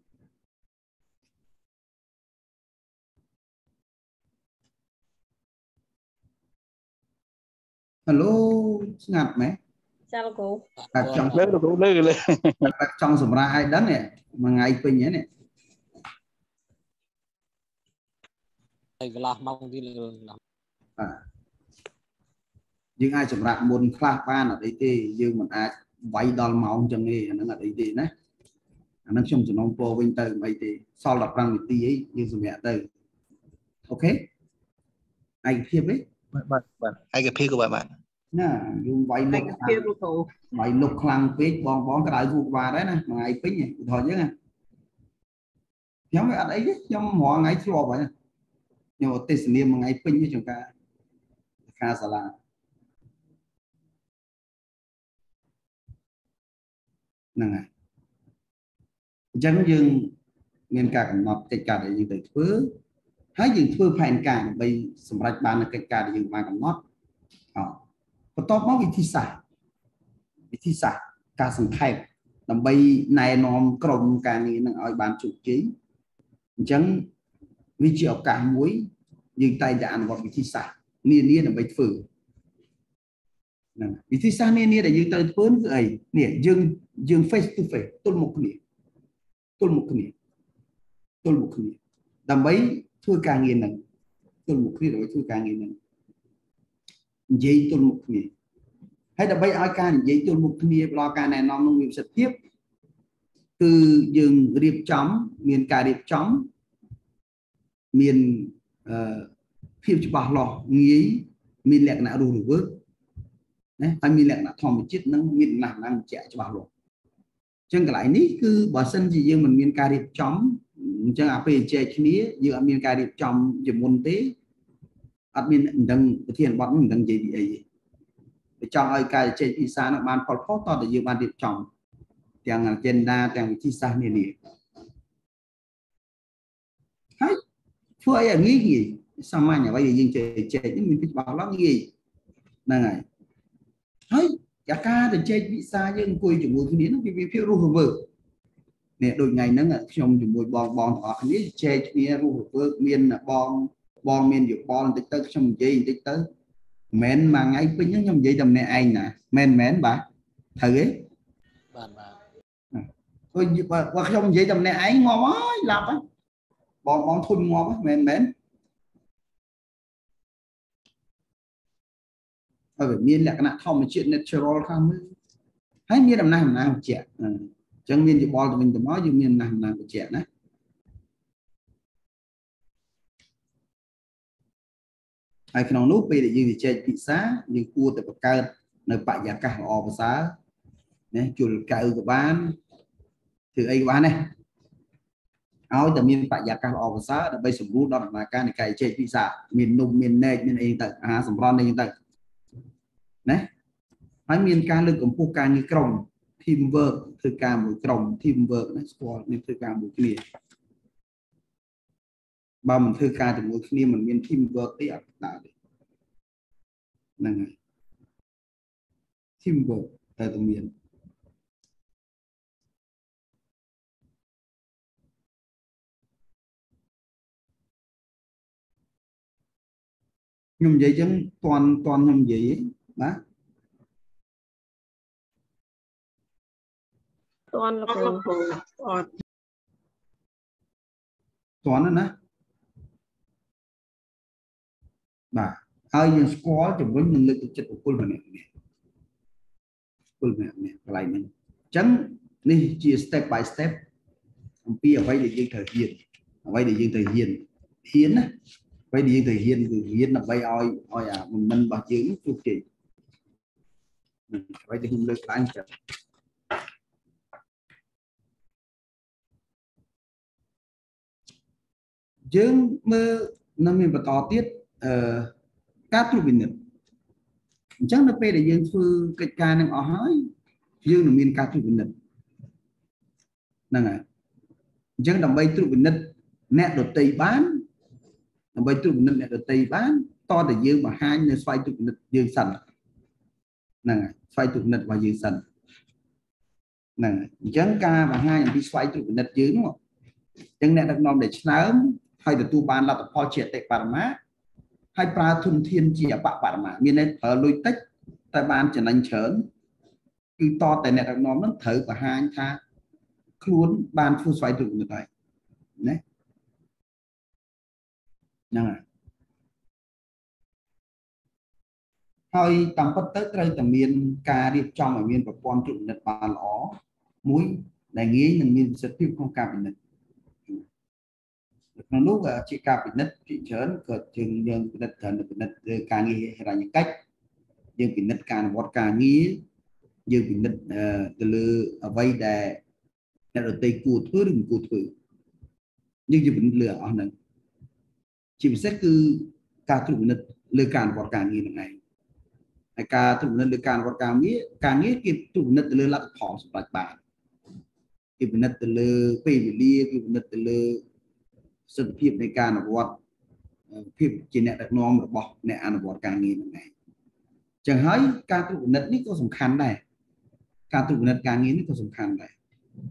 ហៅឡូស្ងាត់មែនចាលោកគ្រូតែចង់លើលោកគ្រូលើលើតែចង់សម្រាប់ឲ្យដឹងនេះមួយថ្ងៃពេញហ្នឹងនេះហើយកន្លះម៉ោងទៀតបាទយើងអាចសម្រាប់មុនខ្លះបានអត់អីទេយើងមិនអាចវាយដល់ម៉ោងចឹងទេអាហ្នឹងអត់អីទេណាអាហ្នឹងខ្ញុំចំណងពោវិញទៅមិនអីទេសល់ដប់ប្រាំនាទីអីយើងសម្រាប់ទៅអូខេឯកភាពទេបាទបាទឯកភាពក៏បាទបាទណាយើងវាយលុកវាយលុកខ្លាំងពេកបងបងក្តៅគូក្បាលដែរណាមួយថ្ងៃពេញឧទាហរណ៍យើងណាខ្ញុំអត់អីទេខ្ញុំរាល់ថ្ងៃធ្លាប់ហើយខ្ញុំទេសនាមួយថ្ងៃពេញក្នុងការការសាលាហ្នឹងហើយអញ្ចឹងយើងមានការកំណត់កិច្ចការដែលយើងត្រូវធ្វើហើយយើងធ្វើផែនការដើម្បីសម្រេចបាននូវកិច្ចការដែលយើងបានកំណត់អបន្ទាប់មកវិធីសាស្ត្រវិធីសាស្ត្រការសង្ខេបដើម្បីណែនាំក្រុមការងារនឹងឲ្យបានជោគជ័យអញ្ចឹងវាជាឱកាសមួយយើងតែងតែអនុវត្តវិធីសាស្ត្រនានាដើម្បីធ្វើហ្នឹងវិធីសាស្ត្រនានាដែលយើងត្រូវធ្វើគឺអីនេះយើងយើង face to face ទល់មុខគ្នាទល់មុខគ្នាទល់មុខគ្នាដើម្បីធ្វើការងារហ្នឹងទល់មុខគ្នាដើម្បីធ្វើការងារហ្នឹងនិយាយទល់មុខគ្នាហើយដើម្បីឲ្យការនិយាយទល់មុខគ្នាផ្ដល់ការណែនាំនឹងមានប្រសិទ្ធភាពគឺយើងរៀបចំមានការរៀបចំមានអឺភាពច្បាស់លាស់ងាយមានលក្ខណៈរស់រវើកណាហើយមានលក្ខណៈធម្មជាតិនិងមានលក្ខណៈបញ្ជាក់ច្បាស់លាស់អញ្ចឹងកន្លែងនេះគឺបើសិនជាយើងមិនមានការរៀបចំអញ្ចឹងអាពេលជែកគ្នាយើងអត់មានការរៀបចំជាមុនទេអត់មានមិនដឹងប្រធានបទមិនដឹងនិយាយពីអីទេចង់ឲ្យការជែកភាសានោះបានផលផុសតតែយើងបានរៀបចំទាំង agenda ទាំងវិធីសាស្ត្រនានាហើយធ្វើអីងាយងាយសាមញ្ញអ្វីដែលយើងជែកជែកនេះមានភាពច្បាស់លាស់ងាយហ្នឹងហើយហើយអាការទៅជែកភាសាយើងអង្គុយជាមួយគ្នានោះវាភាពរស់រវើកនេះដូចថ្ងៃហ្នឹងខ្ញុំជាមួយបងបងទាំងអស់គ្នាជែកគ្នារស់រវើកមានបងបងមានយោបល់បន្តិចទៅខ្ញុំនិយាយបន្តិចទៅមិនមែនមួយថ្ងៃពេញហ្នឹងខ្ញុំនិយាយតែម្នាក់ឯងណាមែនមែនបាទត្រូវទេបាទបាទដូចបើខ្ញុំនិយាយតែម្នាក់ឯងងាប់ហើយឡាប់ហើយបងបងធុញងាប់ហ្នឹងមែនមែនហើយវាមានលក្ខណៈធម្មជាតិ natural ខាងមើលហើយមានដំណះដំណាងបញ្ជាក់អញ្ចឹងមានយោបល់ទៅវិញទៅមកយើងមានដំណះដំណាងបញ្ជាក់ណាហើយក្នុងនោះពេលដែលយើងជជែកពិសាយើងគួរតែបង្កើតនៅបរិយាកាសល្អប្រសើរណាជលកៅក៏បានធ្វើអីក៏បានដែរឲ្យតែមានបរិយាកាសល្អប្រសើរដើម្បីសម្រួលដល់ដំណើរការនៃការជជែកពិសាមាននំមានណែកមានអីទៅអាហារសម្រន់អីទៅណាហើយមានការលើកកម្ពស់ការងារក្រុម team work ធ្វើការមួយក្រុម team work ណាស្គាល់មានធ្វើការមួយគ្នាបើមិនធ្វើការជាមួយគ្នាមិនមាន team work ទេអត់ដើរទេហ្នឹងហើយ team work តែតែមានខ្ញុំនិយាយចឹងតន់តន់ខ្ញុំនិយាយបាទតន់លោកគ្រូអត់តន់ណាបាទហើយយើងស្គាល់ជំរុញនឹងលើកទឹកចិត្តបុគ្គលម្នាក់ម្នាក់បុគ្គលម្នាក់ម្នាក់កន្លែងហ្នឹងអញ្ចឹងនេះជា step by step អំពីអ្វីដែលយើងត្រូវហ៊ានអ្វីដែលយើងត្រូវហ៊ានហ៊ានណាអ្វីដែលយើងត្រូវហ៊ានគឺហ៊ានដើម្បីឲ្យឲ្យអាមិនរបស់យើងជោគជ័យអ្វីដែលខ្ញុំលើកឡើងចឹងយើងមើលនៅមានបន្តទៀតអឺការត្រួតពិនិត្យអញ្ចឹងនៅពេលដែលយើងធ្វើកិច្ចការនឹងអស់ហើយយើងនឹងមានការត្រួតពិនិត្យហ្នឹងហើយអញ្ចឹងដើម្បីត្រួតពិនិត្យអ្នកដទៃបានដើម្បីត្រួតពិនិត្យអ្នកដទៃបានតតែយើងបង្ហាញនៅស្វ័យត្រួតពិនិត្យយើងសិនហ្នឹងហើយស្វ័យត្រួតពិនិត្យរបស់យើងសិនហ្នឹងហើយអញ្ចឹងការបង្ហាញអំពីស្វ័យត្រួតពិនិត្យយើងនោះអញ្ចឹងអ្នកដឹកនាំដែលឆ្នើមហើយទទួលបានលទ្ធផលជាអតិបរមាហើយប្រើធនធានជាអបបរមាមានន័យប្រើលុយតិចតែបានចំណេញច្រើនគឺតតែអ្នកដឹកនាំនឹងត្រូវបង្ហាញថាខ្លួនបានធ្វើស្វ័យត្រួតពិនិត្យហើយណាហ្នឹងហើយហើយតាមពិតទៅត្រូវតែមានការរៀបចំឲ្យមានប្រព័ន្ធត្រួតពិនិត្យបានល្អមួយដែលងាយនឹងមានប្រសិទ្ធភាពក្នុងការពិនិត្យក្នុងនោះជាការពិនិត្យជាច្រើនក៏យើងយើងពិនិត្យច្រើនពិនិត្យលើការងារហិរញ្ញកិច្ចយើងពិនិត្យការអនុវត្តការងារយើងពិនិត្យទៅលើអ្វីដែលអ្នកដទៃគួរធ្វើឬមិនគួរធ្វើយើងជាពិនិត្យលើអស់ហ្នឹងជាពិសេសគឺការត្រួតពិនិត្យលើការអនុវត្តការងារហ្នឹងឯងហើយការត្រួតពិនិត្យលើការអនុវត្តការងារការងារគេត្រួតពិនិត្យទៅលើលទ្ធផលសម្រាប់បានគេពិនិត្យទៅលើពេលវេលាគេពិនិត្យទៅលើសិទ្ធិភាពនៃការអនុវត្តភាពជាអ្នកដឹកនាំរបស់អ្នកអនុវត្តការងារហ្នឹងឯងចឹងហើយការត្រួតពិនិត្យនេះក៏សំខាន់ដែរការត្រួតពិនិត្យការងារនេះក៏សំខាន់ដែរ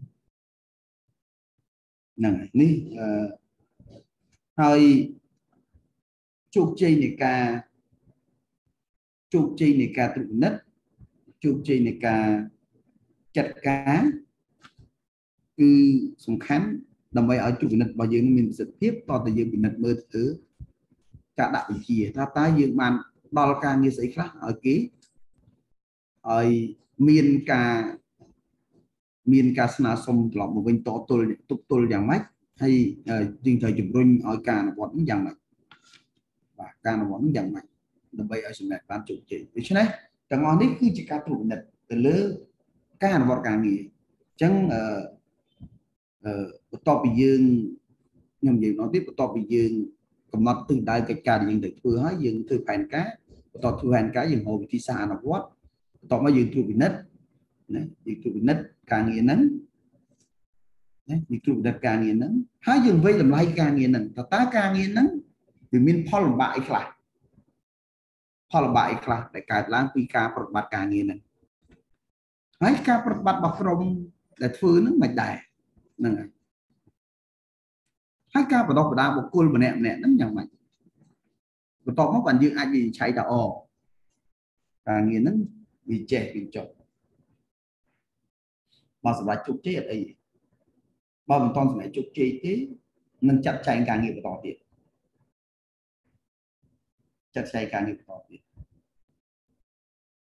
ហ្នឹងហើយនេះអឺហើយជោគជ័យនៃការជោគជ័យនៃការត្រួតពិនិត្យជោគជ័យនៃការចាត់ការគឺសំខាន់ដើម្បីឲ្យត្រួតពិនិត្យរបស់យើងមានប្រសិទ្ធភាពតតែយើងពិនិត្យមើលទៅការដាក់បញ្ជាថាតើយើងបានដល់ការងារស្អីខ្លះឲ្យគេឲ្យមានការមានការស្នើសុំត្រឡប់មកវិញតទល់ទប់ទល់យ៉ាងម៉េចហើយយើងត្រូវជំរុញឲ្យការអនុវត្តនេះយ៉ាងម៉េចបាទការអនុវត្តនេះយ៉ាងម៉េចដើម្បីឲ្យសម្រេចបានជោគជ័យដូច្នេះទាំងអស់នេះគឺជាការត្រួតពិនិត្យទៅលើការអនុវត្តការងារអញ្ចឹងអឺអឺបន្ទាប់ពីយើងខ្ញុំនិយាយម្ដងទៀតបន្ទាប់ពីយើងកំណត់ទិសដៅកិច្ចការដែលយើងត្រូវធ្វើហើយយើងធ្វើផែនការបន្ទាប់ធ្វើផែនការយើងរកវិធីសាស្ត្រអនុវត្តបន្ទាប់មកយើងត្រួតពិនិត្យណាយើងត្រួតពិនិត្យការងារហ្នឹងណាយើងត្រួតពិនិត្យការងារហ្នឹងហើយយើងវិយតម្លៃការងារហ្នឹងតើតើការងារហ្នឹងវាមានផលលំបាកអីខ្លះផលលំបាកអីខ្លះដែលកើតឡើងពីការប្រតិបត្តិការងារហ្នឹងហើយការប្រតិបត្តិរបស់ក្រុមដែលធ្វើហ្នឹងមិនដែរហ្នឹងហើយហើយការបណ្ដុះបណ្ដាលបុគ្គលម្នាក់ម្នាក់ហ្នឹងយ៉ាងម៉េចបន្ទាប់មកបានយើងអាចវិនិច្ឆ័យថាអូការងារហ្នឹងវាចេះវាចុះបើសម្រាប់ជោគជ័យអត់អីបើមិនទាន់សម្រាប់ជោគជ័យទេនឹងចាត់ចែងការងារបន្តទៀតចាត់ចែងការងារបន្តទៀត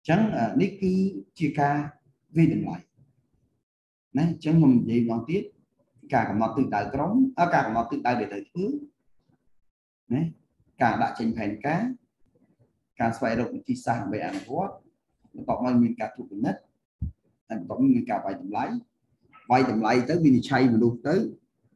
chẳng ní cứ chia ca vì đừng lại nè chẳng không gì ngọn tiết cả cả mặt tự đại cống à cả mặt tự đại để tới thứ nè cả đã trình thành cá cả xoay động chi sang về ăn quốc có mọi mình cả thuộc nhất anh có mình cả vài tầm lái vài tầm lái tới vì chay mà luôn tới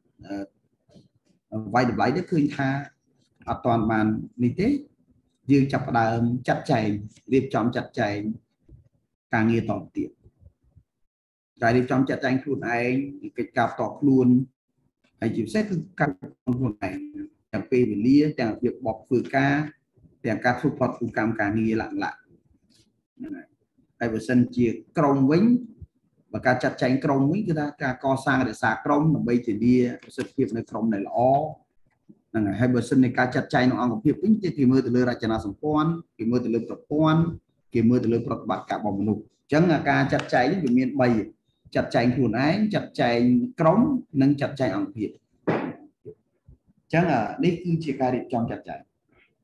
vài tầm lái đó khơi tha ở toàn bàn y tế dương chặt đà chặt chày điệp chọn chặt chày càng nghe toàn tiện cái điệp chọn chặt chày luôn anh cái cặp tọt luôn hãy chịu xét các con này chẳng phê về lia chẳng việc bọc vừa ca chẳng các phục phật phụ cam càng nghe lặng lặng hay vừa sân chia krong vĩnh và cả chặt chày krong vĩnh người ta cả co sang để xả krong mà bây giờ đi sự việc này krong này là o hay bữa sinh này cá chặt chay nó ăn một việc tính thì mưa từ lừa ra cho nó sòng quan thì mưa từ lừa bật quan thì mưa từ lừa bật bạc cả bồng lục chẳng là cá chặt chay những việc miền bày chặt chay thuần ái chặt chay cống nâng chặt chay ăn việc chẳng là đây cứ chỉ cá điện trong chặt chay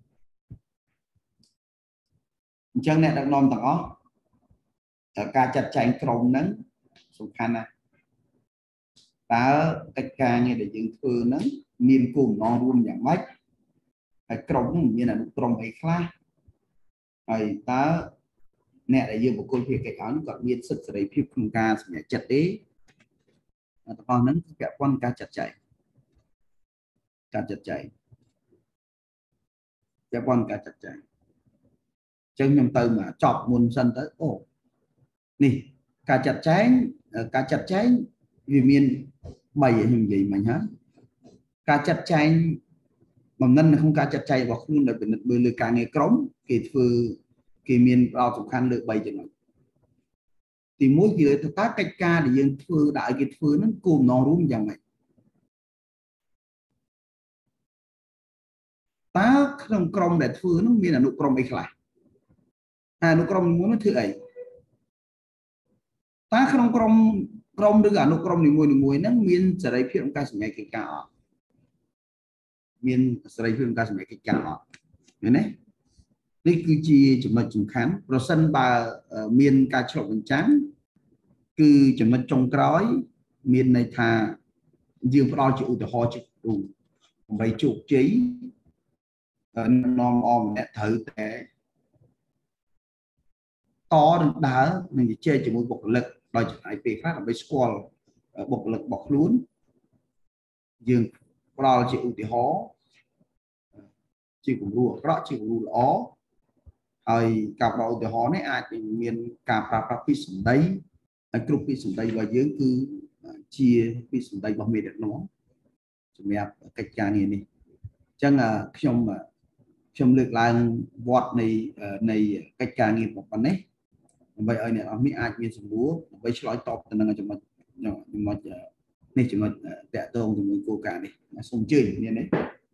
chẳng này đang non tặng ó cá chặt chay cống nâng sùng khăn này ta cách ca như để dựng thưa nâng miền cùng nó luôn dạng mách hay cổng như là một cổng ấy khác hay ta nè để dùng một câu chuyện cái áo còn miền sức để phim không ca sẽ chặt đấy còn nâng kẹo con ca chặt chạy ca chặt chạy kẹo con ca chặt chạy chân nhầm từ mà chọc muôn sân tới ồ nè ca chặt cháy ca chặt cháy vì miền bày hình gì mà nhá cá chặt chay mầm ngân không cá chặt chay vào khuôn làเป็นbơi lưới cá nghề cống kỳ phư kỳ miền vào sủng khăn lưới bay cho nó thì mỗi giờ ta cách ca để dân phư đại kỳ phư nó cùng nó rúm dạng này ta không còng để phư nó miền là nụ còng ấy lại à nụ còng muốn nó thứ ấy ta không còng còng được cả nụ còng thì mùi mùi nó miền sẽ lấy phiền ca sẽ ngày cái cả miền sài phương ca sẽ cái cả họ này đây cứ chi chúng ta chúng khám rồi sân bà miền ca chọn mình trắng cứ chúng ta trồng cõi miền này thà dương bao chịu từ ho chịu đủ mấy chục chí non om để thử để to được đá mình chơi chỉ một bộc lực đòi chạy về phát là với squall bộc lực bộc luôn dương bao chịu từ ho chỉ cũng rùa rõ chỉ cũng rùa óហើយការបោឧទាហរណ៍នេះអាចមានការប្រើប្រាស់ពីសម្ដីហើយគ្រប់ពីសម្ដីរបស់យើងគឺជាពីសម្ដីរបស់មេដឹកនាំសម្រាប់កិច្ចការងារនេះអញ្ចឹងខ្ញុំខ្ញុំលើកឡើងវត្តនៃនៃកិច្ចការងារប៉ុណ្ណេះដើម្បីឲ្យអ្នកនរនេះអាចមានសំណួរដើម្បីឆ្លើយតបទៅនឹងចំណុចចំណុចនេះចំណុចតាក់ទងជាមួយគោលការណ៍នេះសូមអញ្ជើញមានទេ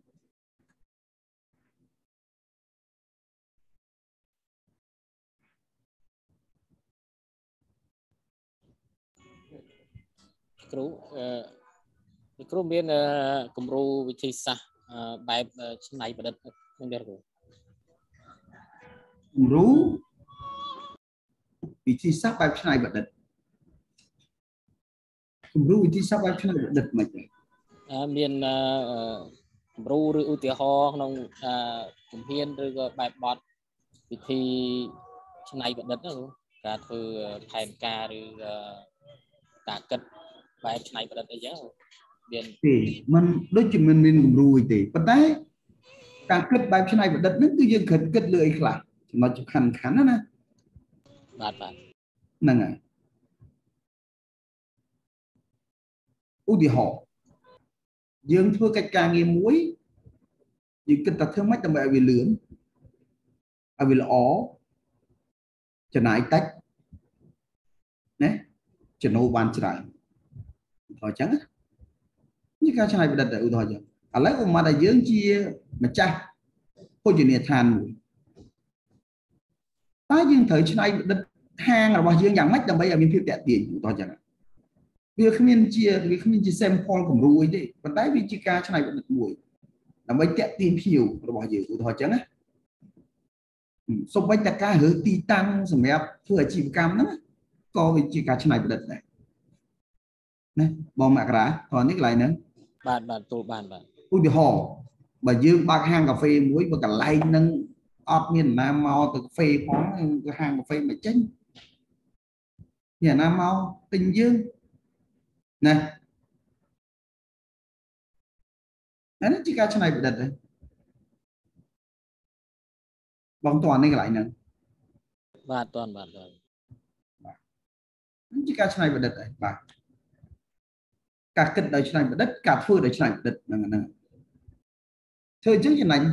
គ្រូអឺគ្រូមានគំរូវិធីសាស្ត្របែបច្នៃប្រឌិតនឹងទេគ្រូគំរូវិធីសាស្ត្របែបច្នៃប្រឌិតគំរូវិធីសាស្ត្របែបច្នៃប្រឌិតមិនទេមានគំរូឬឧទាហរណ៍ក្នុងជំហានឬក៏បែបបទវិធីច្នៃប្រឌិតណាគ្រូការធ្វើផែនការឬការគិតបែបច្នៃប្រឌិតអីចឹងមានទេมันដូចជាមិនមានគំរូអីទេប៉ុន្តែការគិតបែបច្នៃប្រឌិតហ្នឹងគឺយើងគិតគិតលើអីខ្លះចំណុចសំខាន់ខាន់ណាណាបាទបាទហ្នឹងហើយឧទាហរណ៍យើងធ្វើកិច្ចការងារមួយយើងគិតថាធ្វើម៉េចដើម្បីឲ្យវាលឿនឲ្យវាល្អចំណាយតិចណាចំណូលបានច្រើនអញ្ចឹងនេះការច្នៃប្រឌិតឧទាហរណ៍ចឹងឥឡូវឧមាថាយើងជាម្ចាស់ភោជនីយដ្ឋានមួយតើយើងត្រូវច្នៃប្រឌិតហាងរបស់យើងយ៉ាងម៉េចដើម្បីឲ្យមានភាពតាក់ទាញឧទាហរណ៍ចឹងវាគ្មានជាវាគ្មានជា sample គំរូអីទេប៉ុន្តែវាជាការច្នៃប្រឌិតមួយដើម្បីតាក់ទាញភ្ញៀវរបស់យើងឧទាហរណ៍ចឹងណាសូម្បីតែការរើទីតាំងសម្រាប់ធ្វើអាជីវកម្មហ្នឹងក៏វាជាការច្នៃប្រឌិតដែរណាបងមករាតោះនេះកន្លែងហ្នឹងបាទបាទទូបានបាទឧទាហរណ៍បើយើងបើកហាងកាហ្វេមួយបើកន្លែងហ្នឹងអត់មានណាមកទៅកាហ្វេផងគឺហាងកាហ្វេមិនចេញមានណាមកទិញយើងណាអានេះជាការច្នៃប្រឌិតដែរបងតើនេះកន្លែងហ្នឹងបាទតើបាទបាទជាការច្នៃប្រឌិតដែរបាទការគិតដោយច្នៃប្រឌិតការធ្វើដោយច្នៃប្រឌិតហ្នឹងហ្នឹងធ្វើអញ្ចឹងចំណេញ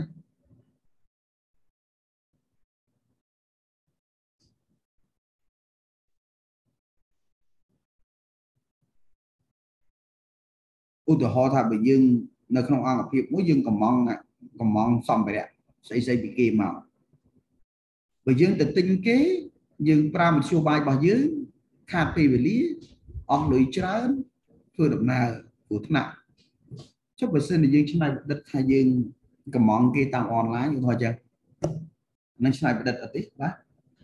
ឧទាហរណ៍ថាបើយើងនៅក្នុងអង្គភាពមួយយើងកំងកំងសម្ភារៈស្អីស្អីពីគេមកបើយើងទៅទិញគេយើងប្រើមធ្យោបាយរបស់យើងខាតពេលវេលាអស់លុយច្រើនធ្វើដំណើរគ្រោះថ្នាក់ចុះបើសិនជាយើងច្នៃប្រឌិតថាយើងកំងគេតាមអនឡាញឧទាហរណ៍ចឹងនឹងច្នៃប្រឌិតអត់ទេបាទ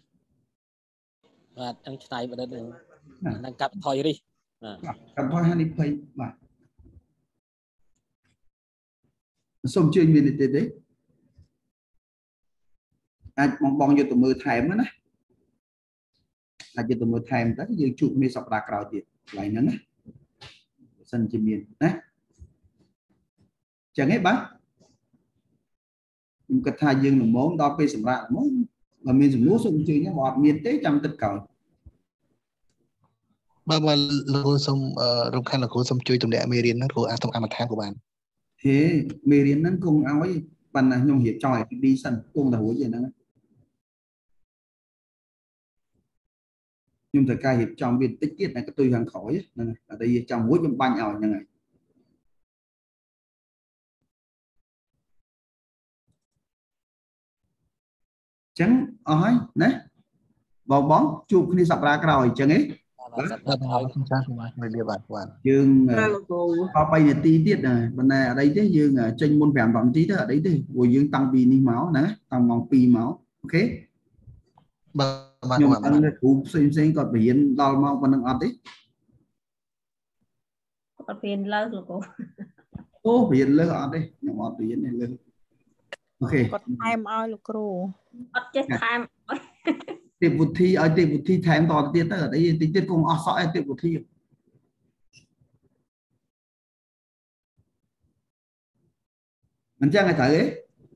បាទនឹងច្នៃប្រឌិតនឹងកាប់ថយរិះបាទកាប់ថយហានិភ័យបាទសូមជួយមាននេះទេអាចបងបងយកទៅមើលថែមណាអាចយកទៅមើលថែមទៅយើងជួបគ្នាសប្តាហ៍ក្រោយទៀតកន្លែងហ្នឹងណាបើសិនជាមានណាចឹងឯងបាទខ្ញុំគិតថាយើងល្មមដល់ពេលសម្រាប់ល្មមបើមានសំណួរសូមអញ្ជើញបើអត់មានទេចាំទឹកក្រោយបាទបាទលោកសូមរំខានលោកគ្រូសូមជួយទម្លាក់មេរៀនហ្នឹងគ្រូអាចសូមអមថាក៏បានហេមេរៀនហ្នឹងគង់ឲ្យប៉ុន្តែខ្ញុំរៀបចំឲ្យពី សិនគង់តែរួចហ្នឹងខ្ញុំត្រូវការរៀបចំវាបន្តិចទៀតតែកតុយខាងក្រោយហ្នឹងតែយើងចាំរួចខ្ញុំបាញ់ឲ្យហ្នឹងហើយចឹងអស់ហើយណាបងបងជួបគ្នាសប្តាហ៍ក្រោយអញ្ចឹងឯងបាទបាទខ្ញុំចាស់សូមជម្រាបលាបាទបាទយើងដល់បីនាទីទៀតដែរប៉ុន្តែអត់អីទេយើងចេញមុន 5 នាទីទៅអត់អីទេព្រោះយើងតាំងពីនេះមកណាតាំងម៉ោង ពីរមកអូខេបាទបាទខ្ញុំអត់គ្រូផ្សេងផ្សេងគាត់បរៀនដល់ម៉ោងប៉ុណ្្នឹងអត់ទេគាត់បរៀនលើលោកគ្រូអូបរៀនលើអត់ទេខ្ញុំអត់បរៀនទេលើអូខេគាត់ថែមឲ្យលោកគ្រូអត់ចេះថែមទេពវិធីឲ្យទេពវិធីថែមតទៅទៀតទៅអត់អីតិចទៀតគង់អស់សក់ឯទេពវិធីមិនចឹងឯងត្រូវទេ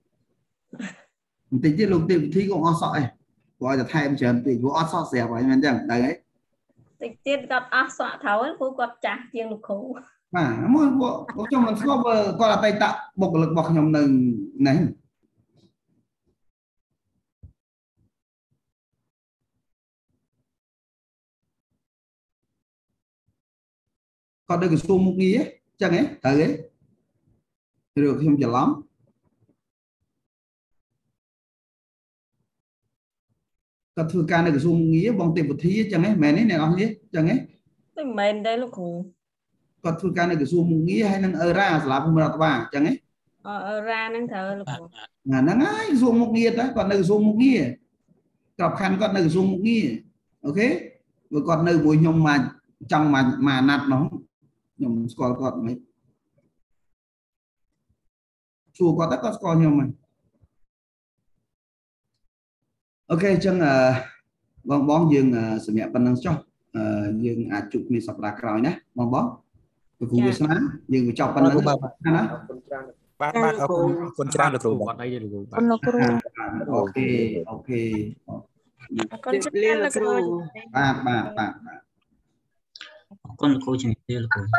បន្តិចទៀតលោកទេពវិធីគង់អស់សក់ឯងព្រោះឲ្យតែថែមច្រើនពេកព្រោះអត់សក់ស្រាប់ហើយមិនចឹងត្រូវទេតិចទៀតគាត់អស់សក់ត្រូវព្រោះគាត់ចាស់ជាងលោកគ្រូបាទមួយពួកខ្ញុំមិនស្គាល់គាត់អតីតបុគ្គលិករបស់ខ្ញុំនៅនេះគាត់នៅក្រសួងមុខងារចឹងហ៎ត្រូវទេឬខ្ញុំច្រឡំគាត់ធ្វើការនៅក្រសួងមុខងារបងទេពវិធីចឹងហ៎មែនទេអ្នកនរគ្នាចឹងហ៎មិនមែនទេលោកគ្រូគាត់ធ្វើការនៅក្រសួងមុខងារហើយនឹងអឺរ៉ាសាលាភូមិរដ្ឋបាលចឹងហ៎អឺរ៉ាហ្នឹងត្រូវលោកគ្រូហ្នឹងហើយក្រសួងមុខងារតើគាត់នៅក្រសួងមុខងារក្របខ័ណ្ឌគាត់នៅក្រសួងមុខងារអូខេព្រោះគាត់នៅមួយខ្ញុំមកចង់មកមកអាណត្តិនោះខ្ញុំស្គាល់គាត់មិនសួរគាត់ទៅគាត់ស្គាល់ខ្ញុំហ្នឹងអូខេអញ្ចឹងបងបងយើងសម្រាប់ប៉ុណ្្នឹងចុះយើងអាចជួបគ្នាសប្តាហ៍ក្រោយណាបងបងលោកគ្រូវាសនាយើងបញ្ចប់ប៉ុណ្្នឹងណាបាទបាទអរគុណអរគុណច្រើនលោកគ្រូបាទអីលោកគ្រូបាទលោកគ្រូអូខេអូខេអរគុណច្រើនលោកគ្រូបាទបាទបាទអរគុណលោកគ្រូជំរាបលាលោកគ្រូ